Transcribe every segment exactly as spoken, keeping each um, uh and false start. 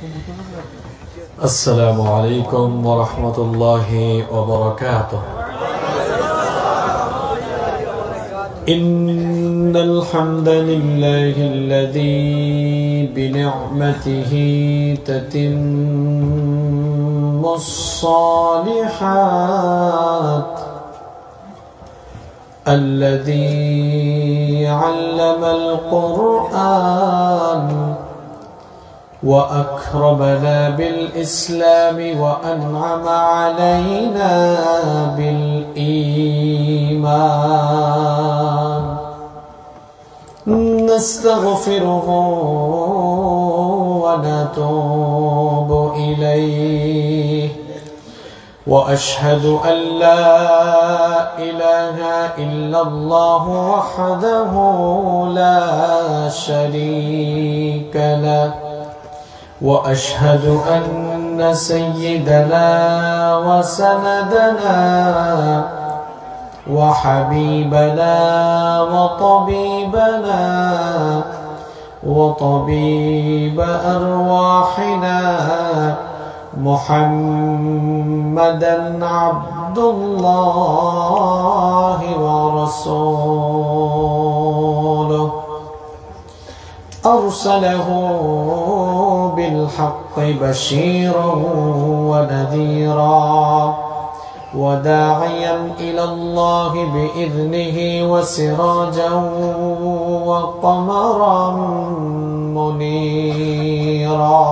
السلام عليكم ورحمة الله وبركاته. إن الحمد لله الذي بنعمته تتم الصالحات، الذي علم القرآن وأكرمنا بالإسلام وأنعم علينا بالإيمان. نستغفره ونتوب إليه، وأشهد أن لا إله إلا الله وحده لا شريك له، وأشهد أن سيدنا وسندنا وحبيبنا وطبيبنا وطبيب أرواحنا محمدا عبد الله ورسوله، أرسله بالحق بشيرا ونذيرا وداعيا إلى الله بإذنه وسراجا وقمرا منيرا.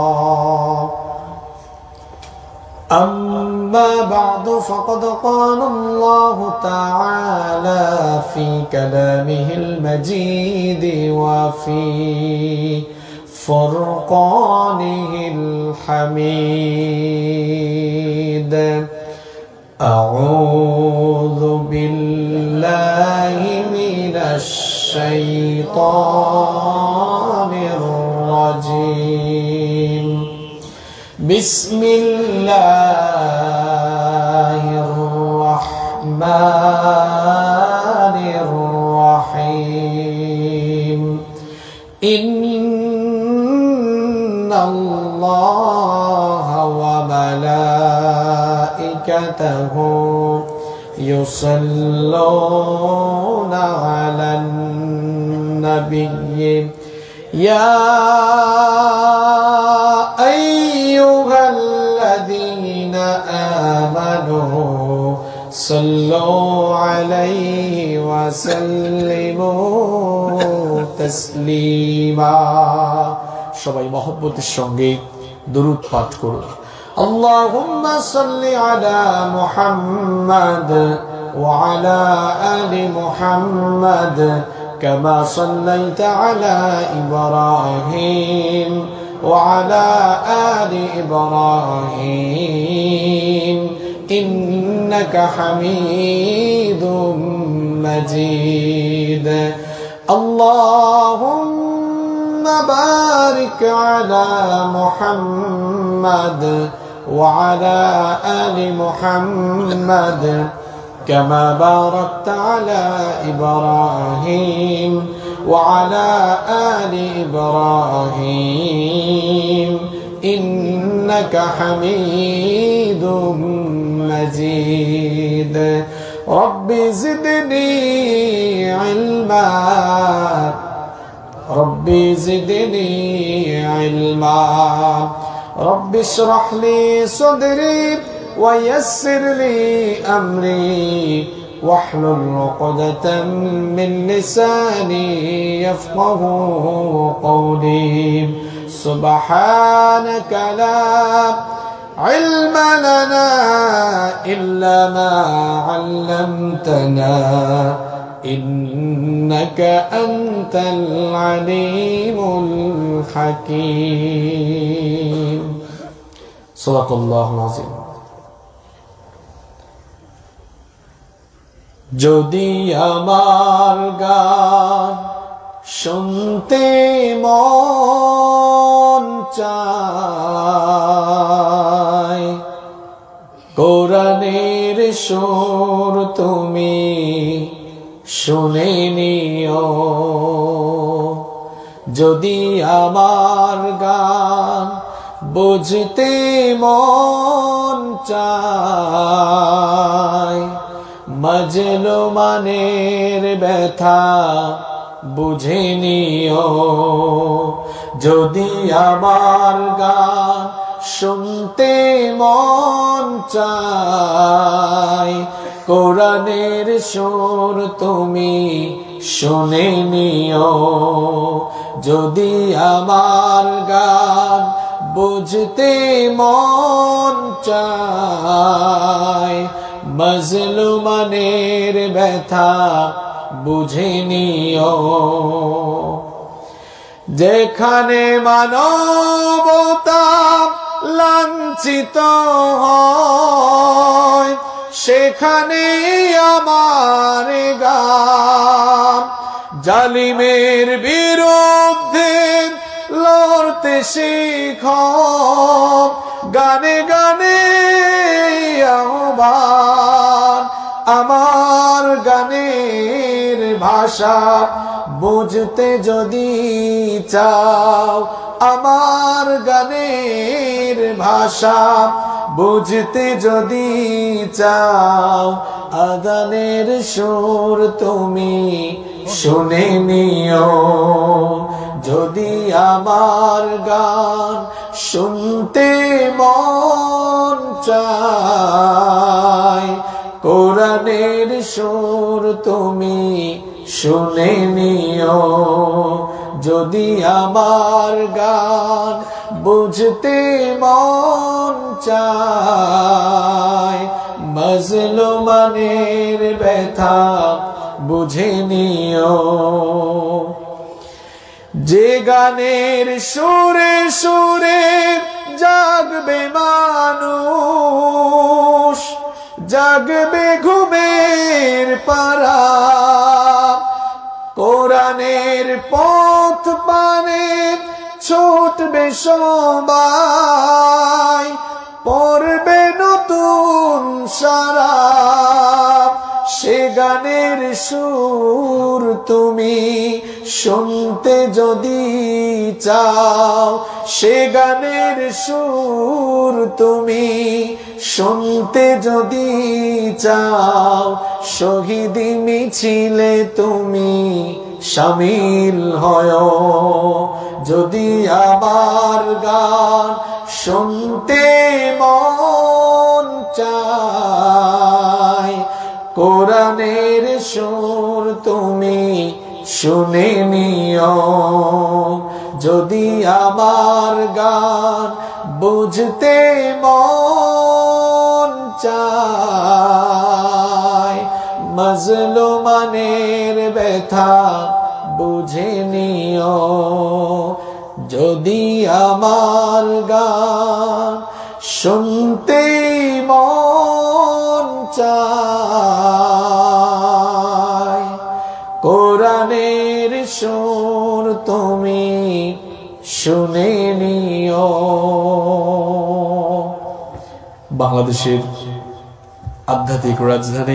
أما بعد، فقد قال الله تعالى في كلامه المجيد وفي فرقانه الحميد: أعوذ بالله من الشيطان الرجيم. بسم الله الرحمن الرحيم. إن الله وملائكته يصلون على النبي يا أيها الذين آمنوا صلوا عليه وسلموا تسليما. সবাই মহব্বতের সঙ্গে দুরূদ পাঠ করুন। اللهم صل على محمد وعلى آل محمد كما صليت على إبراهيم وعلى آل إبراهيم إنك حميد مجيد. اللهم بارك على محمد وعلى آل محمد كما باركت على إبراهيم وعلى آل إبراهيم إنك حميد مجيد. رب زدني علما، رب زدني علما. رب اشرح لي صدري ويسر لي أمري واحلل عقدة من لساني يفقه قولي. سبحانك لا علم لنا إلا ما علمتنا إنك أنت العليم الحكيم. صدق الله العظيم. যদি আমার গান শুনতে মন চায়, কোরআনের সুর তুমি শুনে নিও। যদি আমার গান বুঝতে মন চায় মাজলুমানের ব্যথা বুঝে নিও যদি আমার গান শুনতে মন চায় কোরআনের সুর তুমি শুনে নিও যদি আমার গান বুঝতে মন চায় মাজলুমানের ব্যথা বুঝে নিও যেখানে মানবতা লাঞ্ছিত হয় সেখানে আমার গান জালিমের বিরুদ্ধে লড়তে শিখো গানে গানে আহ্বান আমার গানের ভাষা বুঝতে যদি চাও আমার গানের ভাষা বুঝতে যদি চাও আযানের সুর তুমি শুনে নিও যদি আমার গান শুনতে মন চায় কোরআনের সুর তুমি শুনে নিও যদি আমার গান বুঝতে মন চায় মাজলুমানের ব্যথা বুঝে নিও যে গানের সুরে সুরে জাগবে মানুষ জাগবে ঘুমের পারা কোরআনের পথ পানে ছুটবে সবাই পড়বে নতুন সারা সে গানের সুর তুমি শুনতে যদি চাও সে গানের সুর তুমি শুনতে যদি চাও শহীদি মিছিলে তুমি শামিল হয় যদি আমার গান শুনতে মন চায় কোরআনের সুর তুমি শুনে নিও যদি আমার গান বুঝতে মন চায় মাজলুমানের ব্যথা বুঝে নিও যদি আমার গান শুনতে মন চায় কোরআনের সুর তুমি শুনে নিও। বাংলাদেশের আধ্যাত্মিক রাজধানী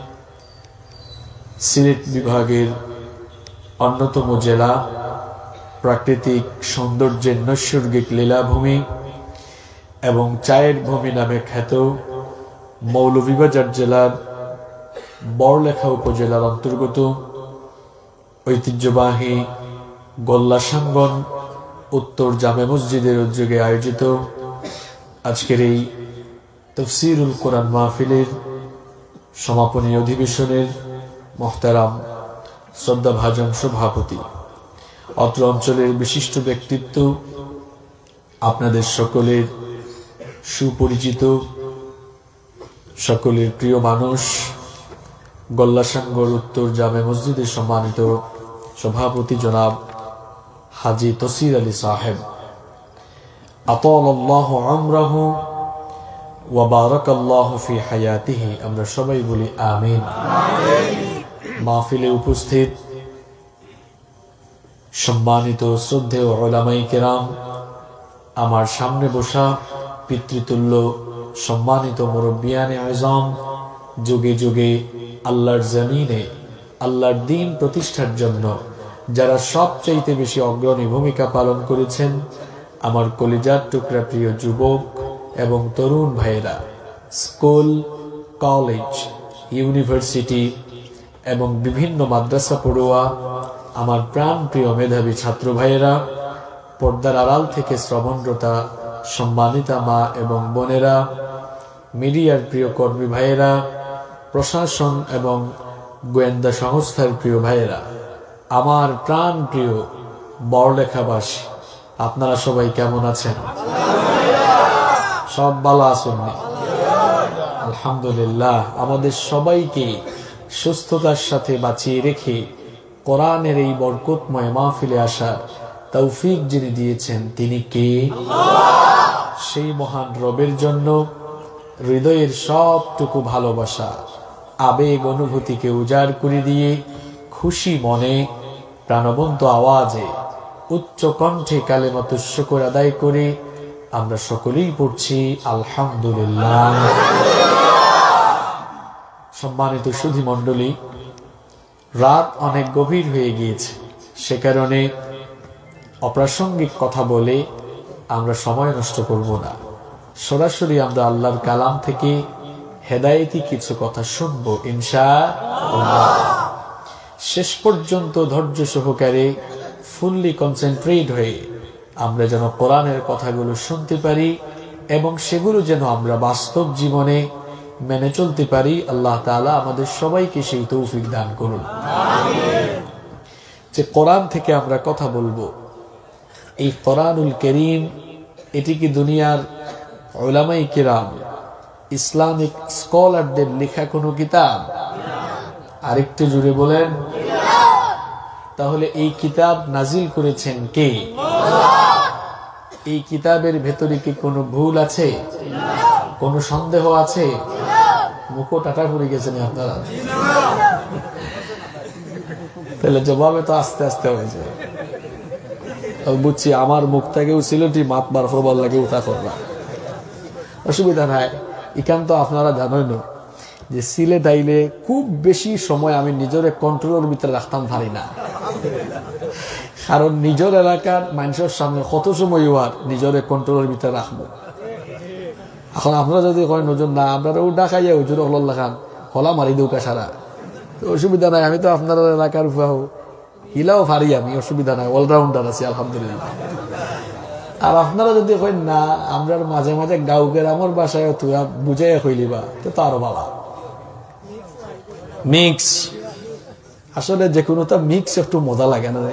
সিলেট বিভাগের অন্যতম জেলা, প্রাকৃতিক সৌন্দর্যের নৈসর্গিক লীলাভূমি এবং চায়ের ভূমি নামে খ্যাত মৌলভীবাজার জেলার বড়লেখা উপজেলার অন্তর্গত ঐতিহ্যবাহী গোল্লাসাঙ্গন উত্তর জামে মসজিদের উদ্যোগে আয়োজিত আজকের এই তাফসীরুল কোরআন মাহফিলের সমাপনী অধিবেশনের মোহতারাম শ্রদ্ধাভাজন সভাপতি, অত্র অঞ্চলের বিশিষ্ট ব্যক্তিত্ব, আপনাদের সকলের সুপরিচিত, সকলের প্রিয় মানুষ, গোল্লাসাঙ্গর উত্তর জামে মসজিদের সম্মানিত সভাপতি জনাব হাজী তসির আলী সাহেব, আতালাল্লাহু আমরাহু ওয়া বারাকাল্লাহু ফি হায়াতিহি, আমরা সবাই বলি আমিন। মাহফিলে উপস্থিত সম্মানিত শ্রদ্ধেয় উলামায়ে কেরাম, আমার সামনে বসা পিতৃতুল্য সম্মানিত মুরব্বিয়ানে আযম, যুগে যুগে আল্লাহর জমিনে আল্লাহর দ্বীন প্রতিষ্ঠার জন্য যারা সবচাইতে বেশি অগ্রণী ভূমিকা পালন করেছেন, আমার কলিজার টুকরা প্রিয় যুবক এবং তরুণ ভাইয়েরা, স্কুল, কলেজ, ইউনিভার্সিটি এবং বিভিন্ন মাদ্রাসা পড়ুয়া, আমার প্রাণ প্রিয় মেধাবী ছাত্র ভাইয়েরা, পর্দার আড়াল থেকে শ্রবণরতা সম্মানিতা মা এবং বোনেরা, মিডিয়ার প্রিয় কর্মী ভাইয়েরা, প্রশাসন এবং গোয়েন্দা সংস্থার প্রিয় ভাইয়েরা, আমার প্রাণ প্রিয় বড়লেখাবাসী, আপনারা সবাই কেমন আছেন? সব ভালো আছেন? আলহামদুলিল্লাহ। আমাদের সবাইকে সুস্থতার সাথে বাঁচিয়ে রেখে কোরআনের এই বরকতময় মাহফিলে আসার তৌফিক যিনি দিয়েছেন তিনি কে? সেই মহান রবের জন্য হৃদয়ের সবটুকু ভালোবাসা, আবেগ, অনুভূতিকে উজাড় করে দিয়ে খুশি মনে প্রাণবন্ত আওয়াজে উচ্চ কণ্ঠে কালেমাতুশ শুকর আদায় করে আমরা সকলেই পড়ছি আলহামদুলিল্লাহ। সম্মানিত সুধী মণ্ডলী, রাত অনেক গভীর হয়ে গিয়েছে, সে কারণে অপ্রাসঙ্গিক কথা বলে আমরা সময় নষ্ট করব না। সরাসরি আমরা আল্লাহর কালাম থেকে হেদায়েতি কিছু কথা শুনবো ইনশাআল্লাহ। শেষ পর্যন্ত ধৈর্য সহকারে ফুললি কনসেন্ট্রেট হয়ে আমরা যেন কোরআনের কথাগুলো শুনতে পারি এবং সেগুলো যেন আমরা বাস্তব জীবনে মেনে চলতে পারি। আল্লাহ তাআলা আমাদের সবাইকে সেই তৌফিক দান করুন। যে কোরআন থেকে আমরা কথা বলবো, এই কোরআনুল কারীম, এটি কি দুনিয়ার উলামায়ে কিরাম, ইসলামিক স্কলারদের লেখা কোনো কিতাব? আরেকটু জুড়ে বলেন। তাহলে এই কিতাব নাজিল করেছেন কে? এই কিতাবের ভেতরে কি কোনো ভুল আছে? কোনো সন্দেহ আছে? মুখো টাটা পড়ে গেছেন আপনারা, তাহলে জবাবে তো আস্তে আস্তে হয়েছে। বুঝছি আমার মুখটাকেও সিলেটি মাত বার করবার লাগে উঠা করবা, অসুবিধা নাই। এখান তো আপনারা জানেন যে সিলেট আইলে খুব বেশি সময় আমি নিজের কন্ট্রোলের ভিতরে রাখতাম পারি না, কারণ নিজের এলাকার মানুষের সামনে কত সময় আর নিজের কন্ট্রোলের ভিতরে রাখবো। এখন আপনারা যদি কয় নজর না, আমরা ও ডাকাইয়া হুজুর হল খান হলা মারি দৌকা সারা, তো অসুবিধা নাই। আমি তো আপনার এলাকার উপাহ হিলাও পারি, আমি অসুবিধা নাই, অলরাউন্ডার আছি আলহামদুলিল্লাহ। আর আপনারা যদি কই না আমরা মাঝে মাঝে গাউকের আমার বাসায় তুই বুঝাইয়া কইলিবা, তো আরো বাবা মিক্স। আসলে যে কোনোটা মিক্স একটু মজা লাগে না?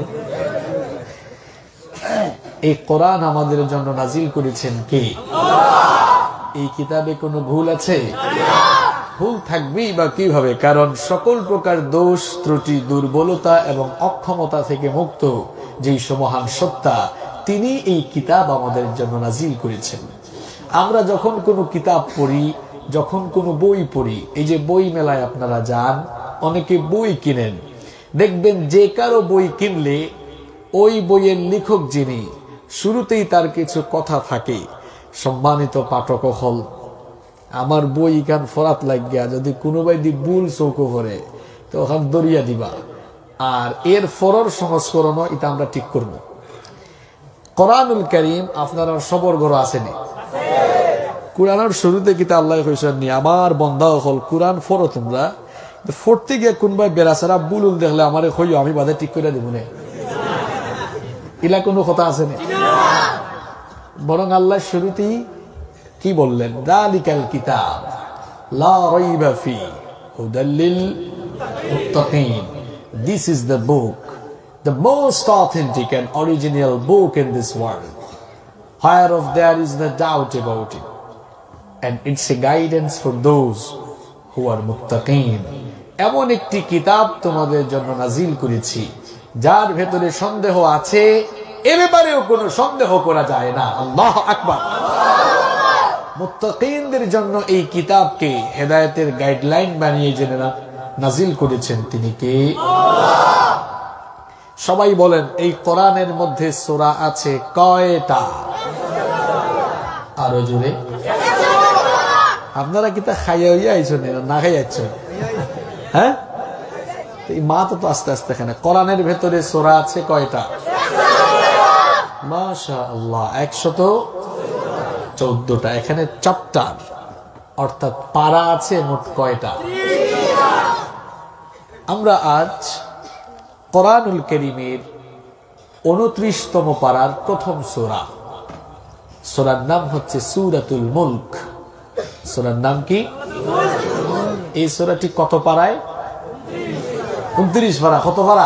এই কোরআন আমাদের জন্য নাজিল করেছেন কে? এই কিতাবে কোনো ভুল আছে? ভুল থাকবেই বা কিভাবে? কারণ সকল প্রকার দোষ, ত্রুটি, দুর্বলতা এবং অক্ষমতা থেকে মুক্ত যেই মহান সত্তা, তিনি এই কিতাব আমাদের জন্য নাজিল করেছেন। আমরা যখন কোনো কিতাব পড়ি, যখন কোনো বই পড়ি, এই যে বই মেলায় আপনারা যান, অনেকে বই কিনেন, দেখবেন যে কারো বই কিনলে ওই বইয়ের লেখক যিনি, শুরুতেই তার কিছু কথা থাকে। সম্মানিত পাঠক হল, আমার বই ইখান ফরাত লাগিয়া যদি কোনোবাই দি ভুল চৌকো করে তো ওখান দরিয়া দিবা, আর এর ফরর সংস্করণও এটা আমরা ঠিক করব। কোরআনুল কারীম আপনারা সবর ঘর আসেনি? কোরআনের শুরুতে কিতা আল্লাহ কইছেন নি, আমার বন্দা হল কোরআন ফরো তোমরা, ফোরতে গিয়ে কোনবাই বেড়াছাড়া বুলুল দেখলে আমারে কইও, আমি বাদে ঠিক করে দিব না, ইলা কোনো কথা আসেনি। বরং আল্লাহ শুরুতেই কি বললেন? যালিকাল কিতাব লা রাইবা ফি হুদাল লিল মুত্তাকিন। This is the book, the most authentic and original book in this world, whereof there is no doubt about it, and it's a guidance for those who are muttaqin. এমন একটি কিতাব তোমাদের জন্য নাজিল করেছি যার ভেতরে সন্দেহ আছে, এ ব্যাপারেও কোনো সন্দেহ করা যায় না। আল্লাহু আকবার। মুত্তাকিনদের জন্য এই কিতাবকে হেদায়েতের গাইডলাইন বানিয়ে জেনে না নাজিল করেছেন তিনি কে? সবাই বলেন, এই কোরআনের মধ্যে সূরা আছে কয়টা? আরো জোরে। আপনারা কি তা খাইয়া হইয়া আইছেন না খাইয়াছেন? হ্যাঁ, এই মা তো আস্তে আস্তে এখানে কোরআনের ভেতরে সূরা আছে কয়টা? মাশাআল্লাহ, একশত চৌদ্দটা। এখানে চ্যাপ্টার অর্থাৎ পারা আছে মোট কয়টা? আমরা আজ কোরআনুল কারীমের উনত্রিশতম পারার প্রথম সূরা, সূরার নাম হচ্ছে সূরাতুল মুলক। সূরার নাম কি? এই সূরাটি কত পারায়? উনত্রিশ পারা। কত পারা?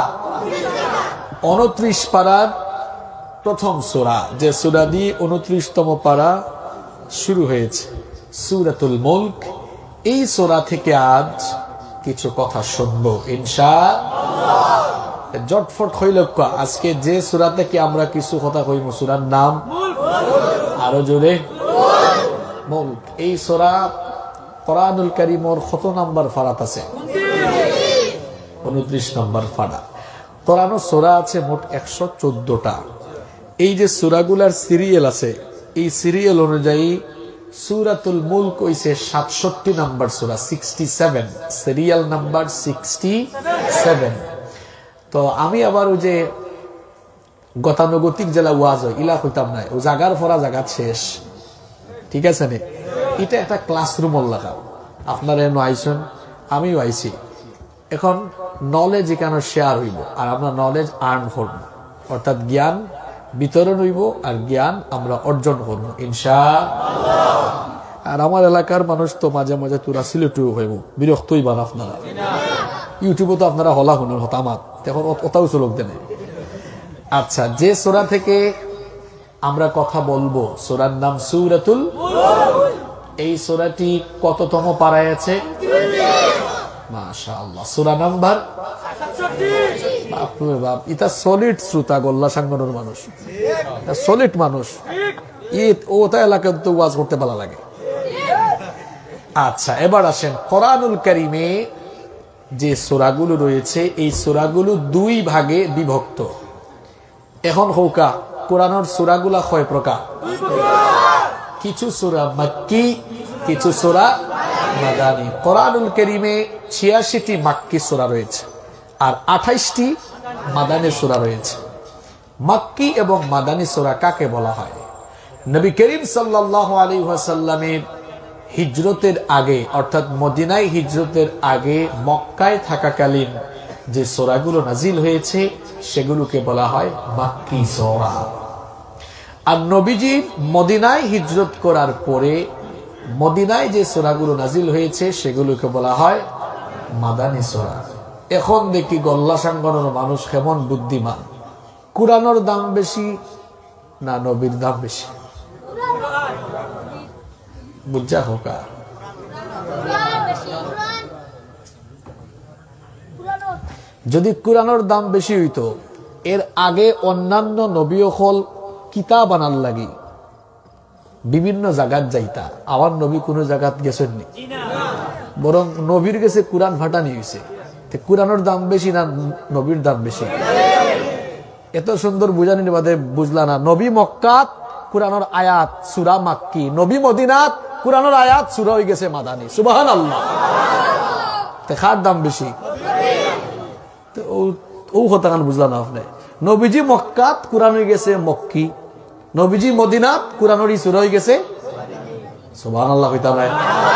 উনত্রিশ পারার প্রথম সূরা, যে সূরা দিয়ে উনত্রিশতম পারা শুরু হয়েছে, সূরাতুল মুলক। এই সূরা থেকে আজ কিছু কথা শুনবো ইনশাআল্লাহ। জটফট হইল আজকে যে সূরা থেকে আমরা কিছু কথা কইব, সূরার নাম আরো জোরে মুলক। এই সূরা কোরআনুল কারীমের কত নাম্বার ফারাত আছে? উনত্রিশ নম্বর ফাড়া। কোরআনের সূরা আছে মোট একশো চোদ্দটা। এই যে সূরাগুলার সিরিয়াল আছে, এই সিরিয়াল অনুযায়ী সূরাতুল মুলক হইছে সাতষট্টি নাম্বার সূরা, sixty seven, serial number sixty seven. তো আমি আবার ওই যে গতানুগতিক জেলা ওয়াজ হয় ইলা হইতাম না, ও জাগার ফরা জাগা শেষ, ঠিক আছে নে? এটা একটা ক্লাসরুম লাগা। আপনারা এনে আইসেন, আমিও আইছি। এখন নলেজ এখানে শেয়ার হইব আর আমরা নলেজ আর্ন করব, অর্থাৎ জ্ঞান বিতরণ হইব আর জ্ঞান আমরা অর্জন করব ইনশাআল্লাহ। আর আমার এলাকার মানুষ তো মাঝে মাঝে তোরা সিলেটও হইব, বিরক্তই বান আপনারা। ইউটিউবে তো আপনারা হলা শুনুন হতামাত, এখন ওটাও চলক দেন। আচ্ছা, যে সূরা থেকে আমরা কথা বলবো সূরার নাম সূরাতুল মুলক। এই সূরাটি কততম পারায় আছে? মাশাআল্লাহ। সূরা নাম্বার বাপ রে বাপ, এটা সলিড শ্রোতা, গোল্লা সাঙ্গনের মানুষ, সলিড মানুষ। ওটা এলাকায় তো ওয়াজ করতে ভালো লাগে। আচ্ছা, এবার আসেন কোরআনুল কারীমে যে সূরাগুলো রয়েছে, এই সূরাগুলো দুই ভাগে বিভক্ত। এখন হৌকা কোরআনের সূরাগুলা কয় প্রকার? কিছু সূরা মাক্কি, কিছু সূরা মাদানী। কোরআনুল কারীমে ছিয়াশিটি মাক্কি সূরা রয়েছে আর আঠাইশটি মাদানী সূরা রয়েছে। মাক্কি এবং মাদানী সূরা কাকে বলা হয়? নবী করিম সাল্লাল্লাহু আলাইহি ওয়াসাল্লামের হিজরতের আগে, অর্থাৎ মদিনায় হিজরতের আগে মক্কায় থাকাকালীন যে সূরাগুলো নাজিল হয়েছে সেগুলোকে বলা হয় মাক্কি সূরা। আর নবীজি মদিনায় হিজরত করার পরে মদিনায় যে সূরাগুলো নাজিল হয়েছে সেগুলোকে বলা হয় মাদানী সূরা। এখন দেখি গল্লা সাঙ্গনের মানুষ কেমন বুদ্ধিমান, কুরআনের দাম বেশি না নবীর দাম বেশি? বুঝা হোকা। যদি কুরআনের দাম বেশি হইতো, এর আগে অন্যান্য নবী হল কিতাব আনার লাগি বিভিন্ন জায়গাত যাইতা। আমার নবী কোন জায়গাত গেছেন নি, বরং নবীর গেছে কুরআন ফাটানি হয়েছে। কুরআনের দাম বেশি না নবীর দাম বেশি? এত সুন্দর বুঝানি বাদে বুঝলা না। নবী মক্কাত কুরআনের আয়াত সূরা মাক্কি, নবী মদিনাত কুরআনের আয়াত সূরা হয়ে গেছে মাদানী। সুবহানাল্লাহ। তে কার দাম বেশি? ও কথা কান বুঝলা না আপনি। নবীজি মক্কাত কুরআন হয়ে গেছে মক্কি, নবীজি মদিনাত কুরআনের সূরা হয়ে গেছে। সুবহানাল্লাহ কইতা ভাই।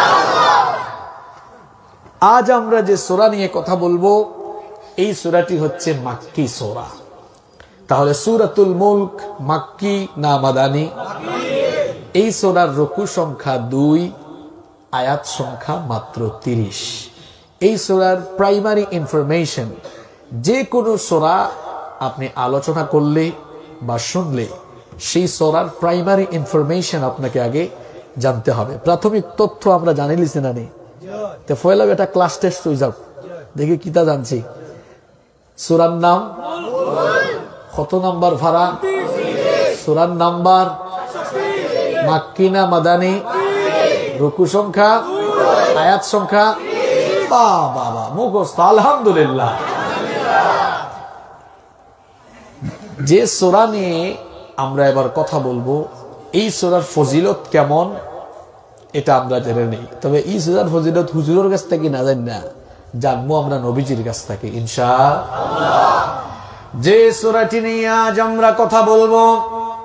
আজ আমরা যে সূরা নিয়ে কথা বলবো এই সূরাটি হচ্ছে মাক্কি সূরা। তাহলে সূরাতুল মুলক মাক্কি না মাদানী? এই সূরার রুকু সংখ্যা দুই, আয়াত সংখ্যা মাত্র তিরিশ। এই সূরার প্রাইমারি ইনফরমেশন, যে কোনো সূরা আপনি আলোচনা করলে বা শুনলে সেই সূরার প্রাইমারি ইনফরমেশন আপনাকে আগে জানতে হবে। প্রাথমিক তথ্য আমরা জানি লিছি না নেই, তো ফয়লা এটা ক্লাস টেস্ট হয়ে যাও, দেখি কিতা জানছি। সূরার নাম কত নাম্বার ফারা? সূরার নাম্বার মাক্কি না মাদানী? রুকু সংখ্যা, আয়াত সংখ্যা, বাহ বাবা মুখস্থ, আলহামদুলিল্লাহ। যে সূরা নিয়ে আমরা এবার কথা বলবো, এই সূরার ফজিলত কেমন এটা আমরা জেনে নেই। তবে এই সূরার ফজিলত হুজুরের কাছ থেকে না জানি না, জানবো আমরা নবীজির কাছ থেকে ইনশাআল্লাহ। যে সূরাটি নিয়ে আজ আমরা কথা বলবো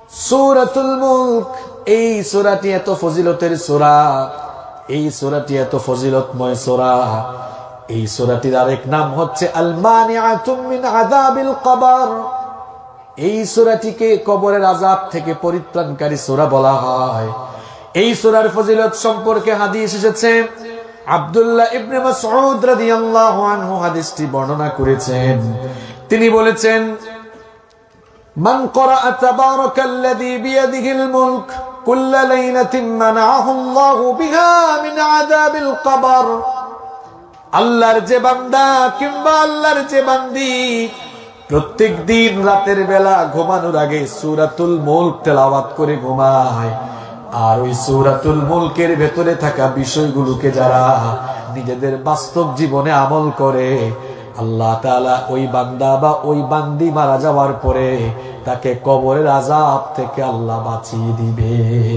সূরাতুল মুলক, এই সূরাটি এত ফজিলতের সূরা, এই সূরাটি এত ফজিলতময় সূরা। এই সূরাটির আরেক নাম হচ্ছে আল মানিআতু মিন আযাবিল কবর। এই সূরাটিকে কবরের আযাব থেকে পরিত্রাণকারী সূরা বলা হয়। এই সূরার ফজিলত সম্পর্কে হাদিস এসেছে। আব্দুল্লাহ ইবনে মাসউদ রাদিয়াল্লাহু আনহু হাদিসটি বর্ণনা করেছেন। তিনি বলেছেন, মান ক্বরাআ তাবারাকাল্লাযী বিয়াদিহিল মুলক কুল্লা লাইলাতিন মানাআহু আল্লাহু বিহা মিন আযাবিল কবর। আল্লাহর যে বান্দা কিংবা আল্লাহর যে বান্দি প্রত্যেক দিন রাতের বেলা ঘুমানোর আগে সূরাতুল মুলক তেলাওয়াত করে ঘুমায়, আর ওই সূরাতুল মুলকের ভেতরে থাকা বিষয়গুলোকে যারা নিজেদের বাস্তব জীবনে আমল করে, আল্লাহ তাআলা ওই বান্দা বা ওই বান্দি মারা যাওয়ার পরে তাকে কবরের আযাব থেকে আল্লাহ বাঁচিয়ে দিবে।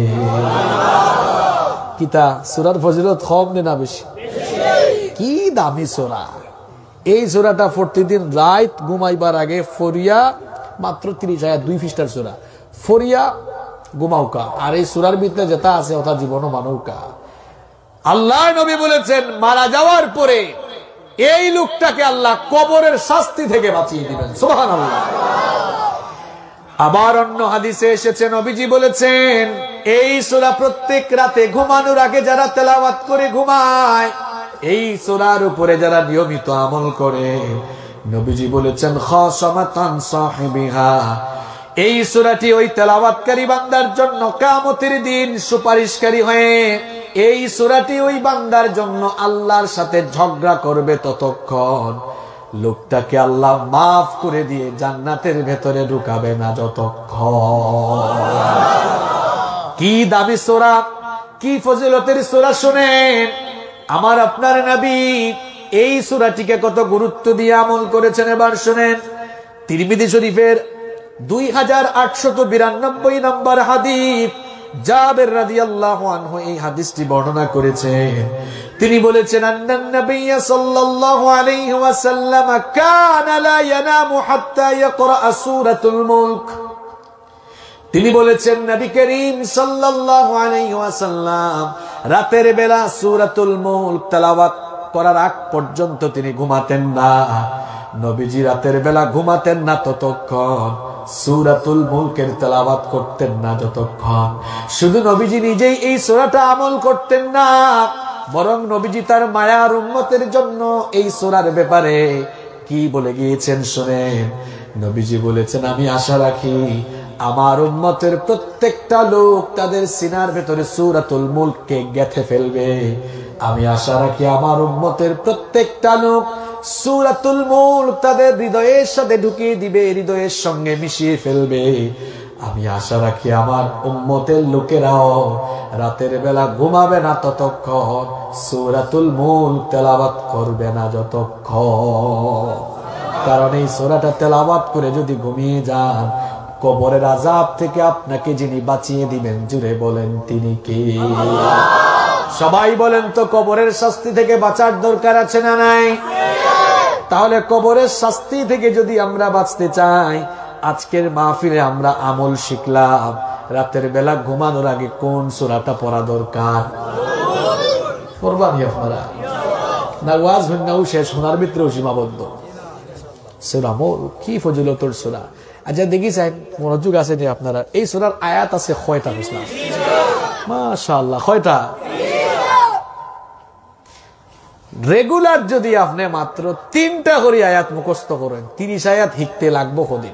কিতা সূরার ফজিলত কম না বেশি? কি দামি সূরা! এই সূরাটা প্রতিদিন রাত ঘুমাইবার আগে ফরিয়া, মাত্র ত্রিশ আয়াত, দুই পৃষ্ঠার সূরা, ফরিয়া ঘুমাওকা। আর এই সূরার ভিতরে যেটা আছে ওটা জীবন মানৌকা। আল্লাহ নবী বলেছেন, মারা যাওয়ার পরে এই লোকটাকে আল্লাহ কবরের শাস্তি থেকে বাঁচিয়ে দিবেন। সুবহানাল্লাহ। আবার অন্য হাদিসে এসেছে, নবীজি বলেছেন, এই সূরা প্রত্যেক রাতে ঘুমানোর আগে যারা তেলাওয়াত করে ঘুমায়, এই সূরার উপরে যারা নিয়মিত আমল করে, নবীজি বলেছেন, খাসামাতান সাহিবিহা, এই সূরাটি ওই তেলাওয়াতকারী বান্দার জন্য কিয়ামতের দিন সুপারিশকারী হয়ে এই সূরাটি ওই বান্দার জন্য আল্লাহর সাথে ঝগড়া করবে ততক্ষণ লোকটাকে আল্লাহ মাফ করে দিয়ে জান্নাতের ভেতরে ঢুকাবে না যতক্ষণ। কি দামি সূরা, কি ফজিলতের সূরা! শুনেন, আমার আপনার নবী এই সূরাটিকে কত গুরুত্ব দিয়ে আমল করেছেন। এবার শুনেন, তিরমিজি শরীফের দুই হাজার আটশত বিরানব্বই নম্বর হাদিস, জাবের রাদিয়াল্লাহু আনহু এই হাদিসটি বর্ণনা করেছেন। তিনি বলেছেন, আন্নান নবিয়্য সাল্লাল্লাহু আলাইহি ওয়াসাল্লাম কানা লা ইয়ানামু হাত্তা ইয়াকরা সূরাতুল মুলক। তিনি বলেছেন, নবী করিম সাল্লাল্লাহু আলাইহি ওয়াসাল্লাম রাতের বেলা সূরাতুল মুলক তেলাওয়াত করার আগ পর্যন্ত তিনি ঘুমাতেন না। নবীজি রাতের বেলা ঘুমাতেন না ততক্ষণ, সূরাতুল মুলকের তেলাওয়াত করতেন না যতক্ষণ। শুধু নবীজি নিজেই এই সূরাটা আমল করতেন না, বরং নবীজি তার মায়ার উম্মতের জন্য এই সূরার ব্যাপারে কি বলে গিয়েছেন শুনেন। নবীজি বলেছেন, আমি আশা রাখি আমার উম্মতের প্রত্যেকটা লোক তাদের সিনার ভেতরে সূরাতুল মুলককে গেঁথে ফেলবে। আমি আশা রাখি আমার উম্মতের প্রত্যেকটা লোক সূরাতুল মুলক তাদের হৃদয়ের সাথে ঢুকিয়ে দিবে, হৃদয়ের সঙ্গে মিশিয়ে ফেলবে। আমি আশা রাখি আমার উম্মতের লোকেরাও রাতের বেলা ঘুমাবে না ততক্ষণ, সূরাতুল মুলক তেলাওয়াত করবে না যতক্ষণ। কারণ এই সূরাটা তেলাওয়াত করে যদি ঘুমিয়ে যান, কবরের আযাব থেকে আপনাকে যিনি বাঁচিয়ে দিবেন, জুড়ে বলেন তিনি কে? সবাই বলেন তো, কবরের শাস্তি থেকে বাঁচার দরকার আছে না নাই? তাহলে কবরের শাস্তি থেকে যদি আমরা বাঁচতে চাই, আজকের মাহফিলে আমরা আমল শিখলাম, রাতের বেলা ঘুমানোর আগে কোন সূরাটা পড়া দরকার? পড়বানি আপনারা না? ওয়াজ হইনাও শেষ, শোনার ভিতরেও সীমাবদ্ধ। সূরা মুলক কি ফজিলতের সূরা! আচ্ছা দেখি চাই, মনোযোগ আছে নি আপনারা? এই সূরার আয়াত আছে কয়টা? বুঝলাম, মাশাআল্লাহ, কয়টা? রেগুলার যদি আপনি মাত্র তিনটা করে আয়াত মুখস্থ করেন, তিরিশ আয়াত শিখতে লাগবো কদিন?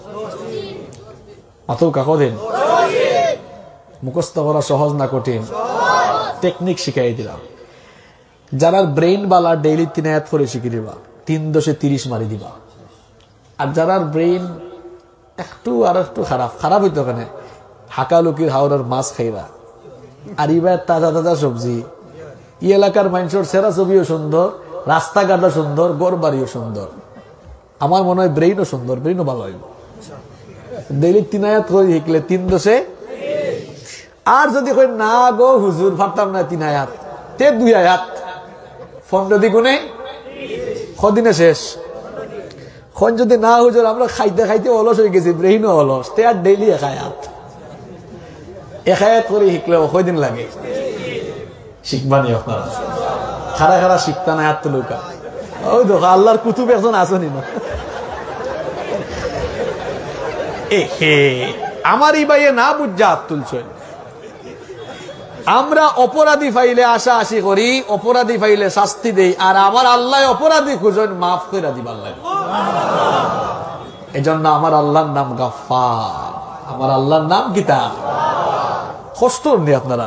মাত্র কদিন? মুখস্থ করা সহজ না কঠিন? টেকনিক শিখাই দিলাম। যারা ব্রেইন বালা ডেইলি তিন আয়াত করে শিখে দিবা, তিন দশে তিরিশ মারি দিবা। আর যারা ব্রেইন একটু আর একটু খারাপ খারাপ হইতো, ওখানে হাকালুকির হাওড়ার মাছ খাইবা, আর এবার তাজা তাজা সবজি। ই এলাকার মানুষের সেরা ছবিও সুন্দর, রাস্তাঘাটও সুন্দর, ঘর বাড়িও সুন্দর। আমার মনে হয় ব্রেইনও সুন্দর, ব্রেইনও ভালো হইব। ডেইলি তিন আয়াত করে শিখলে তিন দশে। আর যদি কই না গো হুজুর পারতাম না তিন আয়াত, তে দুই আয়াত পনেরো দ্বিগুণে কদিনে শেষ। খন যদি না হুজুর আমরা খাইতে খাইতে অলস হয়ে গেছি, ব্রেইনও অলস, তে আর ডেইলি এক আয়াত। এক এক করে শিখলেও কয়দিন লাগে? শিখবানি আপনারা খারা খারা শিখতা না এত লোকা। ওই দেখো আল্লাহর কুতুব একজন আসেনি না। এ হে আমার এই ভাইয়ে না বুঝা হাত তুলছেন। আমরা অপরাধী ফাইলে আশা আশি করি, অপরাধী ফাইলে শাস্তি দেই, আর আমার আল্লাহ অপরাধী খুঁজেন মাফ করে দিব আল্লাহ। এই জন্য আমার আল্লাহর নাম গাফফার, আমার আল্লাহর নাম কিতা কষ্ট নেই আপনারা।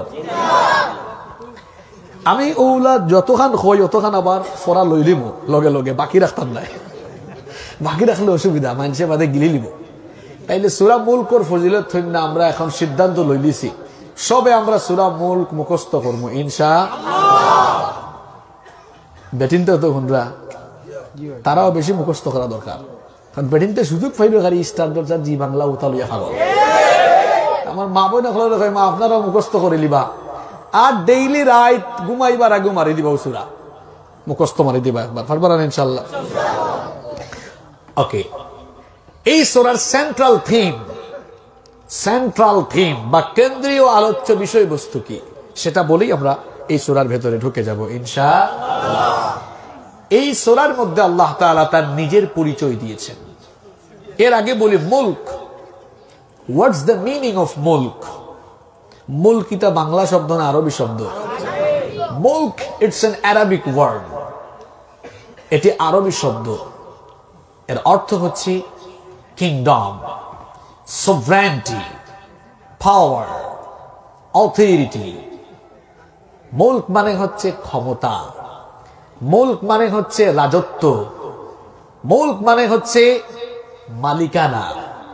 আমি ওগুলা যতখান হই অতখান আবার ফরা লই লিব লগে লগে, বাকি রাখতাম নাই। বাকি রাখলে অসুবিধা, মানুষের বাদে গিলি লিব। তাইলে সূরা মুলকর ফজিলত থইন না আমরা এখন সিদ্ধান্ত লই লিছি সবে আমরা সূরা মুলক মুখস্থ করবো ইনশাআল্লাহ। বেটিনটা তো হুনরা তারাও বেশি মুখস্থ করা দরকার, কারণ বেটিনতে সুযোগ পাইল খালি স্টার দরজার জি বাংলা উতালুয়া খাবো। আমার মা বোন এখন মা আপনারাও মুখস্থ করে লিবা, আর ডেইলি রাইট ঘুমাইবার আগে মারি দিবা সূরা মুখস্থ মারি দিবা একবার, পারবা না ইনশাআল্লাহ? ওকে, এই সূরার সেন্ট্রাল থিম, সেন্ট্রাল থিম বা কেন্দ্রীয় আলোচ্য বিষয়বস্তু কি সেটা বলেই আমরা এই সূরার ভেতরে ঢুকে যাব ইনশাআল্লাহ। এই সূরার মধ্যে আল্লাহ তাআলা তার নিজের পরিচয় দিয়েছেন। এর আগে বলি মুলক, হোয়াটস দ্য মিনিং অফ মুলক? মুলক এটা বাংলা শব্দ না আরবি শব্দ? মুলক ইটস অ্যান আরাবিক ওয়ার্ড, এটি আরবি শব্দ। এর অর্থ হচ্ছে কিংডম, sovereignty, power, authority। মুলক মানে হচ্ছে ক্ষমতা, মুলক মানে হচ্ছে রাজত্ব, মুলক মানে হচ্ছে মালিকানা।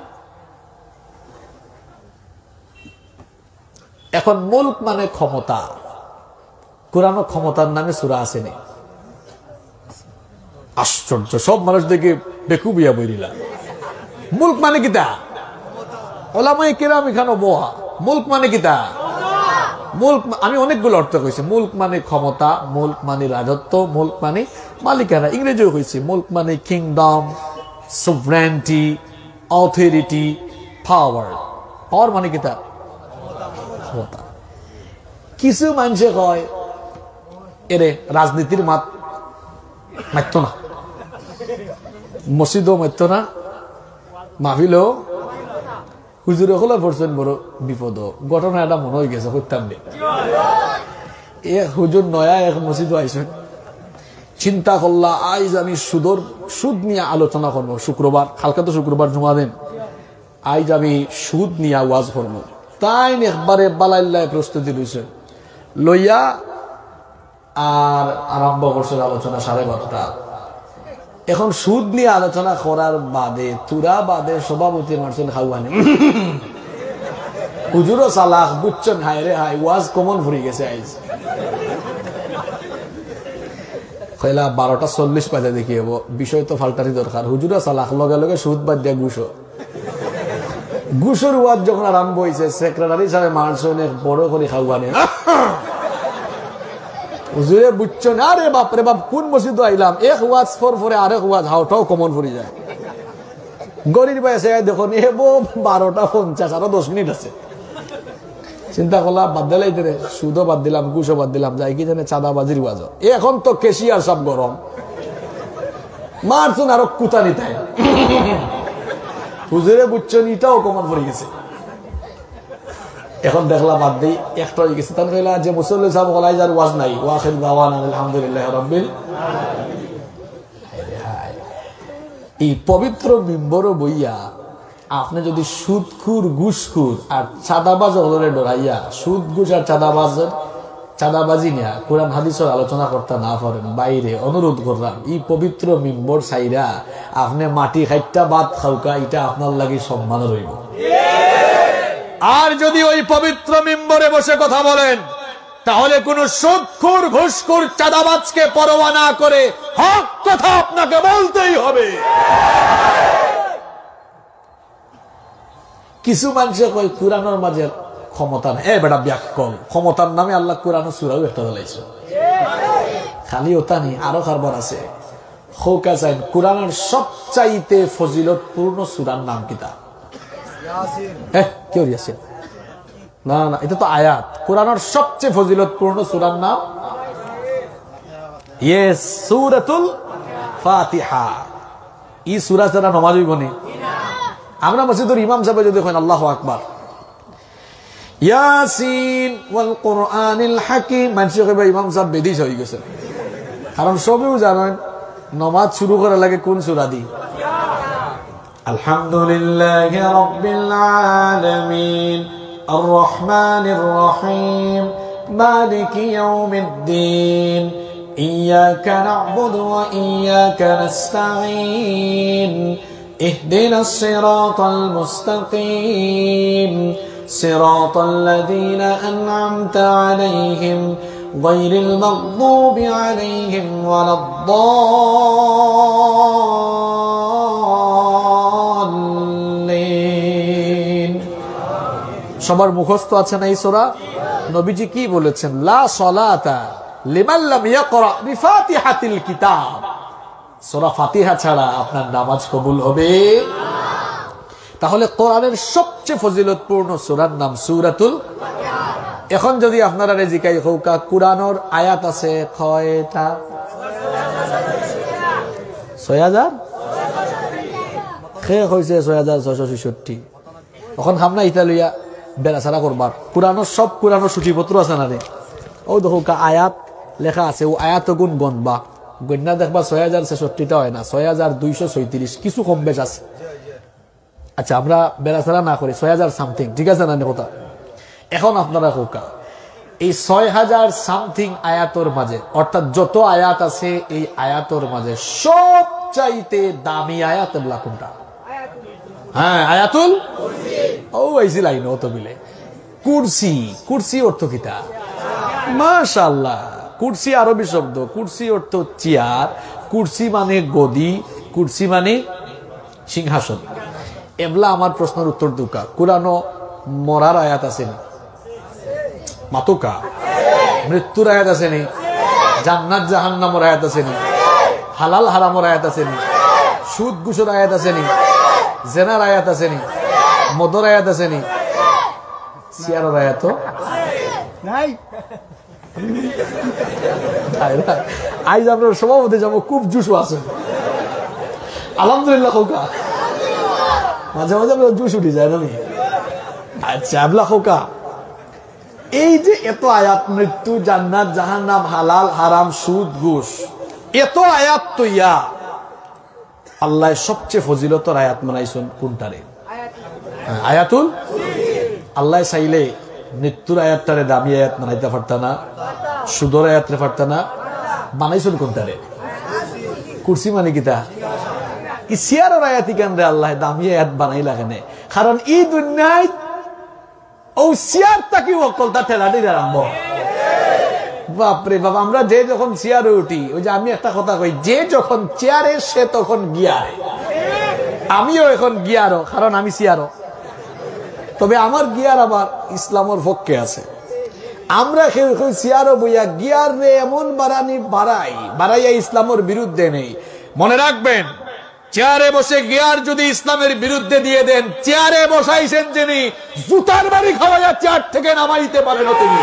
এখন মুলক মানে ক্ষমতা, কোরআনে ক্ষমতার নামে সূরা আসেনি। আশ্চর্য, সব মানুষ দেখে বেকুবিয়া বইলা। মুলক মানে কিতা? ওলামায়ে কেরাম এখানে বোয়া। মুলক মানে কিতা? মুলক আমি অনেকগুলো অর্থ কইছি। মুলক মানে ক্ষমতা, মুলক মানে রাজত্ব, মুলক মানে মালিকানা। ইংরেজিও কইছি মুলক মানে কিংডম, সভরেনিটি, অথরিটি, পাওয়ার। পাওয়ার মানে কিতা? ক্ষমতা। কিছু মানুষে কয় এরে রাজনীতির মাত মাত্য না, মসজিদও মাত্য না, মাহফিলও হুজুরে হলে পড়ছেন বড় বিপদ। ঘটনা এটা মনে হয়ে গেছে করতাম নেই। এক হুজুর নয়া এক মসজিদ আইসেন, চিন্তা করলা আইজ আমি সুদর সুদ নিয়ে আলোচনা করবো। শুক্রবার, কালকে তো শুক্রবার জমা দেন, আইজ আমি সুদ নিয়ে ওয়াজ করবো। তাই একবারে বালাইল্লায় প্রস্তুতি রয়েছে লইয়া আর আরম্ভ করছে আলোচনা সাড়ে বারোটা। এখন সুদ নিয়ে আলোচনা করার বাদে তুরা বাদে সভাপতি মারছেন খাওয়ানি। হুজুরও চালাক, বুঝছেন হাই রে হাই, ওয়াজ কমন ফুরি গেছে আইজ। কইলা বারোটা চল্লিশ বাজে দেখি হবো, বিষয় তো ফাল্টারি দরকার। হুজুরও চালাক, লগে লগে সুদ বাদ দিয়া ঘুষো। ঘুষোর ওয়াজ যখন আরম্ভ হয়েছে, সেক্রেটারি সাহেব মারছেন বড় করে খাওয়ানি। হুজুরে বুঝছেন আরে বাপরে বাপ কোন মসজিদ আইলাম, এক ওয়াজ ফর ফরে আরেক ওয়াজ হাওটাও কমন ফুরি যায়। গরিব এসে দেখুন এবো বারোটা পঞ্চাশ, আরো দশ মিনিট আছে। চিন্তা করলাম বাদ দিলাই রে, সুদও বাদ দিলাম, ঘুষও বাদ দিলাম, যাই কি জানে চাঁদাবাজির ওয়াজ। এখন তো কেশিয়ার সব গরম, মারছুন আরো কুতানি তাই। হুজুরে বুঝছেন এটাও কমন ফুরি গেছে। এখন দেখলাম বাদ দিই, একটা হয়ে গেছে। তাহলে কইলা যে মুসল্লি সাহেব গলাই যার ওয়াজ নাই, ওয়াখির দাওয়ানা আলহামদুলিল্লাহ রাব্বিল। এই পবিত্র মিম্বর বইয়া আপনি যদি সুদখুর, ঘুষখুর আর চাঁদাবাজ হলরে ডরাইয়া সুদ, ঘুষ আর চাঁদাবাজের চাঁদাবাজি নিয়ে কোরআন হাদিসের আলোচনা করতে না পারেন, বাইরে অনুরোধ করলাম এই পবিত্র মিম্বর সাইরা আপনি মাটি খাইটা বাদ খাওকা, এটা আপনার লাগে সম্মান রইব। আর যদি ওই পবিত্র মিম্বরে বসে কথা বলেন, তাহলে কোন সুদখোর, ঘুষখোর, চাঁদাবাজকে পরোয়া না করে হক কথা আপনাকে বলতেই হবে। কিছু মানুষে কয় কোরআনের মাঝে ক্ষমতা নেই। এ বেটা ব্যাককল, ক্ষমতার নামে আল্লাহ কোরআনের সূরাও একটা চালাইছে। খালি ওটা নেই, আরো কারবার আছে। খোকা চাই কোরআনের সবচাইতে ফজিলতপূর্ণ সূরার নাম কিতা? হ্যাঁ, কেউ ইয়াসিন। না না, এটা তো আয়াত। কোরআনের সবচেয়ে ফজিলতপূর্ণ সূরার নাম ইয়েস সূরাতুল ফাতিহা। এই সূরা ছাড়া নামাজ হইব না। আমরা মসজিদের ইমাম সাহেব যদি দেখেন আল্লাহু আকবার, ইয়াসিন ওয়াল কুরআনিল হাকিম, মানুষ কইবে ইমাম সাহেব বেদিস হয়ে গেছে। কারণ সবেও জানেন নামাজ শুরু করার লাগে কোন সূরা দি। আলহামদুলিল্লাহি রাব্বিল আলামিন আর রহমানির রহিম মালিকি ইয়াউমিদ্দিন ইয়্যাকা না'বুদু ওয়া ইয়্যাকা নাস্তাঈন ইহদিনাস সিরাতাল মুস্তাকিম সিরাতাল লাযীনা আন'আমতা আলাইহিম গায়রিল মাগদুবি আলাইহিম ওয়ালাদ-দাল্লিন। সবার মুখস্থ আছে না এই সূরা? নবীজি কি বলেছেন? লা সলাতা লিমান লাম ইয়াকরা বিফাতিহাতিল কিতাব। সূরা ফাতিহা ছাড়া আপনার নামাজ কবুল হবে না। তাহলে কোরআনের সবচেয়ে ফজিলতপূর্ণ সূরার নাম সূরাতুল ফাতিহা। এখন যদি আপনারা জিকাই হোকা কোরআনের আয়াত আছে কয়টা? ছয় হাজার শেষ হয়েছে ছয় হাজার ছয়শ ছেষট্টি। এখন হামনা ইতালিয়া বেড়াছাড়া করবার কোরআনের সব কোরআনের সূচিপত্র আছে না রে? ও দেখো আয়াত লেখা আছে, ও আয়াত গুণ গণবা গণ্যা দেখবা ছয় হাজার ছেষট্টিটা হয় না, ছয় হাজার দুইশো ছয়ত্রিশ, কিছু কম বেশ আছে। আচ্ছা আমরা বেড়াছাড়া না করি, ছয় হাজার সামথিং, ঠিক আছে না কথা? এখন আপনারা হোকা এই ছয় হাজার সামথিং আয়াতর মাঝে, অর্থাৎ যত আয়াত আছে এই আয়াতর মাঝে সবচাইতে দামি আয়াত কোনটা? হ্যাঁ, আয়াতুল ও আইসি লাইন ও তো মিলে কুরসি। কুরসি অর্থ কিতা? মাশাআল্লাহ, কুরসি আরবি শব্দ। কুরসি অর্থ চেয়ার, কুরসি মানে গদি, কুরসি মানে সিংহাসন। এবলা আমার প্রশ্নের উত্তর দুকা। কোরআনো মরার আয়াত আছে নি? মাতুকা মৃত্যুর আয়াত আছে নি? জান্নাত জাহান্নামের আয়াত আছে নি? হালাল হারামের আয়াত আছে নি? সুদ ঘুষের আয়াত আছে নি? জেনার আয়াত আছে নি? মদর আয়াত আছে নি? সিয়ারের আয়াত নাই। আজ আপনার সভাপতি যাবো, খুব জুসও আছে আলহামদুলিল্লাহ। খোকা মাঝে মাঝে আপনার জুস উঠে যায় না? আচ্ছা আবলা খোকা, এই যে এত আয়াত, মৃত্যু, জান্নাত, জাহান্নাম, হালাল হারাম, সুদ ঘুষ, এত আয়াত তো ইয়া আল্লাহ সবচেয়ে ফজিলতর আয়াত বানাইছেন কোনটারে? আয়াতুল। আল্লাহ চাইলে মৃত্যুর আয়াতটারে দামি আয়াত বানাইতে পারত না, সুদর আয়াতরে পারত না, বানাইছেন কোনটারে? কুরসি মানে কিতা? সিয়ারের আয়াতি কেন রে আল্লাহ দামি আয়াত বানাইলা কেন? কারণ এই দুনিয়ায় ও সিয়ার তাকি অকলতা ঠেলাটির আরম্ভ। বাপরে বাপ, আমরা যে যখন চেয়ারে উঠি, ওই যে আমি একটা কথা কই, যে যখন চেয়ারে সে তখন গিয়ারে। আমিও এখন গিয়ারও, কারণ আমি চেয়ারও। তবে আমার গিয়ার আবার ইসলামের পক্ষে আছে। আমরা চেয়ারও বইয়া গিয়ার রে এমন বাড়ানি বাড়াই বাড়াইয়া ইসলামের বিরুদ্ধে নেই। মনে রাখবেন, চেয়ারে বসে গিয়ার যদি ইসলামের বিরুদ্ধে দিয়ে দেন, চেয়ারে বসাইছেন যিনি, জুতার বাড়ি খাওয়াইয়া চেয়ার থেকে নামাইতে পারেন তিনি।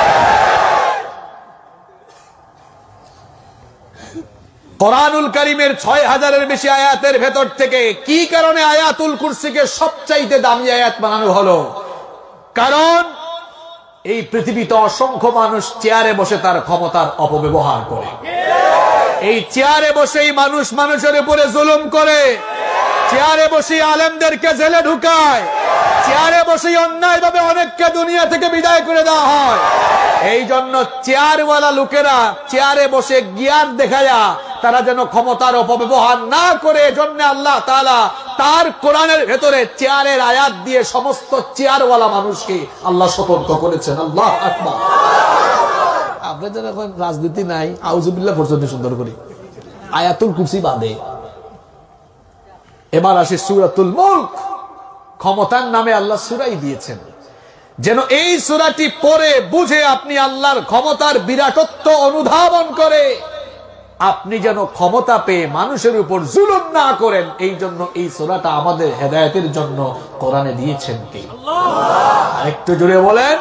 কোরআনুল কারীমের ছয় হাজারের বেশি আয়াতের ভেতর থেকে কি কারণে আয়াতুল কুরসিকে সবচাইতে দামি আয়াত বানানো হলো? কারণ এই পৃথিবীতে অসংখ্য মানুষ চেয়ারে বসে তার ক্ষমতার অপব্যবহার করে। এই চেয়ারে বসেই মানুষ মানুষের উপরে জুলুম করে, চেয়ারে বসে আলেমদেরকে জেলে ঢুকায়, চেয়ারে বসে অন্যায় ভাবে অনেককে দুনিয়া থেকে বিদায় করে দেওয়া হয়। এই জন্য চেয়ারওয়ালা লোকেরা চেয়ারে বসে গিয়ার দেখায়া তারা যেন ক্ষমতার অপব্যবহার না করে, এজন্য আল্লাহ তাআলা তার কোরআনের ভেতরে চেয়ারের আয়াত দিয়ে সমস্ত চেয়ারওয়ালা মানুষকে আল্লাহ সতর্ক করেছেন। আল্লাহু আকবার। আপনার যেন এখন রাজনীতি নাই, আউযুবিল্লাহ পর্যন্ত সুন্দর করি আয়াতুল কুরসি বাদে। এবার আসি সূরাতুল মুলক। ক্ষমতার নামে আল্লাহ সূরাই দিয়েছেন, যেন এই সূরাটি পড়ে বুঝে আপনি আল্লাহর ক্ষমতার বিরাটত্ব অনুধাবন করে আপনি যেন ক্ষমতা পেয়ে মানুষের উপর জুলুম না করেন, এই জন্য এই সূরাটা আমাদের হেদায়েতের জন্য কোরআনে দিয়েছেন কে? একটু জুড়ে বলেন।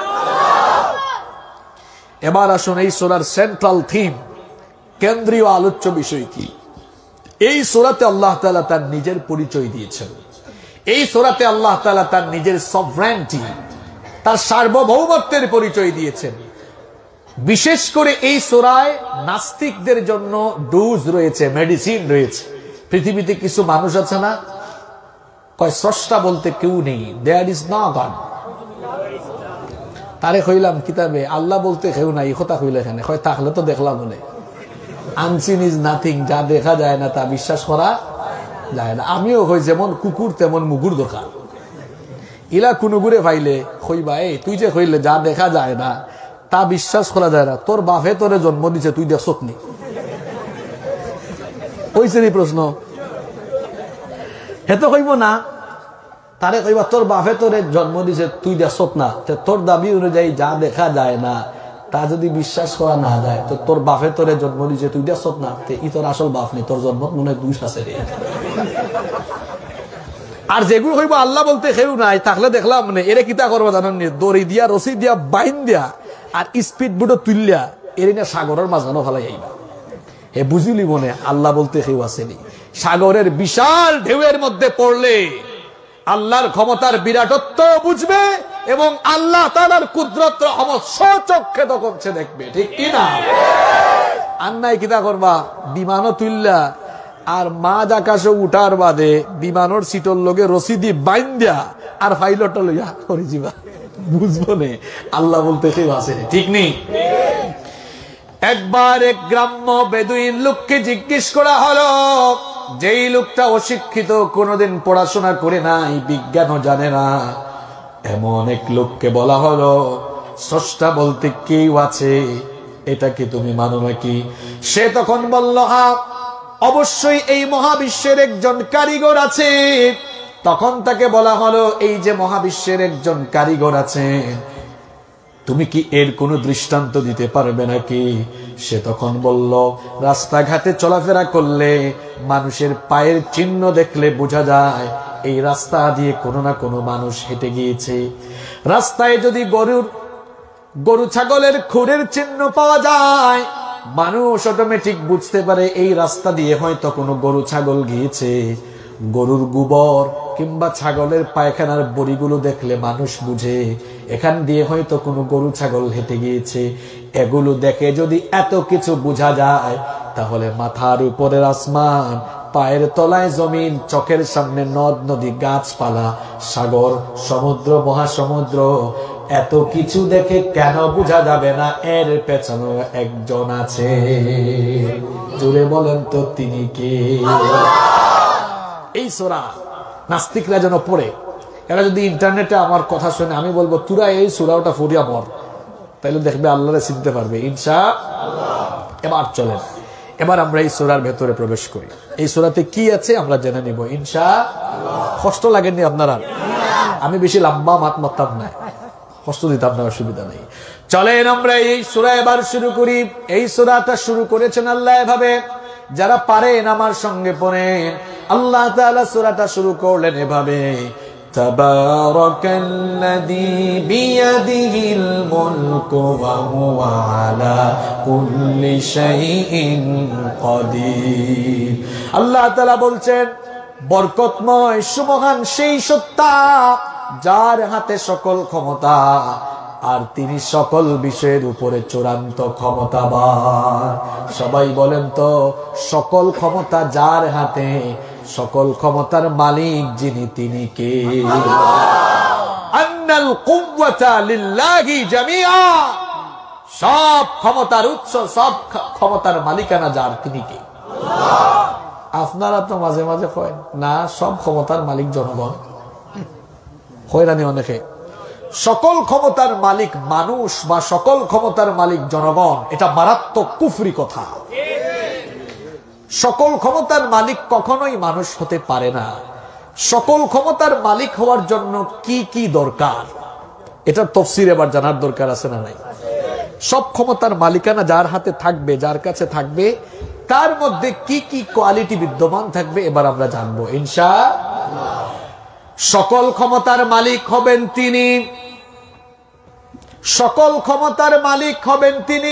এবার আসুন এই সূরার সেন্ট্রাল থিম, কেন্দ্রীয় আলোচ্য বিষয় কি? এই সূরাতে আল্লাহ তাআলা তার নিজের পরিচয় দিয়েছেন। এই সূরাতে আল্লাহ তাআলা তার নিজের সভরেন্টি, তার সার্বভৌমত্বের পরিচয় দিয়েছেন। বিশেষ করে এই সূরায় নাস্তিকদের জন্য ডোজ রয়েছে, মেডিসিন রয়েছে। পৃথিবীতে কিছু মানুষ আছে না, কয় স্রষ্টা বলতে কেউ নেই, দেয়ার ইজ নো গড। তারে কইলাম কিতাবে আল্লাহ বলতে কেউ নাই, কথা কইলে এখানে কয় থাকলে তো দেখলাম বলে। আনসিন ইজ নাথিং, যা দেখা যায় না তা বিশ্বাস করা যায় না। আমিও কই যেমন কুকুর তেমন মুগুর দরকার। ইলা কুনুগুরে ভাইলে কইবা এই তুই যে কইলে যা দেখা যায় না তা বিশ্বাস করা যায় না, তোর বাপে তোরে জন্ম দিছে তুই দেখছত নি? কইছে নি প্রশ্ন? হেতো কইব না, তারে কইবা তোর বাপে তোরে জন্ম দিছে তুই দেখছত না। তোর দাবি অনুযায়ী যা দেখা যায় না তা যদি বিশ্বাস করা না যায়, তো তোর বাপে তোরে জন্ম দিছে তুই দেখছত না, ই তোর আসল বাপ নেই, তোর জন্ম মনে হয় দুই আছে রে। আর যেগুলো কইব আল্লাহ বলতে কেউ নাই, তাহলে দেখলাম মানে এরে কিতা করবো জানেন, দড়ি দিয়া রশি দিয়া বাইন দিয়া আর স্পিড বোটে তুললিয়া এর না সাগরের মাঝখানে ফেলাই আইবা। হে বুঝিলি মনে আল্লাহ বলতে কেউ আসেনি। সাগরের বিশাল ঢেউয়ের মধ্যে পড়লে আল্লাহর ক্ষমতার বিরাটত্ব বুঝবে এবং আল্লাহ তাআলার কুদরত রহমত স্বচক্ষে তখন সে দেখবে, ঠিক কি না? আর নাই কিতা করবা, বিমানও তুললা আর মাঝ আকাশে উঠার বাদে বিমানের সিটর লগে রশি দি বাইন দিয়া আর ফাইলটা লইয়া করে যাবা, বুঝবো নে আল্লাহ বলতে কেউ আছে, ঠিক নেই? একবার এক গ্রাম্য বেদুইন লোককে জিজ্ঞেস করা হলো, যেই লোকটা অশিক্ষিত, কোনোদিন পড়াশোনা করে নাই, বিজ্ঞানও জানে না, এমন এক লোককে বলা হলো স্রষ্টা বলতে কেউ আছে, এটা কি তুমি মানো নাকি? সে তখন বলল, হ্যাঁ অবশ্যই এই মহাবিশ্বের একজন কারিগর আছে। তখন তাকে বলা হলো, এই যে মহাবিশ্বের একজন কারিগর আছে, তুমি কি এর কোনো দৃষ্টান্ত দিতে পারবে নাকি? সে তখন বলল, রাস্তাঘাটে চলাফেরা করলে মানুষের পায়ের চিহ্ন দেখলে বোঝা যায় এই রাস্তা দিয়ে কোনো না কোনো মানুষ হেঁটে গিয়েছে। রাস্তায় যদি গরুর গরু ছাগলের খুরের চিহ্ন পাওয়া যায়, মানুষ অটোমেটিক বুঝতে পারে এই রাস্তা দিয়ে হয়তো কোনো গরু ছাগল গিয়েছে। গরুর গোবর কিংবা ছাগলের পায়খানার বড়িগুলো দেখলে মানুষ বুঝে এখান দিয়ে হয়তো কোনো গরু ছাগল হেঁটে গিয়েছে। এগুলো দেখে যদি এত কিছু বোঝা যায়, তাহলে মাথার উপরের আসমান, পায়ের তলায় জমিন, চোখের সামনে নদ নদী, গাছপালা, সাগর, সমুদ্র, মহাসমুদ্র, এত কিছু দেখে কেন বোঝা যাবে না এর পেছনে একজন আছে? জুড়ে বলেন তো তিনি কে? এই সূরা নাস্তিকরা যেন পড়ে। এরা যদি ইন্টারনেটে আমার কথা শুনে, আমি বলবো তুরা এই সূরাটা পড়িয়া পড়, তাইলে দেখবে আল্লাহরে চিনতে পারবে ইনশাআল্লাহ। এবার চলেন, এবার আমরা এই সূরার ভেতরে প্রবেশ করি। এই সূরাতে কি আছে আমরা জেনে নিব ইনশাআল্লাহ। কষ্ট লাগেনি আপনারা? আমি বেশি লম্বা মাত মারতাম না, কষ্ট দিতাম না, অসুবিধা নেই। চলেন আমরা এই সূরা এবার শুরু করি। এই সূরাটা শুরু করেছেন আল্লাহ এভাবে, যারা পারেন আমার সঙ্গে পড়েন। আল্লাহ তাআলা সূরাটা শুরু করলেন এভাবে, তাবারাকাল্লাযী বিয়াদিহিল মুলকু ওয়া হুয়া আলা কুল্লি শাইইন কাদির। আল্লাহ তাআলা বলছেন, বরকতময় সুমহান সেই সত্তা যার হাতে সকল ক্ষমতা, আর তিনি সকল বিষয়ের উপরে চূড়ান্ত ক্ষমতাবান। সবাই বলেন তো, সকল ক্ষমতা যার হাতে, সকল ক্ষমতার মালিক যিনি, তিনি কে? আন্নাল কুওয়াতা লিল্লাহি জামিআ, সব ক্ষমতার উৎস, সব ক্ষমতার মালিকানা যার, তিনি কে? আপনারা তো মাঝে মাঝে কয় না সব ক্ষমতার মালিক জনগণ, হয়রানি অনেকে। সকল ক্ষমতার মালিক মানুষ বা সকল ক্ষমতার মালিক জনগণ, এটা মারাত্মক কুফরি কথা। সকল ক্ষমতার মালিক কখনোই মানুষ হতে পারে না। সকল ক্ষমতার মালিক হওয়ার জন্য কি কি দরকার, এটার তাফসীর এবার জানার দরকার আছে না নাই? সব ক্ষমতার মালিকানা যার হাতে থাকবে, যার কাছে থাকবে, তার মধ্যে কি কি কোয়ালিটি বিদ্যমান থাকবে এবার আমরা জানবো ইনশাআল্লাহ। সকল ক্ষমতার মালিক হবেন তিনি, সকল ক্ষমতার মালিক হবেন তিনি,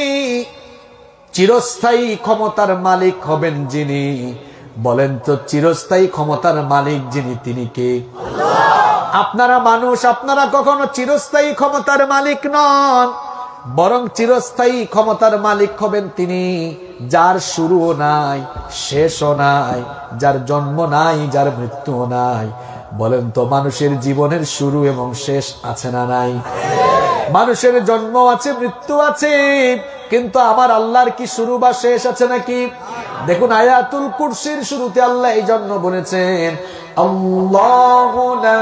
চিরস্থায়ী ক্ষমতার মালিক হবেন যিনি। বলেন তো চিরস্থায়ী ক্ষমতার মালিক যিনি তিনি কে? আপনারা মানুষ, আপনারা কখনো চিরস্থায়ী ক্ষমতার মালিক নন, বরং চিরস্থায়ী ক্ষমতার মালিক হবেন তিনি যার শুরুও নাই শেষও নাই, যার জন্ম নাই যার মৃত্যুও নাই। বলেন তো মানুষের জীবনের শুরু এবং শেষ আছে না নাই? মানুষের জন্ম আছে, মৃত্যু আছে, কিন্তু আমার আল্লাহর কি শুরু বা শেষ আছে নাকি? দেখুন আয়াতুল কুরসির শুরুতে আল্লাহ এই জন্য বলেছেন আল্লাহু লা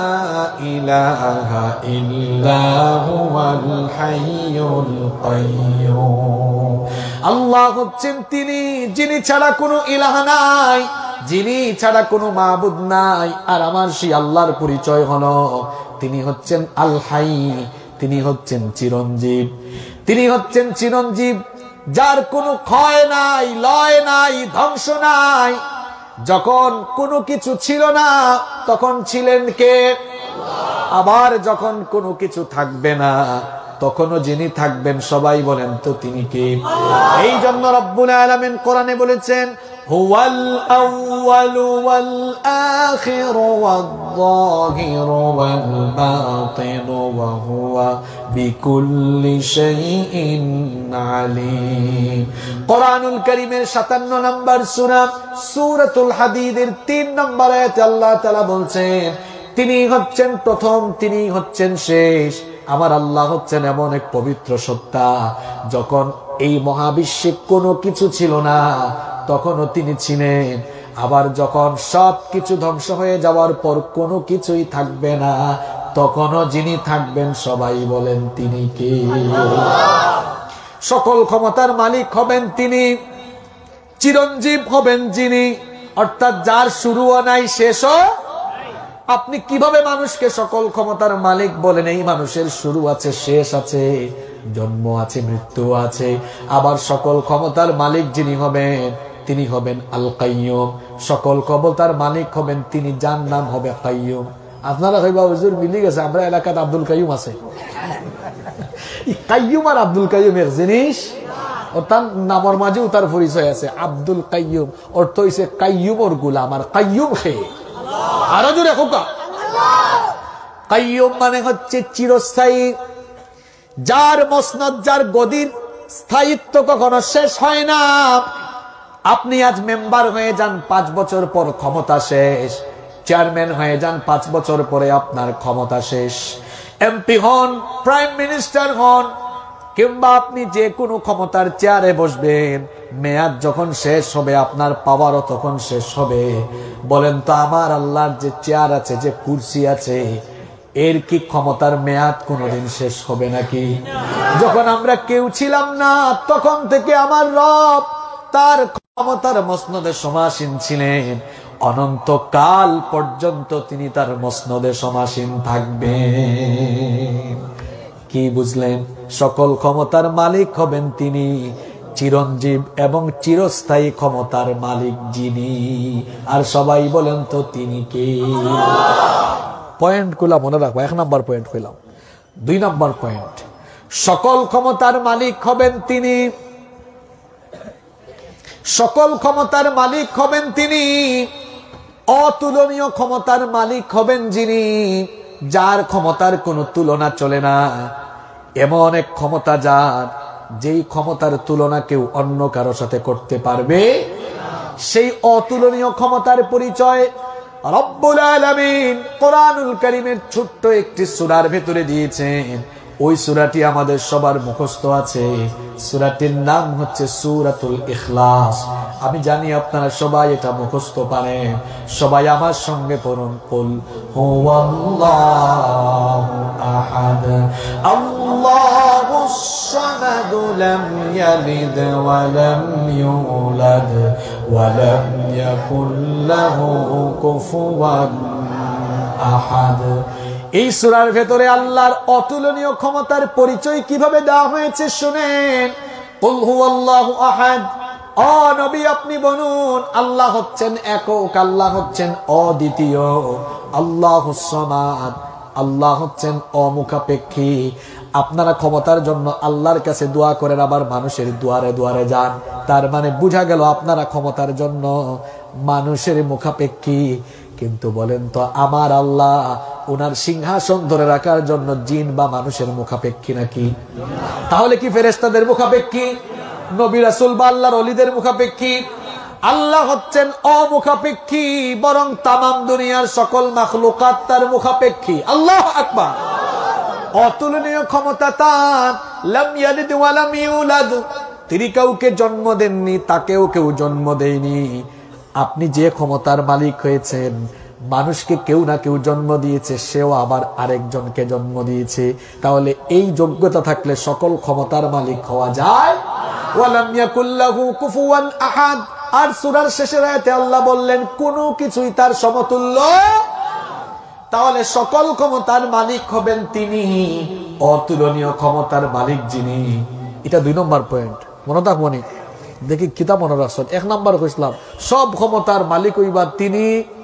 ইলাহা ইল্লা হুয়াল হাইয়ুল কাইয়্যুম। আল্লাহ হচ্ছেন তিনি যিনি ছাড়া কোনো ইলাহ নাই, যিনি ছাড়া কোনো মাবুদ নাই। আর আমার সেই আল্লাহর পরিচয় হলো তিনি হচ্ছেন আল হাই, তিনি হচ্ছেন চিরঞ্জীব, তিনি হচ্ছেন চিরঞ্জীব যার কোনো ক্ষয় নাই, লয় নাই, ধ্বংস নাই। যখন কোনো কিছু ছিল না তখন ছিলেন কে? আবার যখন কোনো কিছু থাকবে না তখনও যিনি থাকবেন, সবাই বলেন তো তিনি কে? এই জন্য রব্বুল আলামিন কোরআনে বলেছেন হুয়াল আউয়ালু ওয়াল আখিরু ওয়াল যাহিরু ওয়াল বাতিনু ওয়া হুয়া বিকুল্লি শাইইন আলীম। কোরআনুল কারীমের সাতান্ন নম্বর সূরা সূরাতুল হাদীদের তিন নম্বর আয়াতে আল্লাহ তাআলা বলছেন তিনি হচ্ছেন প্রথম, তিনি হচ্ছেন শেষ। আমার আল্লাহ হচ্ছেন এমন এক পবিত্র সত্তা, যখন এই মহাবিশ্বে কোনো কিছু ছিল না তখনও তিনি ছিলেন, আবার যখন সব কিছু ধ্বংস হয়ে যাওয়ার পর কোনো কিছুই থাকবে না তখনও যিনি থাকবেন, সবাই বলেন তিনি কে? সকল ক্ষমতার মালিক হবেন তিনি, চিরঞ্জীব হবেন যিনি, অর্থাৎ যার শুরুও নাই শেষও। আপনি কিভাবে মানুষকে সকল ক্ষমতার মালিক বলেন? এই মানুষের শুরু আছে, শেষ আছে, জন্ম আছে, মৃত্যু আছে। আবার সকল ক্ষমতার মালিক যিনি হবেন তিনি হবেন আল কাইয়্যুম, সকল ক্ষমতার মালিক হবেন তিনি যার নাম হবে কাইয়্যুম। আপনারা কইবা হুজুর মিলি গেছে, আমরা এলাকাতে আব্দুল কাইয়্যুম আছে। কাইয়্যুম আর আব্দুল কাইয়্যুম এক জিনিস, ও তার নামের মাঝেও তার পরিচয় আছে। আব্দুল কাইয়্যুম অর্থ হইছে কাইয়্যুমর গোলাম, আর কাইয়্যুম খেয়ে আরো জোরে হোকা। কাইয়্যুম মানে হচ্ছে চিরস্থায়ী, যার মসনদ, যার গদির স্থায়িত্ব কখনো শেষ হয় না। আপনি আজ মেম্বার হয়ে যান, পাঁচ বছর পর ক্ষমতা শেষ। চেয়ারম্যান হয়ে যান, পাঁচ বছর পরে আপনার ক্ষমতা শেষ। এমপি হন, প্রাইম মিনিস্টার হন, কিংবা আপনি যে কোনো ক্ষমতার চেয়ারে বসবেন, মেয়াদ যখন শেষ হবে আপনার পাওয়ারও তখন শেষ হবে। বলেন তো আমার আল্লাহর যে চেয়ার আছে, যে কুরসি আছে, এর কি ক্ষমতার মেয়াদ কোনোদিন শেষ হবে নাকি? যখন আমরা কেউ ছিলাম না তখন থেকে আমার রব তার ক্ষমতার মসনদে সমাসীন ছিলেন, অনন্তকাল পর্যন্ত তিনি তার মসনদে সমাসীন থাকবেন। কি বুঝলেন? সকল ক্ষমতার মালিক হবেন তিনি, চিরঞ্জীব এবং চিরস্থায়ী ক্ষমতার মালিক যিনি। আর সবাই বলেন তো তিনি কে? পয়েন্ট গুলা মনে রাখবো। এক নম্বর পয়েন্ট কইলাম। দুই নম্বর পয়েন্ট, সকল ক্ষমতার মালিক হবেন তিনি, সকল ক্ষমতার মালিক হবেন তিনি, অতুলনীয় ক্ষমতার মালিক হবেন যিনি, যার ক্ষমতার কোনো তুলনা চলে না। এমন এক ক্ষমতা যার, যেই ক্ষমতার তুলনা কেউ অন্য কারো সাথে করতে পারবে। সেই অতুলনীয় ক্ষমতার পরিচয় রব্বুল আলামিন কোরআনুল কারীমের ছোট্ট একটি সূরার ভেতরে দিয়েছেন। ওই সূরাটি আমাদের সবার মুখস্থ আছে। সূরাটির নাম হচ্ছে সূরাতুল ইখলাস। আমি জানি আপনারা সবাই এটা মুখস্থ পারেন। সবাই আমার সঙ্গে পড়ুন, কুল হুয়াল্লাহু আহাদ আল্লাহুস সামাদ লাম ইয়ালিদ ওয়া লাম ইউলাদ ওয়া লাম ইয়াকুল লাহু কুফুওয়ান আহাদ। এই সূরার ভেতরে আল্লাহর অতুলনীয় ক্ষমতার পরিচয় কিভাবে দেওয়া হয়েছে শুনেন। কুল হুয়াল্লাহু আহাদ, ও নবী আপনি বলুন আল্লাহ হচ্ছেন একক, আল্লাহ হচ্ছেন অদ্বিতীয়, আল্লাহুস সামাদ, আল্লাহ হচ্ছেন অমুখাপেক্ষী। আপনারা ক্ষমতার জন্য আল্লাহর কাছে দোয়া করেন, আবার মানুষের দুয়ারে দুয়ারে যান। তার মানে বোঝা গেল আপনারা ক্ষমতার জন্য মানুষের মুখাপেক্ষী। কিন্তু বলেন তো আমার আল্লাহ ওনার সিংহাসন ধরে রাখার জন্য জিন বা মানুষের মুখাপেক্ষী নাকি? তাহলে কি ফেরেশতাদের মুখাপেক্ষী, নবী রাসূল বা আল্লাহর ওলিদের মুখাপেক্ষী? আল্লাহ হচ্ছেন অমুখাপেক্ষী, বরং তামাম দুনিয়ার সকল মাখলুকাত তার মুখাপেক্ষী। আল্লাহু আকবার। অতুলনীয় ক্ষমতা তার, লাম ইয়ালিদ ওয়া লাম ইউলাদ, তিনি কাউকে জন্ম দেননি, তাকেও কেউ জন্ম দেয়নি। আপনি যে ক্ষমতার মালিক হয়েছেন, মানুষকে কেউ না কেউ জন্ম দিয়েছে, সেও আবার আরেকজনকে জন্ম দিয়েছে। তাহলে এই যোগ্যতা থাকলে সকল ক্ষমতার মালিক হওয়া যায়। ওয়ালাম ইয়াকুল লাহু কুফুয়ান আহাদ। আর সূরার শেষের আয়াতে আল্লাহ বললেন কোনো কিছুই তার সমতুল্য। তাহলে সকল ক্ষমতার মালিক হবেন তিনি, অতুলনীয় ক্ষমতার মালিক যিনি। এটা দুই নম্বর পয়েন্ট, মনে থাকবনি। দেখি কিতাব মনে রাখছেন। এক নম্বর কইছিলাম সব ক্ষমতার মালিক হইবা তিনি।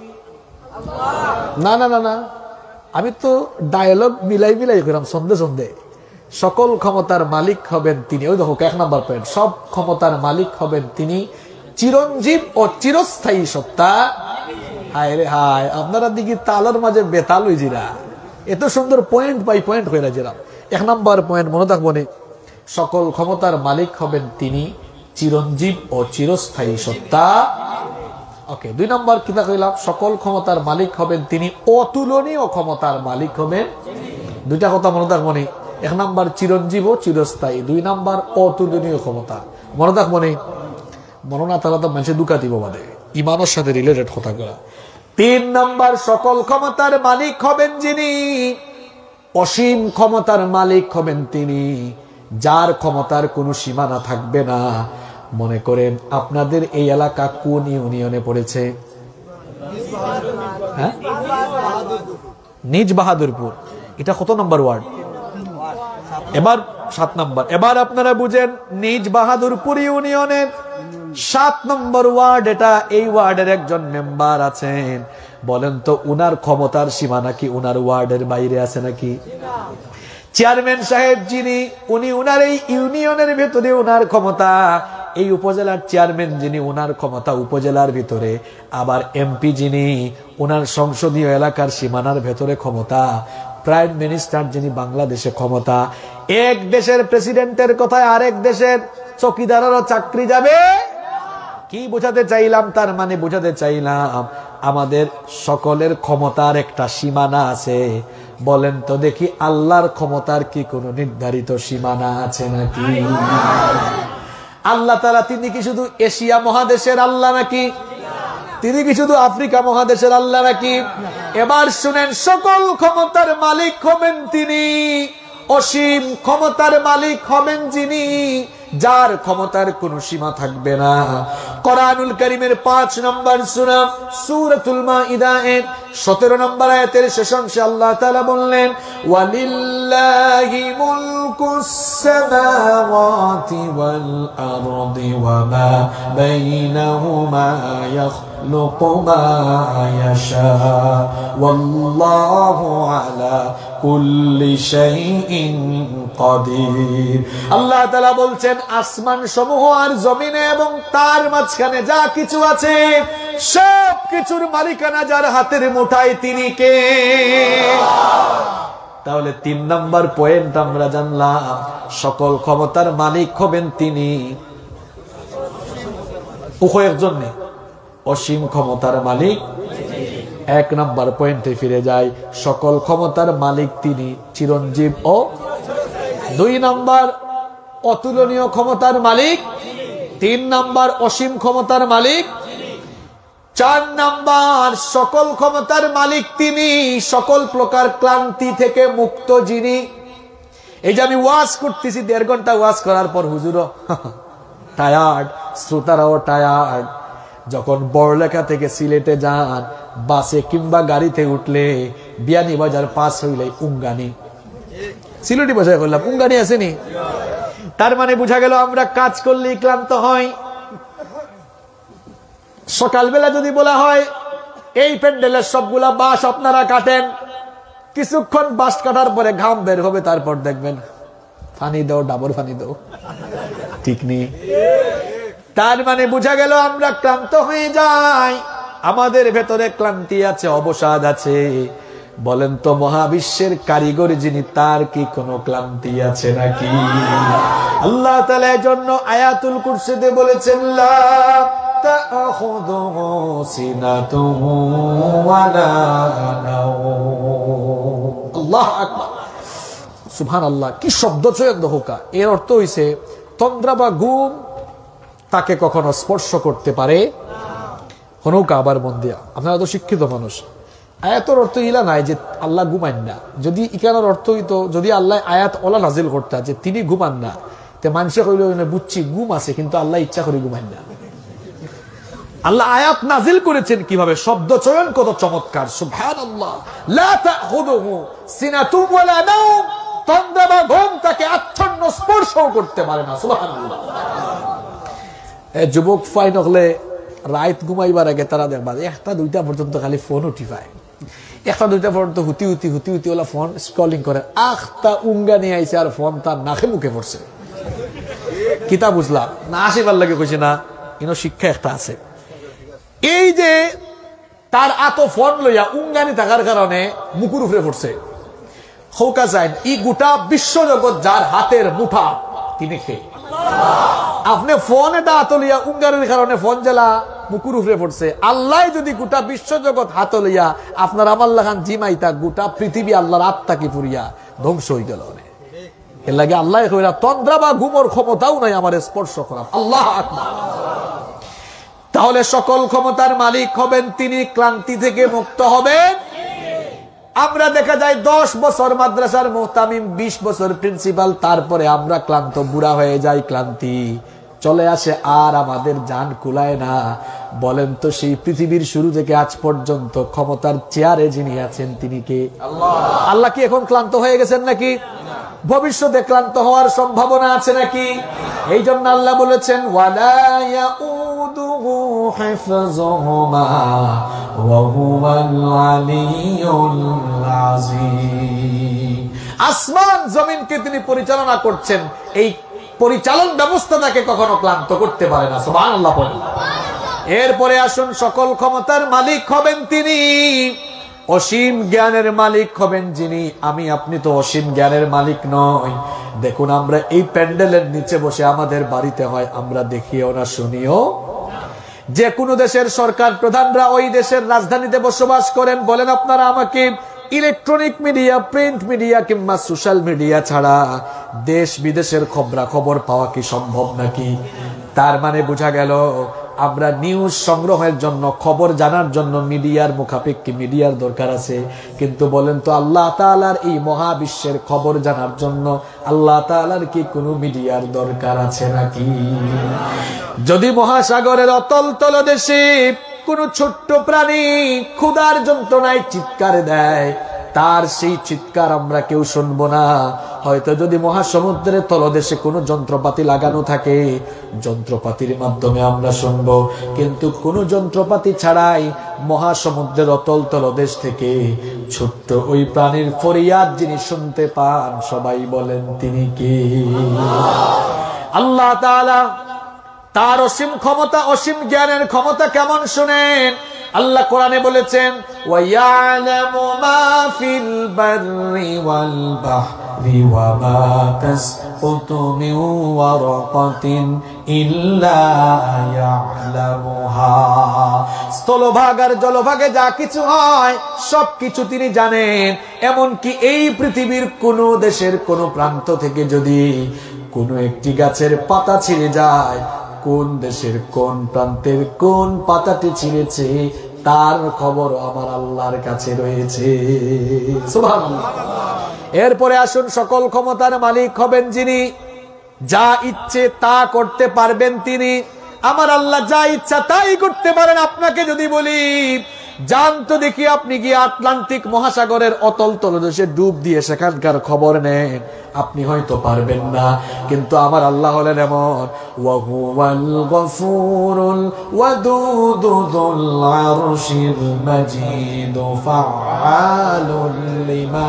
না না না না, আমি তো ডায়ালগ মিলাই মিলাই কইলাম সন্ধে সন্ধে। সকল ক্ষমতার মালিক হবেন তিনি, ওই দেখো এক নম্বর পয়েন্ট, সব ক্ষমতার মালিক হবেন তিনি, চিরঞ্জীব ও চিরস্থায়ী সত্তা। হায় রে হায়, আপনারা দিকে তালের মাঝে বেতাল হইজিরা, এত সুন্দর পয়েন্ট বাই পয়েন্ট হয়ে রাজিরাম। এক নম্বর পয়েন্ট মনে থাকবো নি, সকল ক্ষমতার মালিক হবেন তিনি, চিরঞ্জীব ও চিরস্থায়ী সত্তা। ওকে, দুই নম্বর কিতা কইলাম, সকল ক্ষমতার মালিক হবেন তিনি, অতুলনীয় ক্ষমতার মালিক হবেন। দুইটা কথা মনে থাকবো নি, এক নম্বর চিরঞ্জীব ও চিরস্থায়ী, দুই নম্বর অতুলনীয় ক্ষমতা। মনে থাকবো নি, মনে না তাহলে তো মানুষের দুকা দিব বাদে, ইমানের সাথে রিলেটেড কথা করা। তিন নম্বর, সকল ক্ষমতার মালিক হবেন যিনি, অসীম ক্ষমতার মালিক হবেন তিনি, যার ক্ষমতার কোনো সীমানা থাকবে না। মনে করেন আপনাদের এই এলাকা কোন ইউনিয়নে পড়েছে? হ্যাঁ, নিজ বাহাদুরপুর। এটা কত নম্বর ওয়ার্ড? এবার সাত নম্বর। এবার আপনারা বুঝেন, নিজ বাহাদুরপুর ইউনিয়নের সাত নম্বর ওয়ার্ড এটা। এই ওয়ার্ডের একজন মেম্বার আছেন, বলেন তো উনার ক্ষমতার সীমানা কি উনার ওয়ার্ডের বাইরে আছে নাকি? চেয়ারম্যান সাহেব যিনি, উনি উনার এই ইউনিয়নের ভিতরে উনার ক্ষমতা। এই উপজেলার চেয়ারম্যান যিনি, উনার ক্ষমতা উপজেলার ভিতরে। আবার এমপি যিনি, উনার সংসদীয় এলাকার সীমানার ভেতরে ক্ষমতা। প্রাইম মিনিস্টার যিনি, বাংলাদেশে ক্ষমতা। এক দেশের প্রেসিডেন্টের কথায় আরেক দেশের চকিদারেরও চাকরি যাবে। কি বোঝাতে চাইলাম? তার মানে বোঝাতে চাইলাম আমাদের সকলের ক্ষমতার একটা সীমানা আছে। বলেন তো দেখি, আল্লাহর ক্ষমতার কি কোনো নির্ধারিত সীমানা আছে নাকি? আল্লাহ তাআলা তিনি কি শুধু এশিয়া মহাদেশের আল্লাহ নাকি? তিনি কি শুধু আফ্রিকা মহাদেশের আল্লাহ নাকি? এবার শুনেন, সকল ক্ষমতার মালিক হবেন তিনি, অসীম ক্ষমতার মালিক হবেন যিনি, যার ক্ষমতার কোনো সীমা থাকবে না। কোরআনুল কারীমের পাঁচ নম্বর সূরা সূরাতুল মাইদা এর সতেরো নম্বর আয়াতের শেষ অংশে আল্লাহ তাআলা বললেন, ওয়ালিল্লাহি মুলকুস সামাওয়াতি ওয়াল আরদি ওয়া মা বাইনাহুমা ইয়াখলুকু মা ইয়াশা ওয়াল্লাহু আলা কুল্লি শাইইন কাদির। আল্লাহ তাআলা বলছেন, আসমান সমূহ আর জমিনে এবং তার মাঝখানে যা কিছু আছে সব কিছুর মালিকানা যার হাতের মুঠায়, তিনি কে? তাহলে তিন নম্বর পয়েন্ট আমরা জানলাম, সকল ক্ষমতার মালিক হবেন তিনি, একজন নেই, অসীম ক্ষমতার মালিক। এক নম্বর পয়েন্টে ফিরে যায়, সকল ক্ষমতার মালিক তিনি, চিরঞ্জীব ও। দুই নম্বর, অতুলনীয় ক্ষমতার মালিক। তিন নম্বর, অসীম ক্ষমতার মালিক। চার নাম্বার, সকল ক্ষমতার মালিক তিনি, সকল প্রকার ক্লান্তি থেকে মুক্ত যিনি। এই যে আমি ওয়াজ করতেছি, দেড় ঘন্টা ওয়াজ করার পর হুজুরও টায়ার্ড, শ্রোতারাও টায়ার্ড। যখন বড়লেখা থেকে সিলেটে যান, বাসে কিংবা গাড়িতে উঠলে বিয়ানীবাজার পাস হইলে উঙ্গানি, সিলেটি ভাষায় করলাম, উঙ্গানি আসেনি। তার মানে বোঝা গেল আমরা কাজ করলেই ক্লান্ত হয়, সকালবেলা যদি বলা হয় এই প্যান্ডেলের সবগুলা বাঁশ আপনারা কাটেন, কিছুক্ষণ বাঁশ কাটার পরে ঘাম বের হবে, তারপর দেখবেন পানি দাও, ডাবর পানি দাও, ঠিক নেই। তার মানে বোঝা গেল আমরা ক্লান্ত হয়ে যাই, আমাদের ভেতরে ক্লান্তি আছে, অবসাদ আছে। বলেন তো মহাবিশ্বের কারিগর যিনি, তার কি কোনো ক্লান্তি আছে নাকি? আল্লাহ তাআলা এর জন্য আয়াতুল কুরসিতে বলেছেন লা তাখুযুহু সিনাতুহু ওয়ালা নাওম। আল্লাহু আকবার, সুবহানাল্লাহ। কি শব্দ চয়ন হোকা! এর অর্থ হইছে তন্দ্রা বা ঘুম তাকে কখনো স্পর্শ করতে পারে হনৌকা। আবার মন দিয়া, আপনারা তো শিক্ষিত মানুষ, আয়াতের অর্থ ইলা নাই যে আল্লাহ ঘুমান না। যদি ইকানোর অর্থ হইতো, যদি আল্লাহ আয়াত ওলা নাজিল করতা যে তিনি ঘুমান না, তে মানুষে কইল বুঝছি ঘুম আছে, কিন্তু আল্লাহ ইচ্ছা করে ঘুমান না। আল্লাহ আয়াত নাজিল করেছেন কিভাবে, শব্দ চয়ন কত চমৎকার! সুবহানাল্লাহ। লা তাখুযুহু সিনাতুন ওয়ালা নাওম, তন্দ্রা বা ঘুম তাকে আচ্ছন্ন স্পর্শও করতে পারে না। সুবহানাল্লাহ। এ যুবক ফাইন হলে রাত ঘুমাইবার আগে তারা দেখবা একটা দুইটা পর্যন্ত খালি ফোন উঠি পায়, একটা দুইটা পর্যন্ত হুতি হুতি হুতি হুতি ওলা ফোন স্ক্রলিং করে, আখটা উঙ্গা নিয়ে আইছে আর ফোন তার নাকে মুখে পড়ছে। কিতা বুঝলাম না, আসিবার লাগে কইছে না, ইনো শিক্ষা একটা আছে। এই যে তার আত ফোন লইয়া উঙ্গানি থাকার কারণে মুকুর উপরে পড়ছে। হৌকা যায় ই গোটা বিশ্বজগৎ যার হাতের মুঠা, তিনি খেয়ে আপনি ফোন এটা হাতলিয়া উঙ্গারের কারণে ফোন জেলা মুকুর উপরে পড়ছে। আল্লাহ যদি গোটা বিশ্বজগৎ হাতলিয়া আপনার আমাল্লা খান জিমাইতা, গোটা পৃথিবী আল্লাহর আত্মাকে পুরিয়া ধ্বংস হয়ে গেল। এর লাগে আল্লাহ কইরা তন্দ্রা বা ঘুমোর ক্ষমতাও নাই আমার স্পর্শ করা। আল্লাহ আকবার। তাহলে সকল ক্ষমতার মালিক হবেন তিনি, ক্লান্তি থেকে মুক্ত হবেন। আমরা দেখা যায় দশ বছর মাদ্রাসার মুহতামিম, বিশ বছর প্রিন্সিপাল, তারপরে আমরা ক্লান্ত, বুড়া হয়ে যাই, ক্লান্তি চলে আসে, আর আমাদের জান কুলায় না। বলেন তো সেই পৃথিবীর শুরু থেকে আজ পর্যন্ত ক্ষমতার চেয়ারে যিনি আছেন তিনি কে? আল্লাহ। আল্লাহ কি এখন ক্লান্ত হয়ে গেছেন নাকি? ভবিষ্যতে ক্লান্ত হওয়ার সম্ভাবনা আছে নাকি? এই জন্য আল্লাহ বলেছেন ওয়ালা ইয়াউদুহু হিফযুহুমা ওয়া হুয়াল আলিয়্যুল আযীম। আসমান জমিনকে তিনি পরিচালনা করছেন, এই পরিচালন ব্যবস্থা তাকে কখনো ক্লান্ত করতে পারে না। সুবহানাল্লাহ। এরপরে আসুন, সকল ক্ষমতার মালিক হবেন তিনি, অসীম জ্ঞানের মালিক হবেন যিনি। আমি আপনি তো অসীম জ্ঞানের মালিক নয়। দেখুন আমরা এই প্যান্ডেলের নিচে বসে আমাদের বাড়িতে হয়, আমরা দেখিও না শুনিও। যে কোনো দেশের সরকার প্রধানরা ওই দেশের রাজধানীতে বসবাস করেন। বলেন আপনারা আমাকে, ইলেকট্রনিক মিডিয়া, প্রিন্ট মিডিয়া কিংবা সোশ্যাল মিডিয়া ছাড়া দেশ বিদেশের খবরা খবর পাওয়া কি সম্ভব নাকি? তার মানে বোঝা গেল আমরা নিউজ সংগ্রহের জন্য, খবর জানার জন্য মিডিয়ার মুখাপেক্ষী মিডিয়ার দরকার আছে। কিন্তু বলেন তো আল্লাহ তাআলার এই মহাবিশ্বের খবর জানার জন্য আল্লাহ তাআলার কি কোনো মিডিয়ার দরকার আছে নাকি? যদি মহাসাগরের অতল তলদেশে কোন ছোট্ট প্রাণী ক্ষুধার যন্ত্রণায় চিৎকার দেয়, তার সেই চিৎকার আমরা কেউ শুনবো না। হয়তো যদি মহাসমুদ্রের তলদেশে কোনো যন্ত্রপাতি লাগানো থাকে, যন্ত্রপাতির মাধ্যমে আমরা শুনবো। কিন্তু কোনো যন্ত্রপাতি ছাড়াই মহাসমুদ্রের অতল তলদেশ থেকে ছোট্ট ওই প্রাণীর ফরিয়াদ যিনি শুনতে পান, সবাই বলেন তিনি কে? আল্লাহ তাআলা। তার অসীম ক্ষমতা, অসীম জ্ঞানের ক্ষমতা কেমন শুনেন। আল্লাহ কোরআনে বলেছেন ওয়ায়ালামু মা ফিল বাররি ওয়াল বাহরি ওয়া মা তাসকুতু মিন ওয়ারাকাতিন ইল্লা ইয়ালামুহা। স্থলভাগ আর জলভাগে যা কিছু হয় সবকিছু তিনি জানেন। এমনকি এই পৃথিবীর কোন দেশের কোন প্রান্ত থেকে যদি কোনো একটি গাছের পাতা ছিঁড়ে যায়, কোন দেশের কোন প্রান্তের কোন পাতাটি ছিঁড়েছে তার খবর আমার আল্লাহর কাছে রয়েছে। সুবহানাল্লাহ। এরপরে আসুন, সকল ক্ষমতার মালিক হবেন যিনি, যা ইচ্ছে তা করতে পারবেন তিনি। আমার আল্লাহ যা ইচ্ছা তাই করতে পারেন। আপনাকে যদি বলি যান তো দেখি আপনি গিয়ে আটলান্টিক মহাসাগরের অতল তলদেশে ডুব দিয়ে সেখানকার খবর নেন, আপনি হয়তো পারবেন না, কিন্তু আমার আল্লাহ হলেন এমন ওয়া হুয়াল গফুরুল ওয়াদুদু যুল আরশিল মাজিদ ফাআলুল লিমা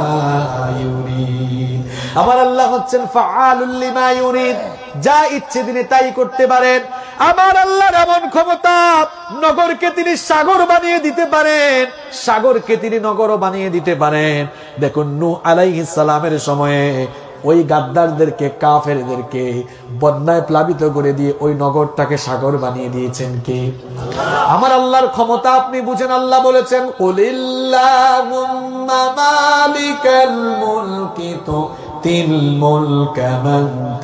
ইউরিদ। আমার আল্লাহ হচ্ছেন ফাআলুল লিমা ইউরিদ, যা ইচ্ছে তিনি তাই করতে পারেন। আমার আল্লাহর এমন ক্ষমতা, নগরকে তিনি সাগর বানিয়ে দিতে পারেন, সাগরকে তিনি নগরও বানিয়ে দিতে পারেন। দেখুন নূহ আলাইহিস সালামের সময়ে ওই গাদ্দারদেরকে, কাফেরদেরকে বন্যায় প্লাবিত করে দিয়ে ওই নগরটাকে সাগর বানিয়ে দিয়েছেন কে? আমার আল্লাহর ক্ষমতা আপনি বুঝেন। আল্লাহ বলেছেন কুলিল্লাহুম্মা মালিকাল মুলকি তুতিল মুলকা মান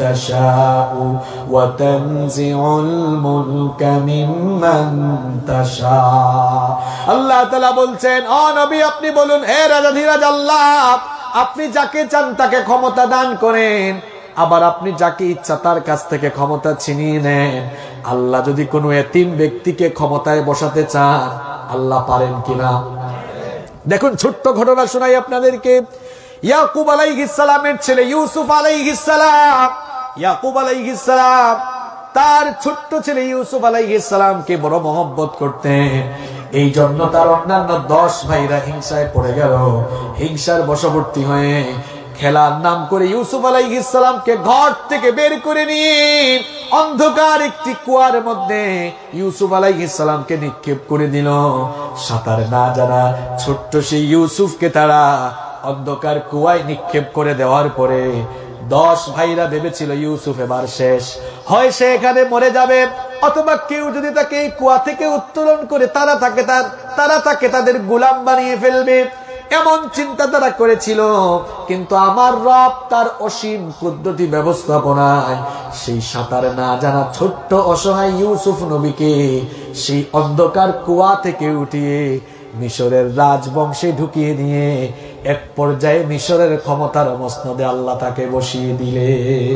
তাশাউ ওয়া তানজিউল মুলকা মিম্মান তাশা। আল্লাহ তাআলা বলছেন, ও নবী আপনি বলুন, হে রাজাধিরাজ আল্লাহ, আপনি যাকে চান তাকে ক্ষমতা দান করেন, আবার আপনি যাকে ইচ্ছা তার কাছ থেকে ক্ষমতা ছিনিয়ে নেন। আল্লাহ যদি কোনো এতিম ব্যক্তিকে ক্ষমতায় বসাতে চান, আল্লাহ পারেন কিনা? দেখুন ছোট্ট ঘটনা শোনাই আপনাদেরকে। ইয়াকুব আলাইহিস সালামের ছেলে ইউসুফ আলাইহিস সালাম, ইয়াকুব আলাইহিস সালাম তার ছোট্ট ছেলে ইউসুফ আলাইহিস সালামকে বড় মহব্বত করতেন। এই জন্য তার অন্যান্য দশ ভাইরা হিংসায় পড়ে গেল। হিংসার বশবর্তী হয়ে খেলার নাম করে ইউসুফ আলাইহিস সালামকে ঘর থেকে বের করে নিয়ে অন্ধকার একটি কুয়ার মধ্যে ইউসুফ আলাইহিস সালামকে নিক্ষেপ করে দিল। সাঁতার না জানা ছোট্ট সেই ইউসুফকে তারা অন্ধকার কুয়ায় নিক্ষেপ করে দেওয়ার পরে দশ ভাইরা ভেবেছিল ইউসুফ এবার শেষ, হয় সে এখানে মরে যাবে, অথবা কেউ যদি তাকে এই কুয়া থেকে উত্তোলন করে তারা তাকে তার তারা তাকে তাদের গোলাম বানিয়ে ফেলবে, এমন চিন্তা তারা করেছিল। কিন্তু আমার রব তার অসীম কুদরতি ব্যবস্থাপনায় সেই সাঁতার না জানা ছোট্ট অসহায় ইউসুফ নবীকে সেই অন্ধকার কুয়া থেকে উঠিয়ে মিশরের রাজবংশে ঢুকিয়ে নিয়ে এক পর্যায়ে মিশরের ক্ষমতার মসনদে আল্লাহ তাকে বসিয়ে দিলে।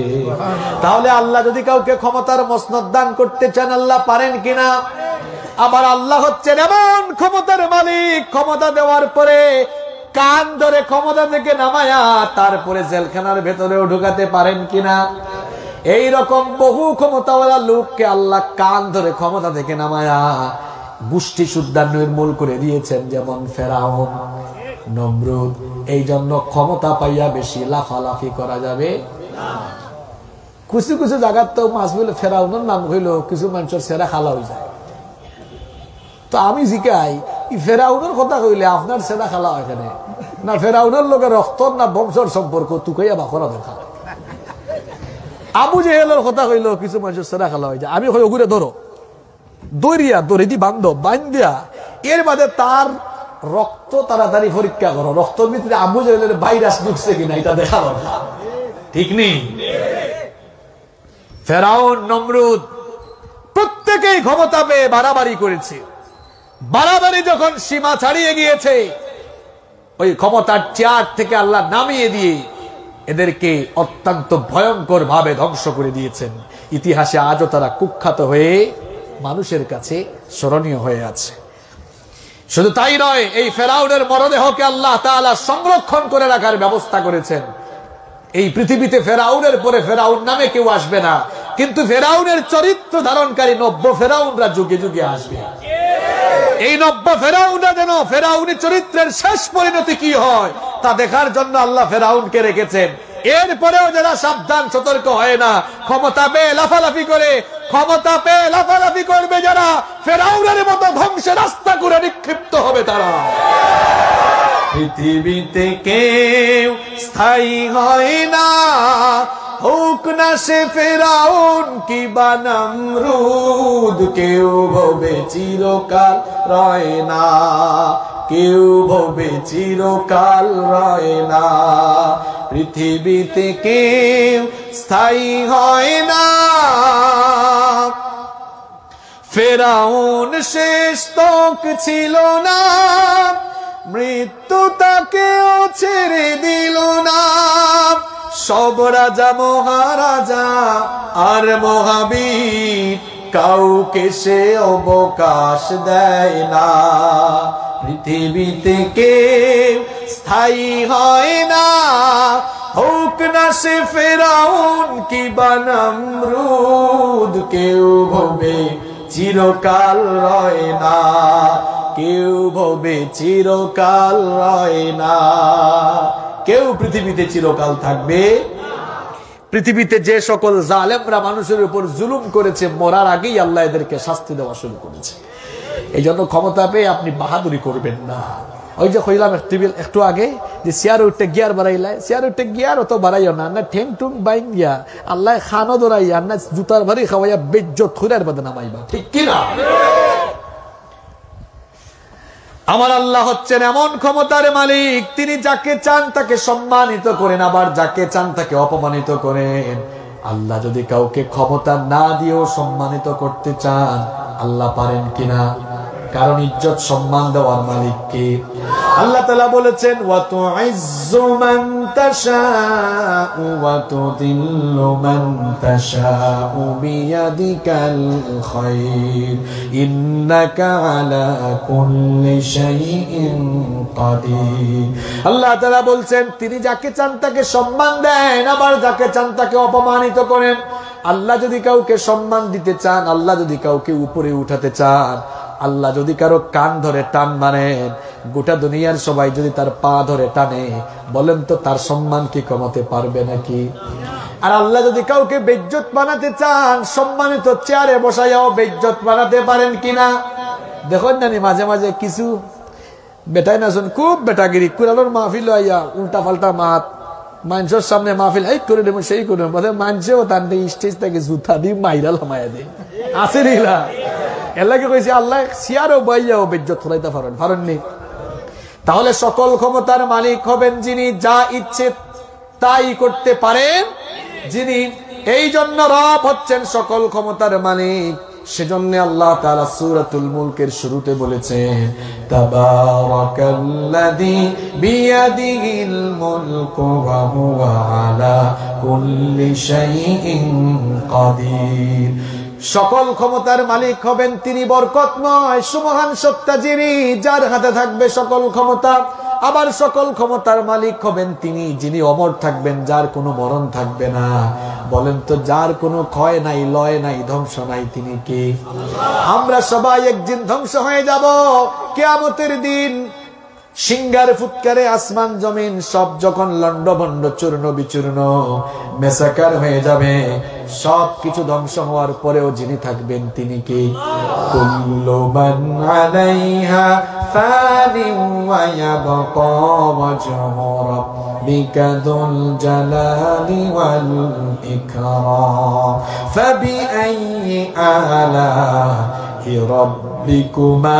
তাহলে আল্লাহ যদি কাউকে ক্ষমতার মসনদ দান করতে চান, আল্লাহ পারেন কিনা? আবার আল্লাহ হচ্ছেন এমন ক্ষমতার মালিক, ক্ষমতা দেওয়ার পরে কান ধরে ক্ষমতা থেকে নামায়া তারপরে জেলখানার ভেতরেও ঢুকাতে পারেন কিনা? এই রকম বহু ক্ষমতাওয়ালা লোককে আল্লাহ কান ধরে ক্ষমতা থেকে নামায়া গোষ্ঠী সুদ্ধা নির্মূল করে দিয়েছেন, যেমন ফেরাউন, নমরুদ। এই জন্য ক্ষমতা পাইয়া বেশি লাফালাফি করা যাবে না। কিছু কিছু জায়গার তো মাছ বলে ফেরাউনের নাম হইল কিছু মানুষের সেরা খালা হয়ে যায়। তো আমি জিকাই ফেরাউনের কথা কইলে আপনার সেরা খালা এখানে না, ফেরাউনের লোকের রক্ত না বংশর সম্পর্ক তুকাইয়া বাখরা দেখা। আবু জেহেলের কথা কইল কিছু মানুষের সেরা খালা হয়ে যায়। আমি কই ওগুলো ধরো দরিয়া দড়ি দি বান্ধ বান্ধিয়া এর বাদে তার রক্ত তাড়াতাড়ি পরীক্ষা করো, রক্তের ভিতরে আবু জেহেলের ভাইরাস ঢুকছে কিনা এটা দেখা দরকার, ঠিক নেই? ফেরাউন, নমরুদ প্রত্যেকেই ক্ষমতা পেয়ে বাড়াবাড়ি করেছে। বাড়াবাড়ি যখন সীমা ছাড়িয়ে গিয়েছে, ওই ক্ষমতার চেয়ার থেকে আল্লাহ নামিয়ে দিয়ে এদেরকে অত্যন্ত ভয়ঙ্কর ভাবে ধ্বংস করে দিয়েছেন। ইতিহাসে আজও তারা কুখ্যাত হয়ে মানুষের কাছে স্মরণীয় হয়ে আছে। শুধু তাই নয়, এই ফেরাউনের মরদেহকে আল্লাহ তাআলা সংরক্ষণ করে রাখার ব্যবস্থা করেছেন। এই পৃথিবীতে ফেরাউনের পরে ফেরাউন নামে কেউ আসবে না, কিন্তু ফেরাউনের চরিত্র ধারণকারী নব্য ফেরাউনরা যুগে যুগে আসবে। এই নব্য ফেরাউনরা যেন ফেরাউনি চরিত্রের শেষ পরিণতি কি হয় তা দেখার জন্য আল্লাহ ফেরাউনকে রেখেছেন। এরপরেও যারা সাবধান সতর্ক হয় না, ক্ষমতা পেয়ে লাফালাফি করে, ক্ষমতা পেয়ে লাফালাফি করবে যারা, ফেরাউনের মতো ধ্বংসের রাস্তা করে নিক্ষিপ্ত হবে তারা। পৃথিবীতে কেউ স্থায়ী হয় না, হোক না সে ফেরাউন কি বা নমরুদ, কেউ ভবে চিরকাল রয় না, কেউ ভবে চিরকাল রয় না। পৃথিবীতে কেউ স্থায়ী হয় না, ফেরাউন শেষ তক ছিল না, মৃত্যু তাকেও ছেড়ে দিল না। সব রাজা মহারাজা আর মহাবীর কাউকে সে অবকাশ দেয় না। পৃথিবীতে কেউ স্থায়ী হয় না, হোক না সে ফেরাউন কিবা নমরুদ। কেউ ভবে চিরকাল রয় না, কেউ ভবে চিরকাল রয় না। কেউ পৃথিবীতে চিরকাল থাকবে। পৃথিবীতে যে সকল জালেমরা মানুষের উপর জুলুম করেছে, মরার আগেই আল্লাহ এদেরকে শাস্তি দেওয়া শুরু করেছে। এই জন্য ক্ষমতা পেয়ে আপনি বাহাদুরি করবেন না। ওই যে কইলাম একটু আগে যে চেয়ার উঠতে গিয়ার বাড়াইলাই, চেয়ার উঠতে গিয়ার অত বাড়াইও না, না ঠেং টুং বাইন গিয়া আল্লাহ খানো দৌড়াইয়া না জুতার ভারি খাওয়াইয়া বেজ্জত খুঁড়ার বাদে নামাইবা, ঠিক কিনা? আমার আল্লাহ হচ্ছেন এমন ক্ষমতার মালিক, তিনি যাকে চান তাকে সম্মানিত করেন, আবার যাকে চান তাকে অপমানিত করেন। আল্লাহ যদি কাউকে ক্ষমতা না দিয়েও সম্মানিত করতে চান, আল্লাহ পারেন কিনা? কারণ ইজ্জত সম্মান দেওয়ার মালিক কে? আল্লাহ তাআলা বলেছেন ওয়া তুইজ্জু মান তাশাউ ওয়া তুযিল্লু মান তাশাউ বিয়াদিকাল খায়র ইন্নাকা আলা কুল্লি শাইইন কাদির। আল্লাহ তাআলা বলছেন তিনি যাকে চান তাকে সম্মান দেন, আবার যাকে চান তাকে অপমানিত করেন। আল্লাহ যদি কাউকে সম্মান দিতে চান, আল্লাহ যদি কাউকে উপরে উঠাতে চান, আল্লাহ যদি কারো কান ধরে টান মানেন, গোটা দুনিয়ার সবাই যদি তার পা ধরে টানে, বলেন তো তার সম্মান কি কমাতে পারবে নাকি? আর আল্লাহ যদি কাউকে বেইজ্জত বানাতে চান, সম্মানিত চেয়ারে বসাইয়াও বেইজ্জত বানাতে পারেন কিনা? দেখুন জানি মাঝে মাঝে কিছু বেটাই না শুন খুব বেটাগিরি কুরালোর মাহফিল আইয়া উল্টা পাল্টা মাত, মানুষের সামনে মাহফিল এই করে দেবো সেই করে দেবো, মানুষেও তার স্টেজ থেকে জুতা দিয়ে মাইরা লামাইয়া দেয়। আছে রিলা এলাকে কইছে আল্লাহ সিয়ারও বাইয়াও বেজ্জত ফলাইতে পারেন পারেননি। তাহলে সকল ক্ষমতার মালিক হবেন যিনি, যা ইচ্ছে তাই করতে পারেন যিনি। এই জন্য রব হচ্ছেন সকল ক্ষমতার মালিক। সেজন্য আল্লাহ তাআলা সূরাতুল মুলকের শুরুতে বলেছেন তাবারাকাল্লাযী বিয়াদিহিল মুলকু ওয়া হুয়া আলা কুল্লি শাইইন কাদির। সকল ক্ষমতার মালিক হবেন তিনি, বরকতময় সুমহান সত্তা যিনি, যার হাতে থাকবে সকল ক্ষমতা। আবার সকল ক্ষমতার মালিক হবেন তিনি যিনি অমর থাকবেন, যার কোনো মরণ থাকবে না। বলেন তো যার কোনো ক্ষয় নাই, লয় নাই, ধ্বংস নাই, তিনি কে? আমরা সবাই একদিন ধ্বংস হয়ে যাব কিয়ামতের দিন। সিঙ্গার ফুৎকারে আসমান জমিন সব যখন লন্ডভন্ড চূর্ণ বিচূর্ণ মেসাকার হয়ে যাবে, সব কিছু ধ্বংস হওয়ার পরেও যিনি থাকবেন তিনি কে? কুল্লু মান আলাইহা ফানিন ওয়া ইয়াবকা ওয়াজহু রাব্বিকা যুল জালালি ওয়াল ইকরাম ফাবিআইয়ি আলাহি রাব্বিকুমা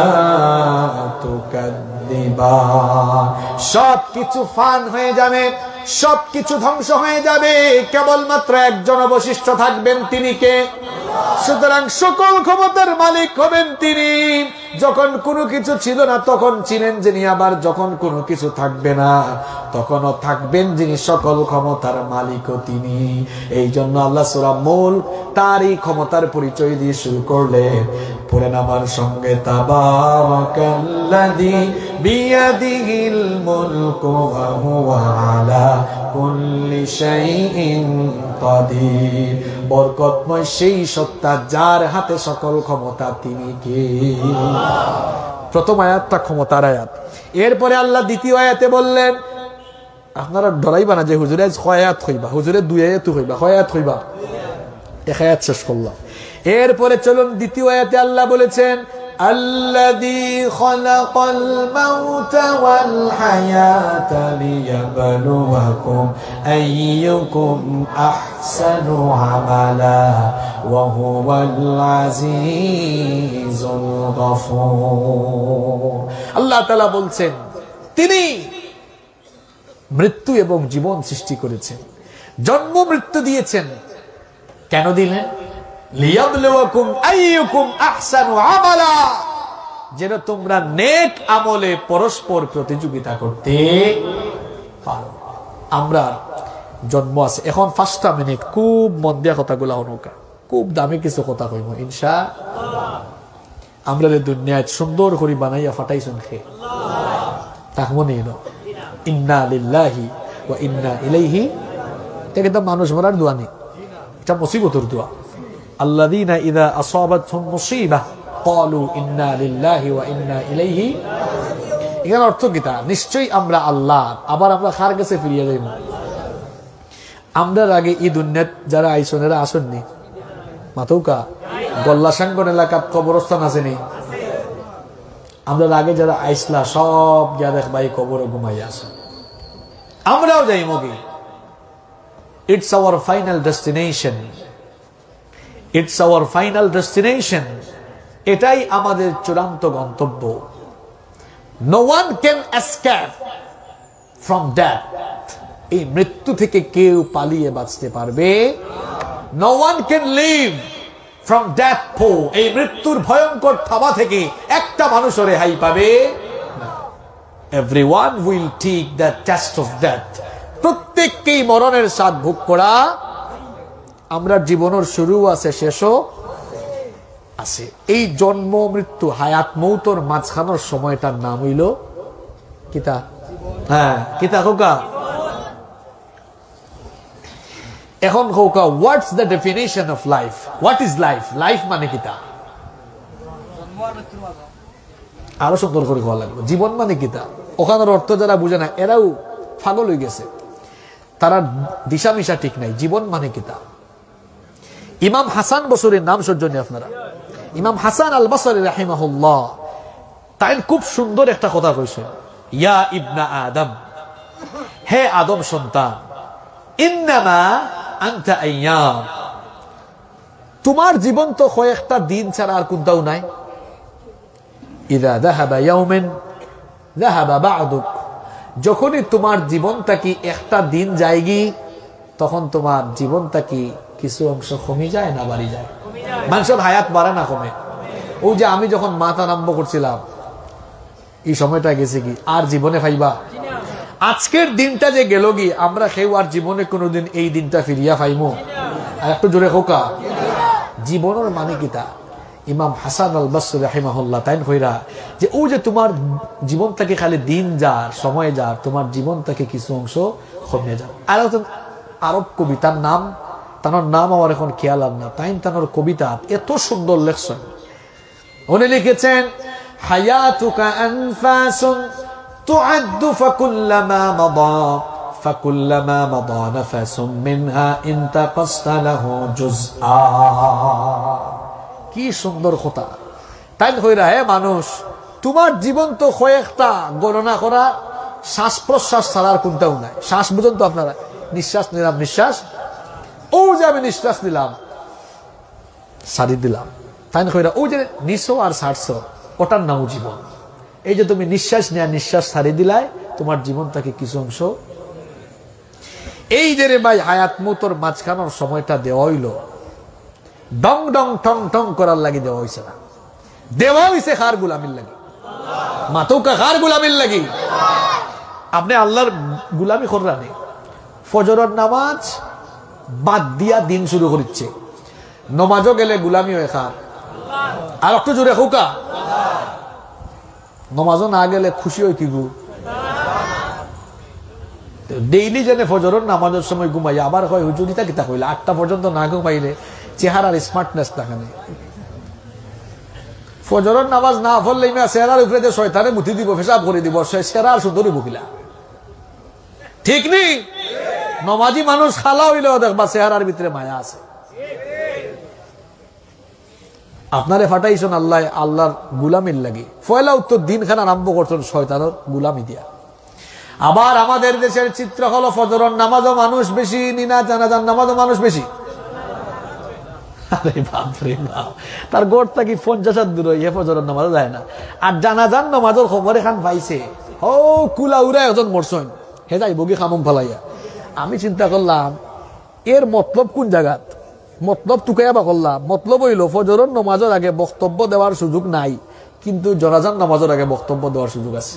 তুকাদ্দিবান। সব কিছু ফান হয়ে যাবে, সবকিছু ধ্বংস হয়ে যাবে, কেবলমাত্র একজন অবশিষ্ট থাকবেন, তিনি কে? সুতরাং সকল ক্ষমতার মালিক হবেন তিনি। যখন কোনো কিছু ছিল না তখন ছিলেন যিনি, আবার যখন কোনো কিছু থাকবে না তখনও থাকবেন যিনি, সকল ক্ষমতার মালিকও তিনি। এই জন্য আল্লাহ সূরা মুলক তারই ক্ষমতার পরিচয় দিয়ে শুরু করলেন। পড়েন আমার সঙ্গে তাবারাকাল্লাযী বিয়াদিহিল মুলকু ওয়া হুয়া আলা কুল্লি শাইইন কাদির। বরকতময় সেই সত্তা যার হাতে সকল ক্ষমতা, তিনি কে? প্রথম আয়াতটা ক্ষমতার আয়াত। এরপরে আল্লাহ দ্বিতীয় আয়াতে বললেন, আপনারা ডরাইবা না যে হুজুরে ছয় আয়াত হইবা, হুজুরে দুই আয়াত হইবা, ছয় আয়াত হইবা, এক আয়াত শেষ করলাম। এরপরে চলুন দ্বিতীয় আয়াতে আল্লাহ বলেছেন আল্লাযী খালাকাল মাউতা ওয়াল হায়াতা লিয়াবলুয়াকুম আইয়ুকুম আহসানু আমালা ওয়া হুয়াল আজিজুল গফুর। আল্লাহ তাআলা বলছেন তিনি মৃত্যু এবং জীবন সৃষ্টি করেছেন, জন্ম মৃত্যু দিয়েছেন। কেন দিলেন? লিয়াবলুয়াকুম আইয়ুকুম আহসানু আমালা, যেন তোমরা নেক আমলে পরস্পর প্রতিযোগিতা করতে পারো। আমরা জন্ম আছে এখন পাঁচটা মিনিট, খুব মন দিয়া কথাগুলা অনুকা। খুব দামি কিছু কথা কইব ইনশা আমরা দুনিয়ায় সুন্দর করে বানাইয়া ফাটাইছেন খে তাহমো নেই ইন্না লিল্লাহি ওয়া ইন্না ইলাইহি এটা কিন্তু মানুষ মরার দোয়া নেই এটা মুসিবতের দোয়া আল্লাযীনা ইযা আসাবাতহুম মুসিবাহ ক্বালু ইন্না লিল্লাহি ওয়া ইন্না ইলাইহি এর অর্থ কি তা নিশ্চয়ই আমরা আল্লাহ আবার আমরা কার কাছে ফিরিয়ে যাইব আমরা আগে এই দুনিয়াত যারা আইসনেরা আসেননি মাতৌকা গল্লা সাঙ্গন এলাকার কবরস্থান আছে নি আমরা আগে যারা আইসলা সব যা দেখ ভাই কবরে ঘুমাই আছে আমরাও যাই মগে it's our final destination it's our final destination এটাই আমাদের চূড়ান্ত গন্তব্য no one can escape from that এই মৃত্যু থেকে কেউ পালিয়ে বাঁচতে পারবে no one can live from death পো এই মৃত্যুর ভয়ঙ্কর থাবা থেকে একটা মানুষও রেহাই পাবে everyone will take the test of death প্রত্যেককেই মরণের স্বাদ ভোগ করা আমরা জীবনের শুরু আছে শেষও আছে এই জন্ম মৃত্যু হায়াত মৌতর মাঝখানোর সময়টার নাম হইল কিতা হ্যাঁ কিতা হোকা এখন হোকা what's the definition of life what is life life মানে কিতা আরো সুন্দর করে হওয়া লাগবে জীবন মানে কিতা ওখানের অর্থ যারা বুঝে না এরাও পাগল হয়ে গেছে তারা দিশা মিশা ঠিক নাই জীবন মানে কিতা ইমাম হাসান বসরির নাম সজ্জনী আপনারা ইমাম হাসান আল বসরি রাহিমাহুল্লাহ তাই খুব সুন্দর একটা কথা কইছে ইয়া ইবনা আদম হে আদম সন্তান ইন্নামা আনতা আইয়াম তোমার জীবন তো কয়েকটা দিন ছাড়া আর কোনটাও নাই ইযা যাহাবা ইয়াউমান যাহাবা বা'দুক যখনই তোমার জীবনটা কি একটা দিন যায়গি তখন তোমার জীবনটা কি কিছু অংশ কমে যায় না বাড়ি যায় মানুষের হায়াত বাড়ে না কমে ওই যে আমি যখন মাথা আরম্ভ করছিলাম এই সময়টা গেছে কি আর জীবনে পাইবা আজকের দিনটা যে গেল গি আমরা কেউ আর জীবনে কোনোদিন এই দিনটা ফিরিয়া পাইমু আর একটু জোরে হোকা জীবনের মানে কিতা ইমাম হাসান আল বসরি রাহিমাহুল্লাহ তাই কইরা যে ও যে তোমার জীবনটাকে খালি দিন যার সময় যার তোমার জীবনটাকে কিছু অংশ কমে যার আর আরব কবিতার নাম তার নাম আমার এখন খেয়াল না তাই তার কবিতা এত সুন্দর লেখছেন উনি লিখেছেন হায়াতুকা আনফাসুন তুআদ্দু ফাকুল্লামা মাদা ফাকুল্লামা মাদা নাফাসুম মিনহা ইনতাকাসতা লাহু জুজআ কি সুন্দর কথা তাই কইরা হে মানুষ তোমার জীবন তো কয়েকটা গণনা করা শ্বাস প্রশ্বাস ছাড়ার কোনটাও নাই শ্বাস বুঝুন তো আপনারা নিঃশ্বাস নিলাম নিঃশ্বাস ও যে আমি নিঃশ্বাস নিলাম সারি দিলাম তাই কইরা ও যে নিছো আর ছাড়ছো ওটার নাম জীবন এই যে তুমি নিঃশ্বাস নেয়া নিঃশ্বাস ছাড়ি দিলাই তোমার জীবনটাকে কিছু অংশ এই যে রে ভাই হায়াত মৌতর মাঝখানোর সময়টা দেওয়া হইল ডং ডং টং টং করার লাগি দেওয়া হয়েছে না দেওয়া হয়েছে কার গুলামির লাগি মাতৌকা কার গুলামির লাগি আপনি আল্লাহর গুলামি কররানি ফজরের নামাজ বাদ দিয়া দিন শুরু করিচ্ছে নমাজও গেলে গুলামি হয় কার আর একটু জোরে হোকা নমাজও না গেলে খুশি হয় কি গু ডেইলি জেনে ফজরের নামাজের সময় ঘুমাই আবার হয় হুজুরিতা কিতা কইলে আটটা পর্যন্ত না ঘুমাইলে চেহারার স্মার্টনেস দেখা নেই ফজরের নামাজ না পড়লে চেহারার উপরে যে শয়তানে মুঠি দিব পেশাব করে দিব সে চেহারার সুন্দরী বকিলা ঠিক নেই নমাজি মানুষ খালা হইলেও দেখবা চেহারার ভিতরে মায়া আছে আপনারে ফাটাইছেন আল্লাহ আল্লাহর গুলামির লাগি ফয়লা উত্তর দিন খান আরম্ভ করছেন শয়তানের গুলামি দিয়া আবার আমাদের দেশের চিত্র হলো ফজরের নামাজও মানুষ বেশি নিনা জানাজার নামাজও মানুষ বেশি আরে বাপরে বাপ তার গোড়টা কি পঞ্চাশ হাত দূর হইয়া ফজরের নামাজও যায় না আর জানাজার নামাজের খবর এখান পাইছে ও কুলা উড়াই ওজন মরছেন হে যাই বগি খামম ফলাইয়া আমি চিন্তা করলাম এর মতলব কোন জায়গাত মতলব টুকাইয়া বা করলাম মতলব হইল ফজরের নামাজের আগে বক্তব্য দেওয়ার সুযোগ নাই কিন্তু জানাজার নামাজের আগে বক্তব্য দেওয়ার সুযোগ আছে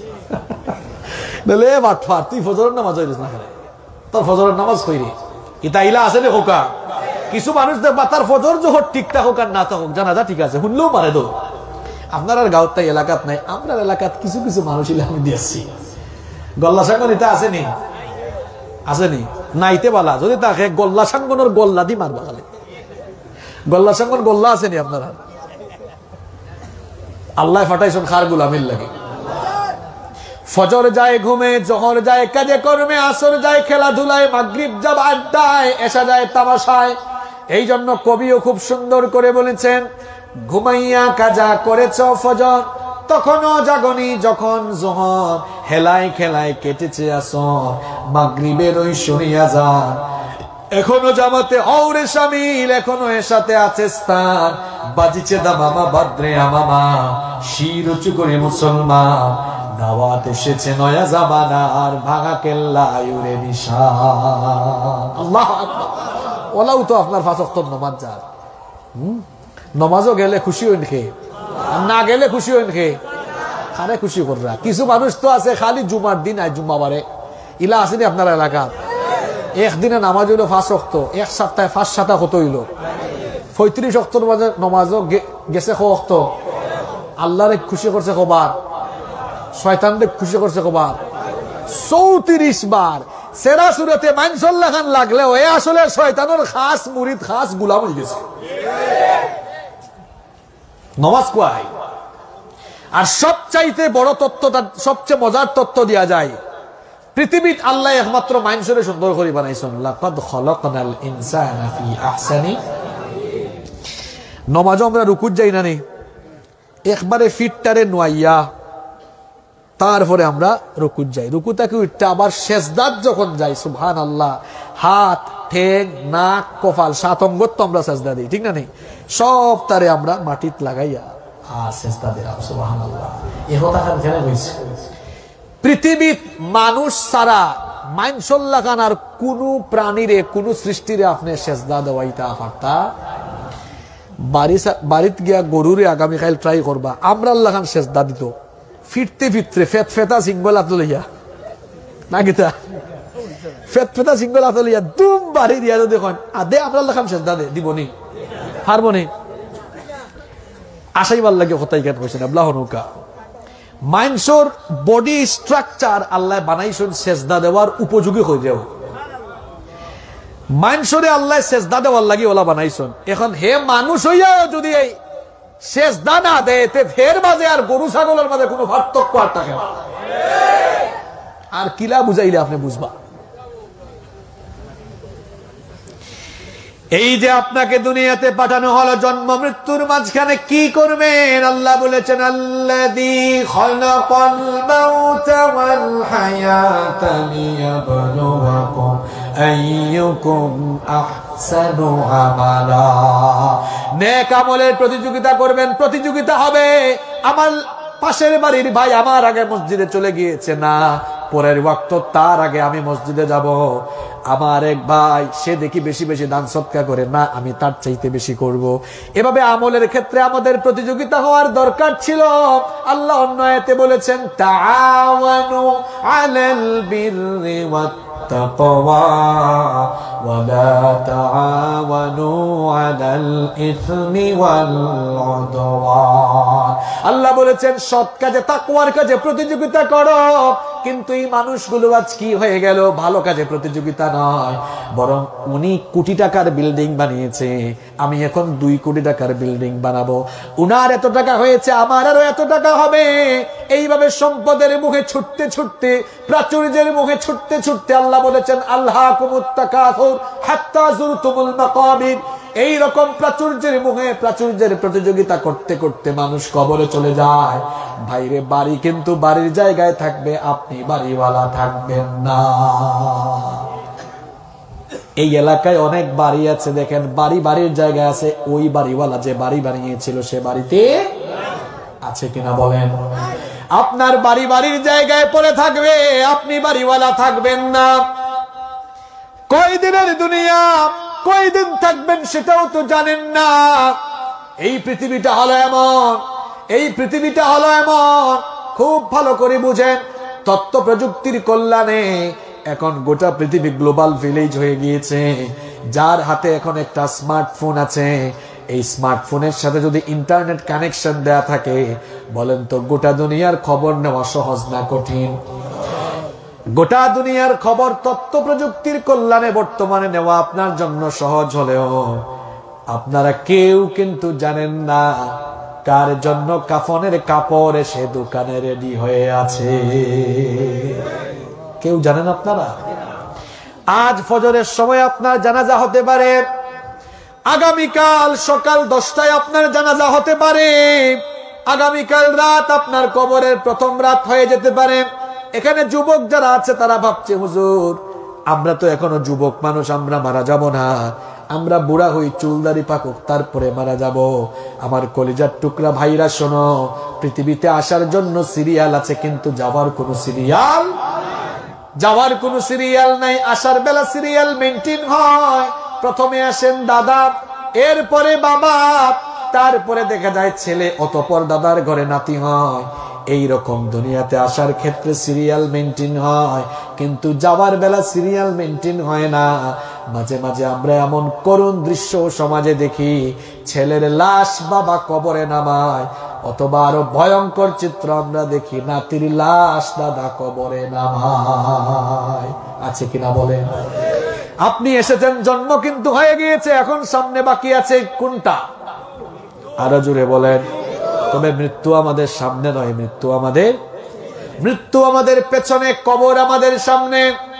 বলে বাটফার তুই ফজরের নামাজ হইলিস না তোর ফজরের নামাজ কইরে ইতা ইলা আছে রে খোকা কিছু মানুষ দেখবা তার ফজর জোহর ঠিক থাকুক আর না থাকুক, জানাজা ঠিক আছে শুনলেও মারে দো। আপনার আর গাঁত তাই এলাকাত নাই, আপনার এলাকাত কিছু কিছু মানুষ আমি দিয়েছি। গল্লা সাঙ্গন এটা আসেনি, আসেনি নাইতে বালা যদি তাকে গল্লা সাঙ্গনের গল্লা দি মারবা খালে। গল্লা সাঙ্গন গল্লা আসেনি আপনারা? আল্লাহ ফাটাইছেন খার গুলামির লাগে। ফজর যায় ঘুমে, জোহর যায় কাজে কর্মে, আসর যায় খেলাধুলায়, মাগরিব যাব আড্ডায়, এশা যায় তামাশায়। এই জন্য কবিও খুব সুন্দর করে বলেছেন, ঘুমাইয়া কাজা করেছ ফজর, তখনও জাগনি যখন জোহর, হেলায় খেলায় কেটেছে আসর, মাগরিবের ওই শুনিয়া যান, এখনো জামাতে হওরে শামিল, এখনো এর সাথে আছে স্থান, বাজিছে দামামা বাদ্রে আমামা, শির উঁচু করে মুসলমান, দাওয়াত এসেছে নয়া জামানা, আর ভাঙা কেল্লা ইউরে নিশান। আল্লাহু আকবার। ওলাও তো আপনার পাঁচ ওয়াক্ত নামাজ যার, হুম নমাজও গেলে খুশি হইন খে, আর না গেলে খুশি হইন খে, খানে খুশি কররা। কিছু মানুষ তো আছে খালি জুমার দিন আর জুম্মাবারে, ইলা আসেনি আপনার এলাকা? একদিনে নামাজ হইলো পাঁচ ওয়াক্ত, এক সপ্তাহে পাঁচ সাতা কত হইল? পঁয়ত্রিশ ওয়াক্তর মাঝে নমাজও গেছে ক ওয়াক্ত। আল্লাহরে খুশি করছে কবার? শয়তানরে খুশি করছে কবার? চৌত্রিশ বার। সেরা সুরতে মাইনসল্লা খান লাগলেও এ আসলে শয়তানের খাস মুরিদ, খাস গুলাম হয়ে গেছে। নমাজ কোয়াই। আর সবচাইতে বড় তত্ত্বটা, সবচেয়ে মজার তত্ত্ব দেওয়া যায়, পৃথিবীর আল্লাহ একমাত্র মানুষের সুন্দর করে বানাইছেন। লাকাদ খালাকনাল ইনসানা ফি আহসানি। নমাজে আমরা রুকুত যাই না নি, একবারে ফিটটারে নোয়াইয়া তারপরে আমরা রুকুত যাই। রুকুতাকে উঠতে আবার সেজদাত যখন যাই, সুবহানাল্লাহ, হাত, ঠেং, নাক, কপাল, সাত অঙ্গত তো আমরা সেজদা দিই, ঠিক না নেই? সব তারে আমরা মাটিত লাগাইয়া আর সেজদা দিলাম, সুবহানাল্লাহ। এ কথা খান কেন হইছে? পৃথিবীর মানুষ ছাড়া মাইনসল্লা খান আর কোন প্রাণীরে, কোন সৃষ্টিরে আপনি সেজদা দেওয়াইতা পারতা? বাড়িত গিয়া গরুরে আগামীকাল ট্রাই করবা, আমরা আল্লাহ খান সেজদা দিত ফিরতে ফিরতে ফেত ফেতা সিঙ্গল হাত লইয়া, না গীতা ফেত ফেতা সিঙ্গল হাত লইয়া দুম বাড়ি দিয়া দেখুন আদে আমরা আল্লাহ খান সেজদা দে দিবনি, পারবনি? আশাইবার লাগে কথাই কেন কইছেন আল্লাহ নৌকা। মাইনসর বডি স্ট্রাকচার আল্লাহ বানাইছেন সেজদা দেওয়ার উপযোগী হয়ে যাও। মাইনসরে আল্লাহ সেজদা দেওয়ার লাগি ওলা বানাইছেন। এখন হে মানুষ হইয়াও যদি এই সেজদা না দেয়, তে ফের মাঝে আর গরু ছাগলের মাঝে কোনো পার্থক্য আর থাকে না। আর কিলা বুঝাইলে আপনি বুঝবা? এই যে আপনাকে দুনিয়াতে পাঠানো হলো, জন্ম মৃত্যুর মাঝখানে কি করবেন? আল্লাহ বলেছেন, আল্লাযী খালাকাল মাউতা ওয়াল হায়াতা লিয়াবলুয়াকুম আইয়ুকুম আহসানু আমালা। নেক আমলের প্রতিযোগিতা করবেন, প্রতিযোগিতা হবে। আমার পাশের বাড়ির ভাই আমার আগে মসজিদে চলে গিয়েছে, না পরের ওয়াক্ত তার আগে আমি মসজিদে যাব। আমার এক ভাই সে দেখি বেশি বেশি দান সদকা করে, না আমি তার চাইতে বেশি করব। এভাবে আমলের ক্ষেত্রে আমাদের প্রতিযোগিতা হওয়ার দরকার ছিল। আল্লাহ অন্য আয়াতে বলেছেন, তাআওয়ানু আলাল বিররি ওয়াত তাকওয়া ওয়া লা তাআওয়ানু আলাল ইসমি ওয়াল উদওয়ান। আল্লাহ বলেছেন সৎ কাজে, তাকওয়ার কাজে প্রতিযোগিতা করো। কিন্তু এই মানুষগুলো আজ কি হয়ে গেল? ভালো কাজে প্রতিযোগিতা নয়, বরং উনি কোটি টাকার বিল্ডিং বানিয়েছে, আমি এখন দুই কোটি টাকার বিল্ডিং বানাবো। উনার এত টাকা হয়েছে, আমার আরো এত টাকা হবে। এইভাবে সম্পদের মুখে ছুটতে ছুটতে, প্রাচুর্যের মুখে ছুটতে ছুটতে আল্লাহ বলেছেন, আলহাকুমুত তাকাসুর হাত্তা যুরতুমুল মাকাবির। এই রকম প্রাচুর্যের মুখে, প্রাচুর্যের প্রতিযোগিতা করতে করতে মানুষ কবরে চলে যায়। ভাইরে, বাড়ি কিন্তু বাড়ির জায়গায় থাকবে, আপনি বাড়িওয়ালা থাকবেন না। এই এলাকায় অনেক বাড়ি আছে, দেখেন বাড়ি বাড়ির জায়গায় আছে, ওই বাড়িওয়ালা যে বাড়ি বানিয়েছিল সে বাড়িতে আছে কিনা বলেন? আপনার বাড়ি বাড়ির জায়গায় পড়ে থাকবে, আপনি বাড়িওয়ালা থাকবেন না। কয়দিনের দুনিয়া, কয়দিন থাকবেন সেটাও তো জানেন না। এই পৃথিবীটা হলো এমন, এই পৃথিবীটা হলো এমন, খুব ভালো করে বুঝেন। তথ্য প্রযুক্তির কল্যাণে এখন গোটা পৃথিবী গ্লোবাল ভিলেজ হয়ে গিয়েছে। যার হাতে এখন একটা স্মার্টফোন আছে, এই স্মার্টফোনের সাথে যদি ইন্টারনেট কানেকশন দেয়া থাকে, বলেন তো গোটা দুনিয়ার খবর নেওয়া সহজ না কঠিন? গোটা দুনিয়ার খবর তথ্য প্রযুক্তির কল্যাণে বর্তমানে নেওয়া আপনার জন্য সহজ হলেও আপনারা কেউ কিন্তু জানেন না কার জন্য কাফনের কাপড় এসে দোকানে রেডি হয়ে আছে। কেউ জানেন আপনারা? আজ ফজরের সময় আপনার জানাজা হতে পারে, আগামীকাল সকাল দশটায় আপনার জানাজা হতে পারে, আগামীকাল রাত আপনার কবরের প্রথম রাত হয়ে যেতে পারে। এখানে যুবক যারা আছে তারা ভাবছে, হুজুর আমরা তো এখনো যুবক মানুষ, আমরা মারা যাব না, আমরা বুড়া হই, চুলদারি পাকুক তারপরে মারা যাব। আমার কলিজার টুকরা ভাইরা শোনো, পৃথিবীতে আসার জন্য সিরিয়াল আছে কিন্তু যাওয়ার কোন সিরিয়াল যাওয়ার কোন সিরিয়াল নাই। আসার বেলা সিরিয়াল মেনটেন হয়, প্রথমে আসেন দাদা, এরপরে বাবা, তারপরে দেখা যায় ছেলে, অতঃপর দাদার ঘরে নাতি হয়। এই রকম দুনিয়াতে আসার ক্ষেত্রে সিরিয়াল মেনটেন হয়, কিন্তু যাওয়ার বেলা সিরিয়াল মেনটেন হয় না। মাঝে মাঝে আমরা এমন করুণ দৃশ্য সমাজে দেখি, ছেলের লাশ বাবা কবরে নামায়, অথবা আরো ভয়ঙ্কর চিত্র আমরা দেখি, নাতির লাশ দাদা কবরে নামায়। আছে কিনা বলেন? আপনি এসেছেন, জন্ম কিন্তু হয়ে গিয়েছে, এখন সামনে বাকি আছে কোনটা? আরো জোরে বলেন। তবে মৃত্যু আমাদের সামনে নয়, মৃত্যু আমাদের মৃত্যু আমাদের পেছনে, কবর আমাদের সামনে।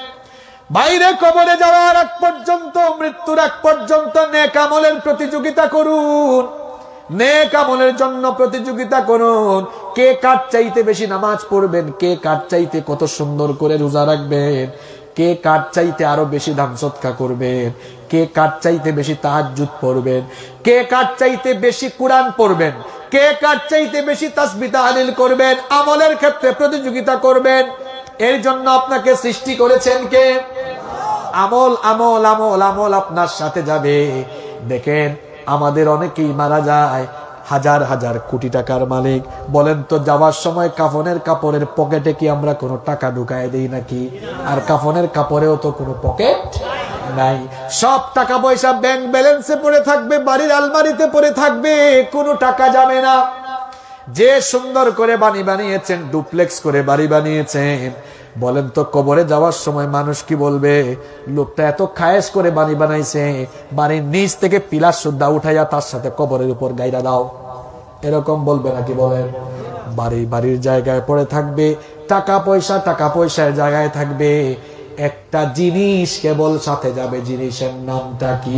বাইরে কবরে যাওয়ার আগ পর্যন্ত, মৃত্যুর আগ পর্যন্ত নেক আমলের প্রতিযোগিতা করুন, নেক আমলের জন্য প্রতিযোগিতা করুন। কে কার চাইতে বেশি নামাজ পড়বেন, কে কার চাইতে কত সুন্দর করে রোজা রাখবেন, কে কার চাইতে আরো বেশি দান সদকা করবেন, কে কার চাইতে বেশি তাহাজ্জুদ পড়বেন, কে কার চাইতে বেশি কুরআন পড়বেন, কে কার চাইতে বেশি তাসবিহ তাহলিল করবেন, আমলের ক্ষেত্রে প্রতিযোগিতা করবেন। এর জন্য আপনাকে সৃষ্টি করেছেন কে? আমল আমল আমল আমল আপনার সাথে যাবে। দেখেন আমাদের অনেকেই মারা যায়, হাজার হাজার কোটি টাকার মালিক, বলেন তো যাওয়ার সময় কাফনের কাপড়ের পকেটে কি আমরা কোনো টাকা ঢুকায় দেই নাকি? আর কাফনের কাপড়েও তো কোনো পকেট নাই, সব টাকা পয়সা ব্যাংক ব্যালেন্সে পড়ে থাকবে, বাড়ির আলমারিতে পড়ে থাকবে, কোনো টাকা যাবে না। যে সুন্দর করে বাড়ি বানিয়েছেন, ডুপ্লেক্স করে বাড়ি বানিয়েছেন, বলেন তো কবরে যাওয়ার সময় মানুষ কি বলবে? লোকটা এত খায়েশ করে বাড়ি বানাইছে, বাড়ির নিচ থেকে পিলার সুদ্ধা উঠাইয়া তার সাথে কবরের উপর গাইরা দাও, এরকম বলবে নাকি? বলেন। বাড়ি বাড়ির জায়গায় পড়ে থাকবে, টাকা পয়সা টাকা পয়সার জায়গায় থাকবে, একটা জিনিস কেবল সাথে যাবে, জিনিসের নামটা কি?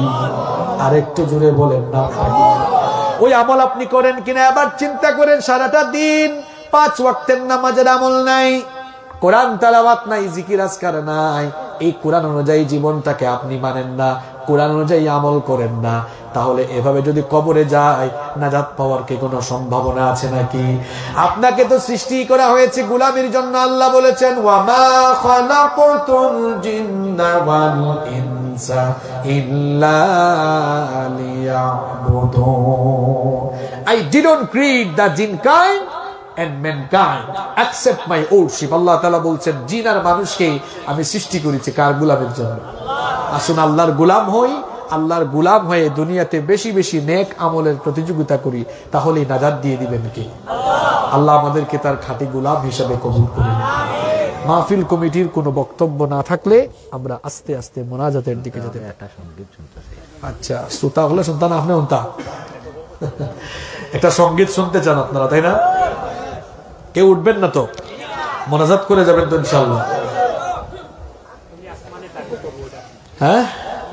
আরেকটু জুড়ে বলেন নামটা কি? ওই আমল আপনি করেন কিনা আবার চিন্তা করেন। সারাটা দিন পাঁচ ওয়াক্তের নামাজের আমল নাই, কোরআন তেলাওয়াত নাই, জিকির আজকার নাই, এই কোরআন অনুযায়ী জীবনটাকে আপনি মানেন না, কোরআন অনুযায়ী আমল করেন না, তাহলে এভাবে যদি কবরে যায় নাজাত পাওয়ার কি কোনো সম্ভাবনা আছে নাকি? আপনাকে তো সৃষ্টি করা হয়েছে গোলামির জন্য। আল্লাহ বলেছেন, ওয়ামা খালাকতুল জিন্না ওয়াল ইনসা ইল্লা লিয়াবুদুন। I didn't create the jinn kind and mankind accept my worship. আল্লাহ তাআলা বলছেন, জিন আর মানুষকে আমি সৃষ্টি করেছি কার গোলামের জন্য? আসুন আল্লাহর গোলাম হই, আল্লাহর গোলাম হয়ে দুনিয়াতে বেশি বেশি নেক আমলের প্রতিযোগিতা করি, তাহলেই নাজাত দিয়ে দিবেন কে? আল্লাহ আমাদেরকে তার খাঁটি গোলাম হিসেবে কবুল করুন। মাহফিল কমিটির কোনো বক্তব্য না থাকলে আমরা আস্তে আস্তে মোনাজাতের দিকে যেতে। আচ্ছা, শ্রোতা হলে সন্তান আপনি হন্তা একটা সঙ্গীত শুনতে চান আপনারা, তাই না? কেউ উঠবেন না তো? মোনাজাত করে যাবেন তো ইনশাআল্লাহ। হ্যাঁ,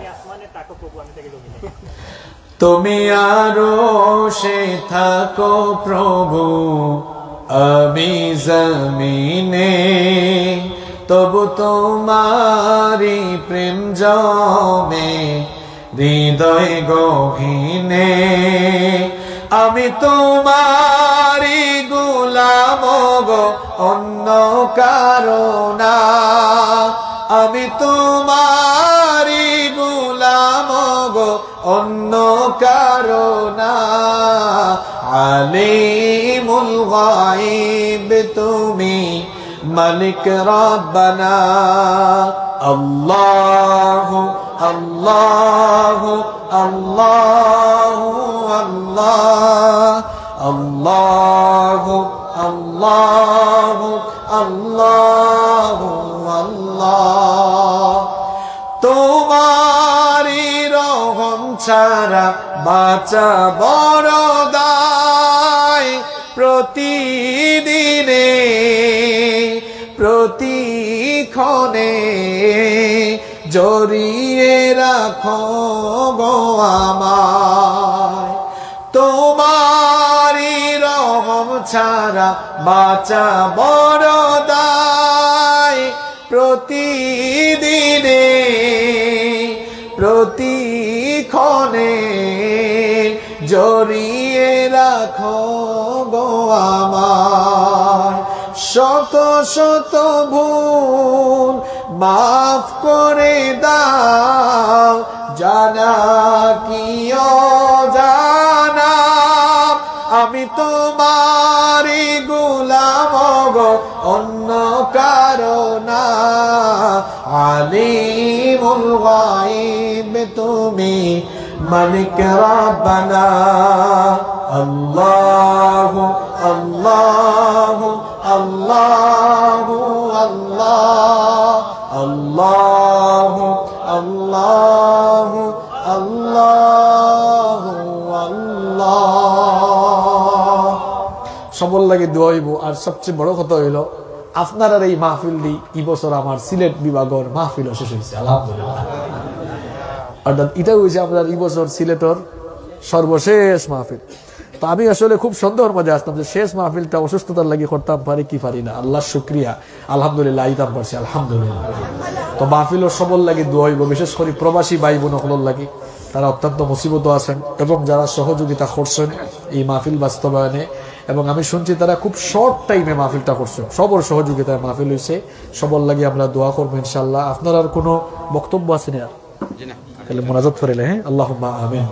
তুমি আরো সে থাকো প্রভু, আমি জমিনে, তবু তোমারি প্রেম জমে হৃদয় গহীনে। আমি তোমারি গোলাম গো, অন্য কারো না, আমি তোমারি গোলাম গো, অন্য কারো না। আলিমুল গায়ব তুমি, মালিক রব্বানা আল্লাহু আল্লাহু আল্লাহু আল্লাহ আল্লাহু আল্লাহু আল্লাহু আল্লাহ তোমারি রহম ছাড়া বাঁচা বড় দায় প্রতিদিনে প্রতিক্ষণে জড়িয়ে রাখো গো আমায় তোমারি রহম ছাড়া বাঁচা বড় দায় প্রতিদিনে প্রতিক্ষণে জড়িয়ে রাখো গো আমায় শত শত ভুল মাফ করে দাও জানা কি অজানা আমি তোমারি গোলাম গো অন্য কারো না আলিমুল গায়ব তুমি মালিক রব্বানা আল্লাহু আল্লাহু আল্লাহু আল্লাহ আল্লাহু আল্লাহু আল্লাহু আল্লাহ সবল লাগে দোয়া হইব। আর সবচেয়ে বড় কথা হইল আপনার এই মাহফিল দি এই বছর আমার সিলেট বিভাগের মাহফিল শেষ হয়েছে আলহামদুলিল্লাহ। অর্থাৎ এটা হয়েছে আপনার এই বছর সিলেটর সর্বশেষ মাহফিল। তো আমি আসলে খুব সন্দেহের মধ্যে আসতাম যে শেষ মাহফিলটা অসুস্থতার লাগি করতাম পারি কি পারি না। আল্লাহ শুক্রিয়া আলহামদুলিল্লাহ আইতাম পারছি আলহামদুলিল্লাহ। তো মাহফিলের সবল লাগি দোয়া হইব, বিশেষ করে প্রবাসী ভাই বোন সকলের লাগি, তারা অত্যন্ত মুসিবত আছেন এবং যারা সহযোগিতা করছেন এই মাহফিল বাস্তবায়নে। এবং আমি শুনছি তারা খুব শর্ট টাইমে মাহফিলটা করছেন, সবর সহযোগিতায় মাহফিল হয়েছে। সবর লাগি আমরা দোয়া করবো ইনশাআল্লাহ। আপনার আর কোনো বক্তব্য আছে না? তাহলে মুনাজাত করিলে। হ্যাঁ, আল্লাহুম্মা আমিন।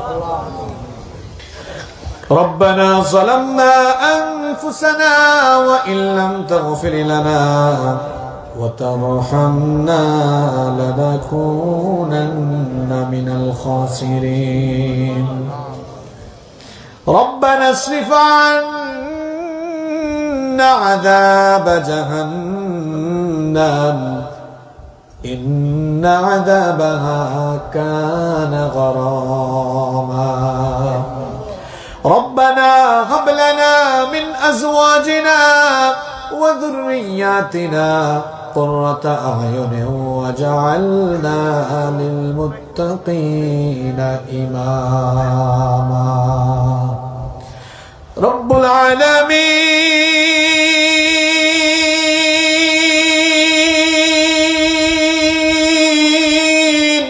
ربنا ظلمنا أنفسنا وإن لم تغفر لنا وترحمنا لنكونن من الخاسرين ربنا اصرف عنا عذاب جهنم إن عذابها كان غراما ربنا هب لنا من أزواجنا وذرياتنا قرة أعين واجعلنا للمتقين إماما رب العالمين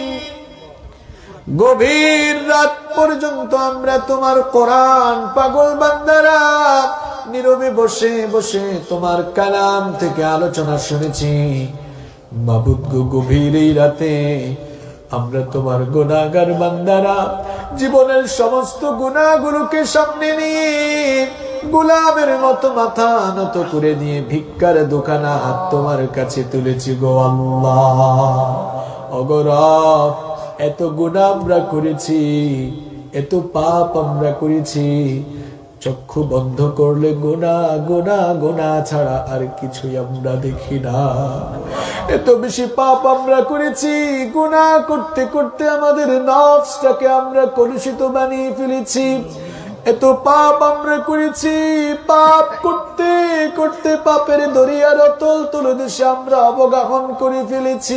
গভীর রাত পর্যন্ত আমরা তোমার কোরআন পাগল বান্দারা নীরবে বসে বসে তোমার কালাম থেকে আলোচনা শুনেছি। মাবুদ গো, গভীর এই রাতে আমরা তোমার গুনাহগার বান্দারা জীবনের সমস্ত গুনাহগুলোকে সামনে নিয়ে গোলামের মতো মাথা নত করে দিয়ে ভিক্ষার দোকানা হাত তোমার কাছে তুলেছি গো আল্লাহ। ওগো রব, এত গুনাহ আমরা করেছি, এত পাপ আমরা করেছি, চক্ষু বন্ধ করলে গুনাহ গুনাহ গুনাহ ছাড়া আর কিছুই আমরা দেখি না। এত বেশি পাপ আমরা করেছি, গুনাহ করতে করতে আমাদের নফসটাকে আমরা কলুষিত বানিয়ে ফেলেছি। এত পাপ আমরা করেছি, পাপ করতে করতে পাপের দরিয়ার অতল তলদেশে আমরা অবগাহন করে ফেলেছি।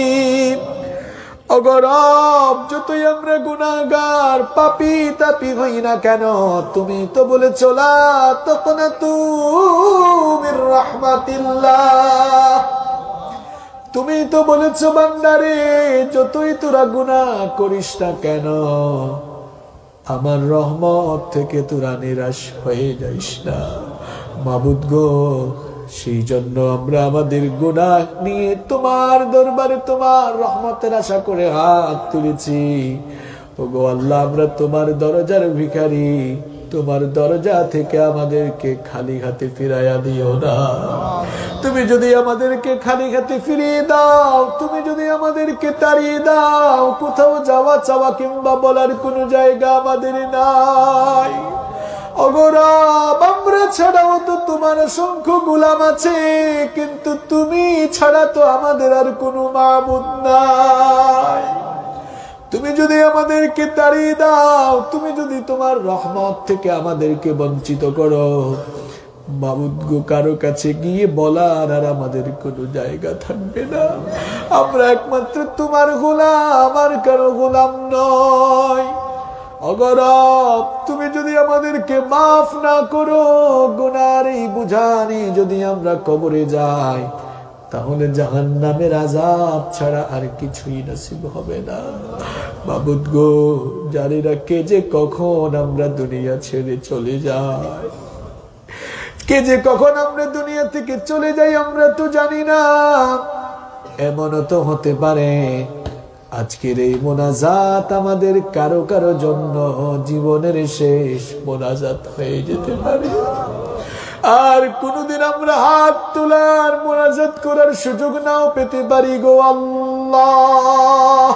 ওগো রব, যতই আমরা গুনাহগার পাপী তাপী হই না কেন, তুমি তো বলেছো লা তাকনাতু মির রাহমাতিল্লাহ। তুমি তো বলেছো বান্দারে, যতই তোরা গুনাহ করিস না কেন আমার রহমত থেকে তোরা নিরাশ হয়ে যাইস না। মাবুদ গো, সেই জন্য আমরা আমাদের গুনাহ নিয়ে তোমার দরবারে তোমার রহমতের আশা করে হাত তুলেছি। ওগো আল্লাহ, আমরা তোমার দরজার ভিখারি, তোমার দরজা থেকে আমাদেরকে খালি হাতে ফিরাইয়া দিও না। তুমি যদি আমাদেরকে খালি হাতে ফিরিয়ে দাও, তুমি যদি আমাদেরকে তাড়িয়ে দাও, কোথাও যাওয়া চাওয়া কিংবা বলার কোনো জায়গা আমাদের নাই। অগরব, আমরা ছাড়াও তো তোমার অসংখ্য গোলাম আছে, কিন্তু তুমি ছাড়া তো আমাদের আর কোনো মাবুদ নাই। তুমি যদি আমাদেরকে তাড়িয়ে দাও, তুমি যদি তোমার রহমত থেকে আমাদেরকে বঞ্চিত করো, মাবুদ গো, কারো কাছে গিয়ে বলার আর আমাদের কোনো জায়গা থাকবে না। আমরা একমাত্র তোমার গোলাম, আর কারো গোলাম নয়। অগরব, তুমি যদি আমাদেরকে মাফ না করো, গুনার এই বুঝানি যদি আমরা কবরে যাই, তাহলে জাহান্নামের আযাব ছাড়া আর কিছুই নসিব হবে না। মাবুদ গো, জানি না কে যে কখন আমরা দুনিয়া ছেড়ে চলে যাই, কে যে কখন আমরা দুনিয়া থেকে চলে যাই আমরা তো জানি না। এমনও তো হতে পারে আজকের এই মোনাজাত আমাদের কারো কারো জন্য জীবনের শেষ মোনাজাত হয়ে যেতে পারে, আর কোনদিন আমরা হাত তোলার মোনাজাত করার সুযোগ নাও পেতে পারি গো আল্লাহ।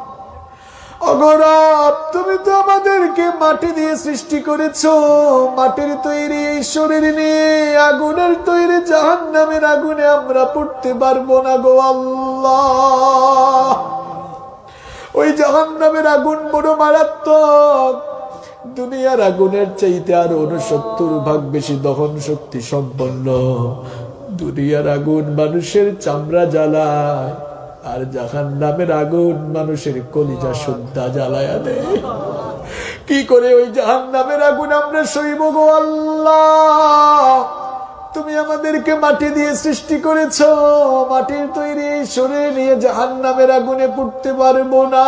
অগরব, তুমি তো আমাদেরকে মাটি দিয়ে সৃষ্টি করেছো, মাটির তৈরি এই শরীর নিয়ে আগুনের তৈরি জাহান্নামের আগুনে আমরা পড়তে পারবো না গো আল্লাহ। ওই জাহান্নামের আগুন বড় মারাত্মক, দুনিয়ার আগুনের চাইতে আরো উনসত্তর ভাগ বেশি দহন শক্তি সম্পন্ন। দুনিয়ার আগুন মানুষের চামড়া জ্বালায়, আর জাহান্নামের আগুন মানুষের কলিজা সুদ্ধা জ্বালায়া দেয়। কি করে ওই জাহান্নামের আগুন আমরা সইব গো আল্লাহ? তুমি আমাদেরকে মাটি দিয়ে সৃষ্টি করেছো, মাটির তৈরি শরীর নিয়ে জাহান্নামের আগুনে পুড়তে পারবো না।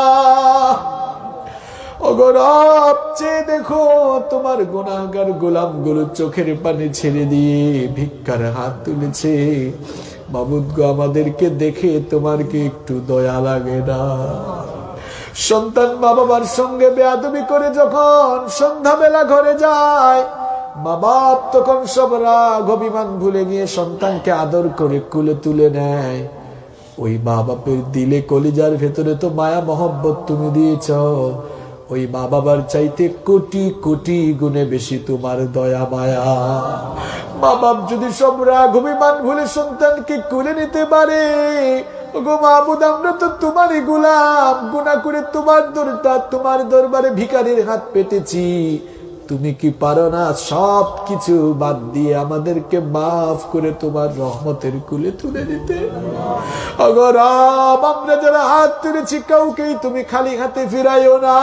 অগরব, চেয়ে দেখো তোমার গুনাহগার গোলামগুলো চোখের পানি ছেড়ে দিয়ে ভিক্ষার হাত তুলেছে। মাবুদ গো, আমাদেরকে দেখে তোমার কি একটু দয়া লাগে না? সন্তান মা বাবার সঙ্গে বেয়াদবি করে যখন সন্ধ্যাবেলা ঘরে যায়, মা বাপ তখন সব রাগ অভিমান ভুলে গিয়ে সন্তানকে আদর করে কুলে তুলে নেয়। ওই মা বাপের দিলে কলিজার ভেতরে তো মায়া মহব্বত তুমি দিয়েছ, ওই মা বাবার চাইতে কোটি কোটি গুণে বেশি তোমার দয়া মায়া। মা বাপ যদি সব রাগ অভিমান ভুলে সন্তানকে কুলে নিতে পারে, ওগো মাবুদ, আমরা তো তোমারই গোলাম, গুনাহ করে তোমার দরবার তোমার দরবারে ভিখারির হাত পেতেছি। তুমি কি পারো না সব কিছু বাদ দিয়ে আমাদেরকে মাফ করে তোমার রহমতের কুলে তুলে নিতে? ওগো রব, আমরা যারা হাত তুলেছি কাউকেই তুমি খালি হাতে ফিরাইও না।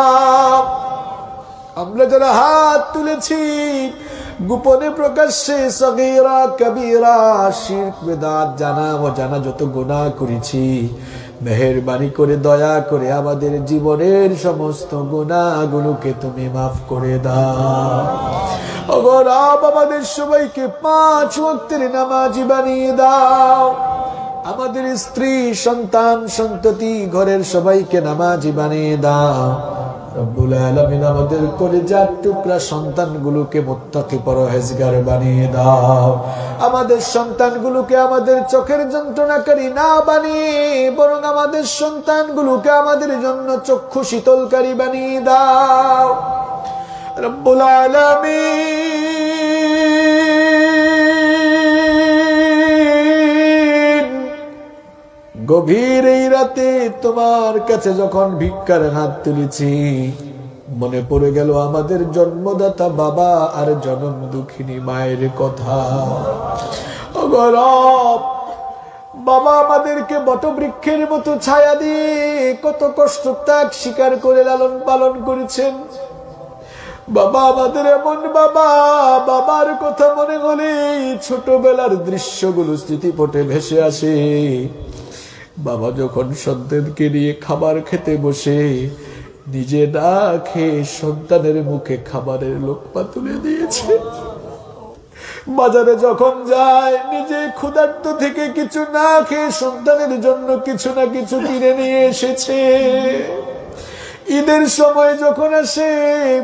আমরা যারা হাত তুলেছি গোপনে প্রকাশ্যে, সগীরা কবীরা, শিরক বিদআত জানা অজানা যত গুনাহ করেছি, মেহেরবানি করে দয়া করে আমাদের জীবনের সমস্ত গুনাহগুলোকে তুমি মাফ করে দাও। ওগো রব, আমাদের সবাইকে পাঁচ ওয়াক্তের নামাজি বানিয়ে দাও। আমাদের স্ত্রী, সন্তান, সন্ততি, ঘরের সবাইকে নামাজি বানিয়ে দাও। রব্বুল আলামিন, আমাদের কলিজার টুকরা সন্তানগুলোকে মুত্তাকি পরহেজগার বানিয়ে দাও। আমাদের সন্তানগুলোকে আমাদের চোখের যন্ত্রণাকারী না বানিয়ে বরং আমাদের সন্তানগুলোকে আমাদের জন্য চক্ষু শীতলকারী বানিয়ে দাও। রব্বুল আলামিন, গভীর এই রাতে তোমার কাছে যখন ভিক্ষার হাত তুলেছি, মনে পড়ে গেল আমাদের জন্মদাতা বাবা আর জনম দুঃখিনী মায়ের কথা। ওগো রব, বাবা আমাদেরকে বটবৃক্ষের মতো ছায়া দিয়ে কত কষ্ট ত্যাগ স্বীকার করে লালন পালন করেছেন। বাবা আমাদের এমন বাবা, বাবার কথা মনে হলে ছোটবেলার দৃশ্যগুলো স্মৃতিপটে ভেসে আসে। বাবা যখন সন্তানকে নিয়ে খাবার খেতে বসে, নিজে না খেয়ে সন্তানের মুখে খাবারের লোকমা তুলে দিয়েছে। বাজারে যখন যায়, নিজে ক্ষুধার্ত থেকে কিছু না খেয়ে সন্তানের জন্য কিছু না কিছু কিনে নিয়ে এসেছে। ঈদের সময় যখন আসে,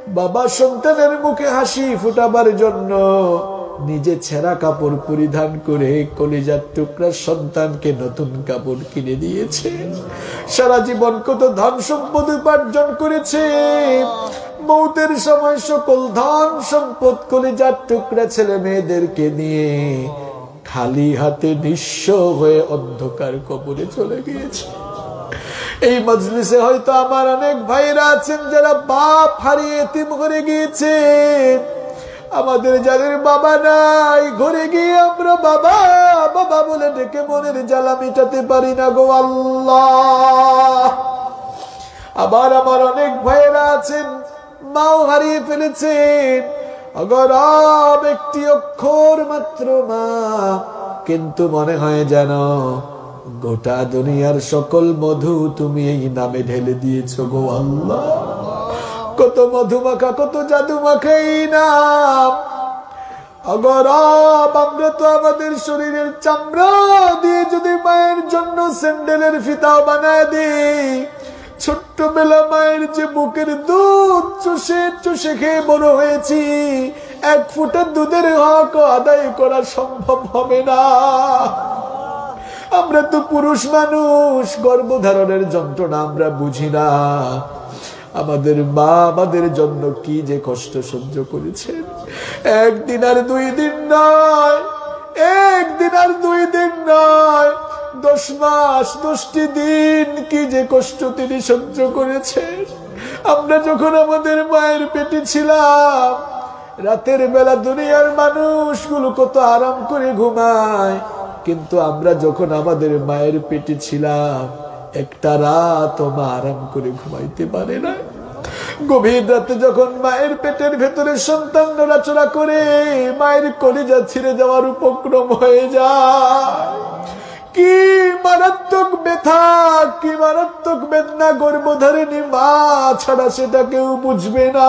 বাবা সন্তানের মুখে হাসি ফুটাবার জন্য নিজে ছেঁড়া কাপড় পরিধান করে কলিজার টুকরা সন্তানকে নতুন কাপড় কিনে দিয়েছে। সারা জীবন কত ধন সম্পদ উপার্জন করেছে, মৌতের সময় সকল ধন সম্পদ কলিজার টুকরা ছেলে মেয়েদেরকে নিয়ে খালি হাতে নিঃস্ব হয়ে অন্ধকার কবরে চলে গিয়েছে। এই মজলিসে হয়তো আমার অনেক ভাইরা আছেন যারা বাপ হারিয়ে এতিম করে গিয়েছেন। আমাদের যাদের বাবা নাই, ঘরে গিয়ে আমরা বাবা বাবা বলে ডেকে মনের জ্বালা মিটাতে পারি না গো আল্লাহ। আবার আমার অনেক ভাইরা আছেন মাও হারিয়ে ফেলেছেন, অগরব একটি অক্ষর মাত্র মা, কিন্তু মনে হয় যেন গোটা দুনিয়ার সকল মধু তুমি এই নামে ঢেলে দিয়েছ গো আল্লাহ। কত মধুমাখা কত জাদু মাখা এই নাম। অগরব আমরা তো আমাদের শরীরের চামড়া দিয়ে যদি মায়ের জন্য স্যান্ডেলের ফিতাও বানায় দিই, ছোট্টবেলা মায়ের যে বুকের দুধ চুষে চুষে খেয়ে বড় হয়েছি, এক ফুটা দুধের হক আদায় করা সম্ভব হবে না। আমরা তো পুরুষ মানুষ, গর্ভধারণের যন্ত্রণা আমরা বুঝি না। আমাদের মা আমাদের জন্য কি যে কষ্ট সহ্য করেছেন। একদিন আর দুই দিন নয়, একদিন আর দুই দিন নয়, দশ মাস দশটি দিন কি যে কষ্ট তিনি সহ্য করেছেন। আমরা যখন আমাদের মায়ের পেটে ছিলাম, রাতের বেলা দুনিয়ার মানুষগুলো কত আরাম করে ঘুমায়, কিন্তু আমরা যখন আমাদের মায়ের পেটে ছিলাম একটা রাত মা আরাম করে ঘুমাইতে পারে না। গভীর রাতে যখন মায়ের পেটের ভেতরে সন্তান নড়াচড়া করে মায়ের কলিজা ছিঁড়ে যাওয়ার উপক্রম হয়ে যায়, কি মারাত্মক ব্যথা, কি মারাত্মক বেদনা গর্ভধারিণী মা ছাড়া সেটা কেউ বুঝবে না।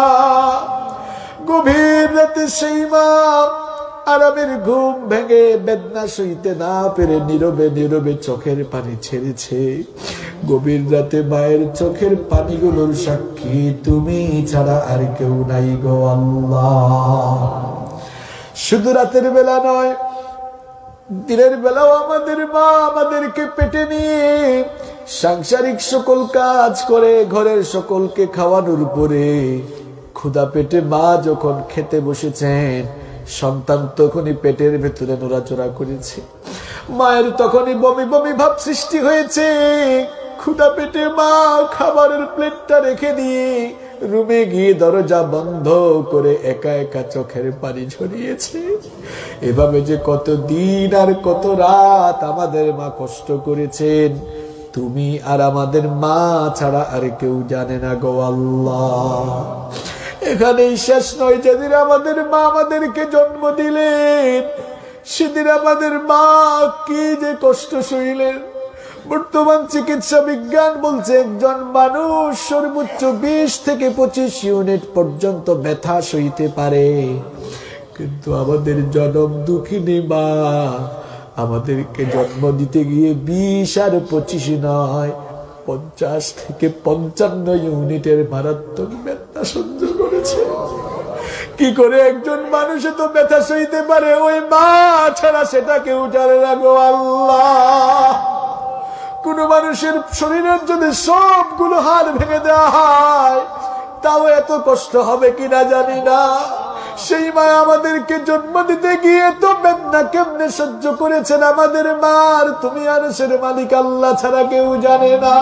গভীর রাতে সেই মা আরামের ঘুম ভেঙে বেদনা সইতে না পেরে নীরবে নীরবে চোখের পানি ছেড়েছে। গভীর রাতে মায়ের চোখের পানিগুলোর সাক্ষী তুমি ছাড়া আর কেউ নাই গো আল্লাহ। শুধু রাতের বেলা নয়, দিনের বেলাও আমাদের মা আমাদেরকে পেটে নিয়ে সাংসারিক সকল কাজ করে ঘরের সকলকে খাওয়ানোর পরে ক্ষুধা পেটে মা যখন খেতে বসেছেন, সন্তান তখনই পেটের ভেতরে নড়াচড়া করেছে। মায়ের তখনই বমি বমি ভাব সৃষ্টি হয়েছে। ক্ষুধা পেটে মা খাবারের প্লেটটা রেখে দিয়ে রুমে গিয়ে দরজা বন্ধ করে একা একা চোখের পানি ঝরিয়েছে। এভাবে যে কত দিন আর কত রাত আমাদের মা কষ্ট করেছেন, তুমি আর আমাদের মা ছাড়া আর কেউ জানে না গো আল্লাহ। এখানেই শেষ নয়, যেদিন আমাদের মা আমাদেরকে জন্ম দিলেন সেদিন আমাদের মা কি যে কষ্ট সইলেন। বর্তমান চিকিৎসা বিজ্ঞান বলছে একজন মানুষ সর্বোচ্চ বিশ থেকে পঁচিশ ইউনিট পর্যন্ত ব্যথা সইতে পারে, কিন্তু আমাদের জনম দুঃখিনী মা আমাদেরকে জন্ম দিতে গিয়ে বিশ আর পঁচিশ নয়, পঞ্চাশ থেকে পঞ্চান্ন ইউনিটের মারাত্মক ব্যথা সহ্য করেছে। কি করে একজন মানুষ তো ব্যথা সইতে পারে, ওই মা ছাড়া সেটা কেউ জানে না গো আল্লাহ। কোন মানুষের শরীরের যদি সবগুলো হাড় ভেঙে দেওয়া হয় তাও এত কষ্ট হবে কিনা জানি না। সেই মা আমাদেরকে জন্ম দিতে গিয়ে তো বেদনা কেমনে সহ্য করেছেন আমাদের মার, তুমি আরশের মালিক আল্লাহ ছাড়া কেউ জানে না।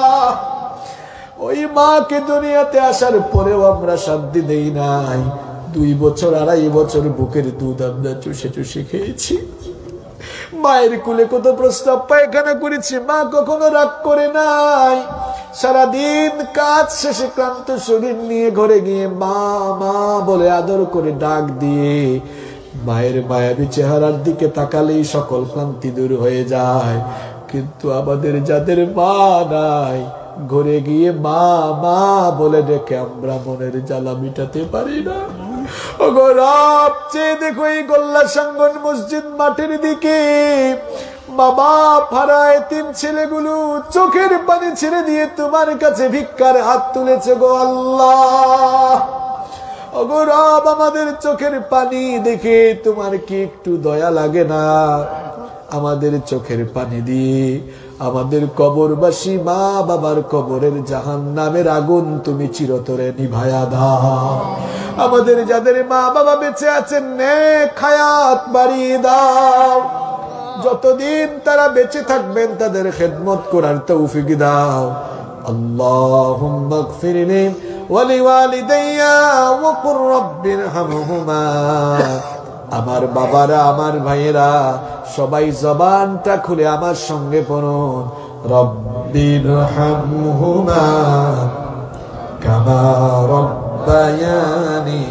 ওই মাকে দুনিয়াতে আসার পরেও আমরা শান্তি দেই নাই। দুই বছর আড়াই বছর বুকের দুধ আমরা চুষে চুষে খেয়েছি। মায়ের কুলে কত প্রস্তাব পায়খানা করেছি, মা কখনো রাগ করে নাই। সারাদিন কাজ শেষে ক্লান্ত শরীর নিয়ে ঘরে গিয়ে মা মা বলে আদর করে ডাক দিয়ে মায়ের মায়াবী চেহারার দিকে তাকালেই সকল ক্লান্তি দূর হয়ে যায়। কিন্তু আমাদের যাদের মা নাই, ঘরে গিয়ে মা মা বলে ডেকে আমরা মনের জ্বালা মিটাতে পারি না। রাব চেয়ে দেখো এই গোল্লা সাঙ্গন মসজিদ মাঠের দিকে, বাবা ফারা এতিম ছেলেগুলো চোখের পানি ছেড়ে দিয়ে তোমার কাছে ভিক্ষার হাত তুলেছে গো আল্লাহ। ওগো রব, আমাদের চোখের পানি দেখে তোমার কি একটু দয়া লাগে না? আমাদের চোখের পানি দিয়ে আমাদের কবরবাসী মা বাবার কবরের জাহান্নামের আগুন তুমি চিরতরে নিভায়া দাও। আমাদের যাদের মা বাবা বেঁচে আছেন নেক হায়াত বাড়িয়ে দাও। যতদিন তারা বেঁচে থাকবেন তাদের খেদমত করার তৌফিক দাও। আল্লাহুম্মা ইগফিরলি ওয়া লিওয়ালিদাইয়া ওয়া কুর রাব্বিরহামহুমা। আমার বাবারা, আমার ভাইয়েরা, সবাই জবানটা খুলে আমার সঙ্গে পড়ুন, রব্বিরহামহুমা কামা রব্বায়ানি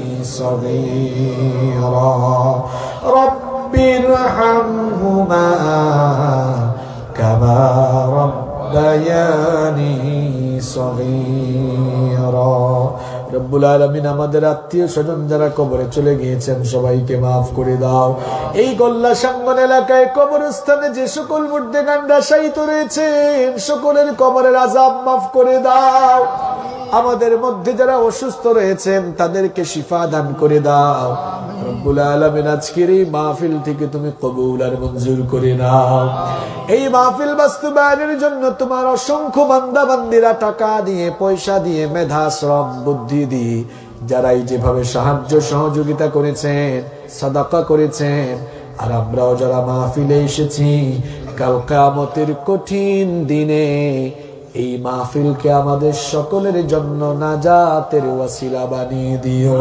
সগীরা। রব্বিরহামহুমা কামা রব্বায়ানি সগীরা। রব্বুল আলামিন আমাদের আত্মীয় স্বজন যারা কবরে চলে গিয়েছেন সবাইকে মাফ করে দাও। এই গল্লা সাঙ্গন এলাকায় কবরস্থানে যে সকল মুর্দেগানরা শায়িত রয়েছেন সকলের কবরের আযাব মাফ করে দাও। আমাদের মধ্যে যারা অসুস্থ রয়েছেন তাদেরকে শিফা দান করে দাও। রব্বুল আলামিন আজকের এই মাহফিল থেকে তুমি কবুল আর মঞ্জুর করে নাও। এই মাহফিল বাস্তবায়নের জন্য তোমার অসংখ্য বান্দা বান্দিরা টাকা দিয়ে, পয়সা দিয়ে, মেধা, শ্রম, বুদ্ধি দিয়ে যারাই যেভাবে সাহায্য সহযোগিতা করেছেন, সাদাকা করেছেন, আর আমরাও যারা মাহফিলে এসেছি, কাল কিয়ামতের কঠিন দিনে এই মাহফিলকে আমাদের সকলের জন্য নাজাতের ওয়াসিলা বানিয়ে দিও।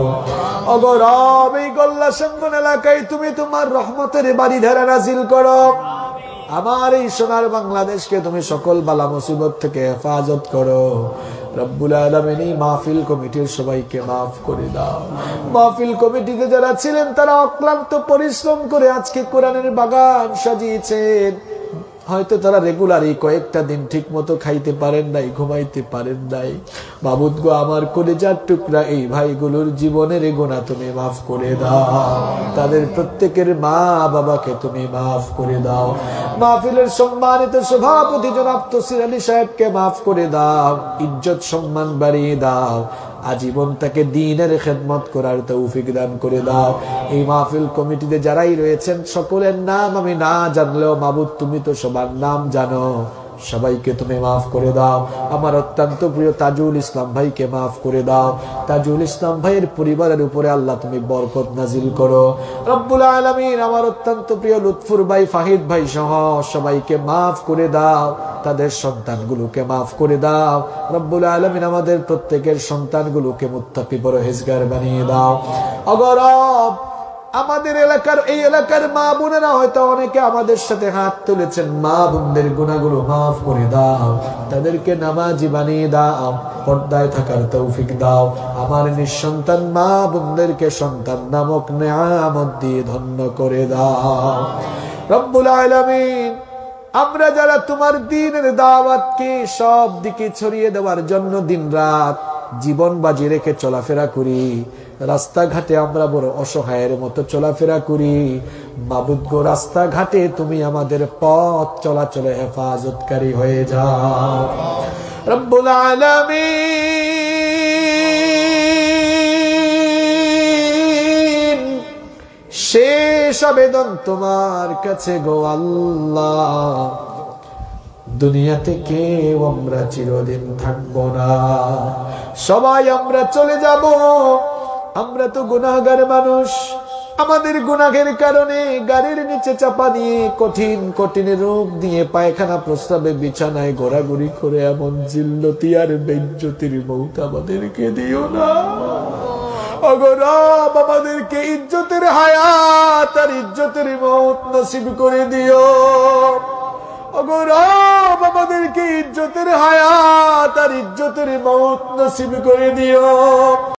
ওগো রব, এই গল্লা সাঙ্গন এলাকায় তুমি তোমার রহমতের বাড়িধারা নাজিল করো। আমার এই সোনার বাংলাদেশকে তুমি সকল বালা মুসিবত থেকে হেফাজত করো। রব্বুল আলামিন এই মাহফিল কমিটির সবাইকে মাফ করে দাও। মাহফিল কমিটিতে যারা ছিলেন তারা অক্লান্ত পরিশ্রম করে আজকে কোরআনের বাগান সাজিয়েছেন। হয়তো তারা রেগুলার এই কয়েকটা দিন ঠিক মতো খাইতে পারেন নাই, ঘুমাইতে পারেন নাই। মাবুদ গো, আমার কলিজার টুকরা এই ভাইগুলোর জীবনের গুনাহ তুমি মাফ করে দাও। তাদের প্রত্যেকের মা বাবাকে তুমি মাফ করে দাও। মাহফিলের সম্মানিত সভাপতি জনাব তসির আলী সাহেবকে মাফ করে দাও। ইজ্জত সম্মান বাড়িয়ে দাও। আজীবন তাকে দ্বীনের খেদমত করার তৌফিক দান করে দাও। এই মাহফিল কমিটিতে যারাই রয়েছেন সকলের নাম আমি না জানলেও মাবুদ তুমি তো সবার নাম জানো। সবাইকে তুমি মাফ করে দাও। আমার অত্যন্ত প্রিয় তাজুল ইসলাম ভাইকে মাফ করে দাও। তাজুল ইসলাম ভাইয়ের পরিবারের উপরে আল্লাহ তুমি বরকত নাজিল করো। রব্বুল আলামিন আমার অত্যন্ত প্রিয় লুৎফুর ভাই, ফাহিদ ভাই সহ সবাইকে মাফ করে দাও। তাদের সন্তানগুলোকে মাফ করে দাও। রব্বুল আলামিন আমাদের প্রত্যেকের সন্তানগুলোকে মুত্তাকি পরহেজগার বানিয়ে দাও। অগরব, আমাদের এলাকার এই এলাকার মা বোনেরা হয়তো অনেকে আমাদের সাথে হাত তুলেছেন। মা বোনদের গুনাহগুলো মাফ করে দাও। তাদেরকে নামাজি বানিয়ে দাও। পর্দায় থাকার তৌফিক দাও। আমার নিঃসন্তান মা বোনদেরকে সন্তান নামক নেয়ামত দিয়ে ধন্য করে দাও। রব্বুল আলামিন, আমরা যারা তোমার দ্বীনের দাওয়াতকে সব দিকে ছড়িয়ে দেওয়ার জন্য দিন রাত জীবন বাজি রেখে চলাফেরা করি, রাস্তাঘাটে আমরা বড় অসহায়ের মতো চলাফেরা করি। মাবুদ গো, রাস্তাঘাটে তুমি আমাদের পথ চলাচলে হেফাজতকারী হয়ে যাও। রব্বুল আলামিন, শেষ আবেদন তোমার কাছে গো আল্লাহ, দুনিয়াতে কেউ আমরা চিরদিন থাকবো না, সবাই আমরা চলে যাব। আমরা তো গুনাহগার মানুষ। আমাদের গুনাহের কারণে গাড়ির নিচে চাপা দিয়ে কঠিন কঠিন রোগ দিয়ে পায়খানা প্রস্রাবে বিছানায় ঘোরাঘুরি করে এমন জিল্লতি আর বেজ্জতির মৌত আমাদেরকে দিও না। ওগো রব, আমাদেরকে ইজ্জতের হায়াত আর ইজ্জতের মৌত নসিব করে দিও। ওগো রব, আমাদেরকে ইজ্জতের হায়াত আর ইজ্জতের মৌত নসিব করে দিও।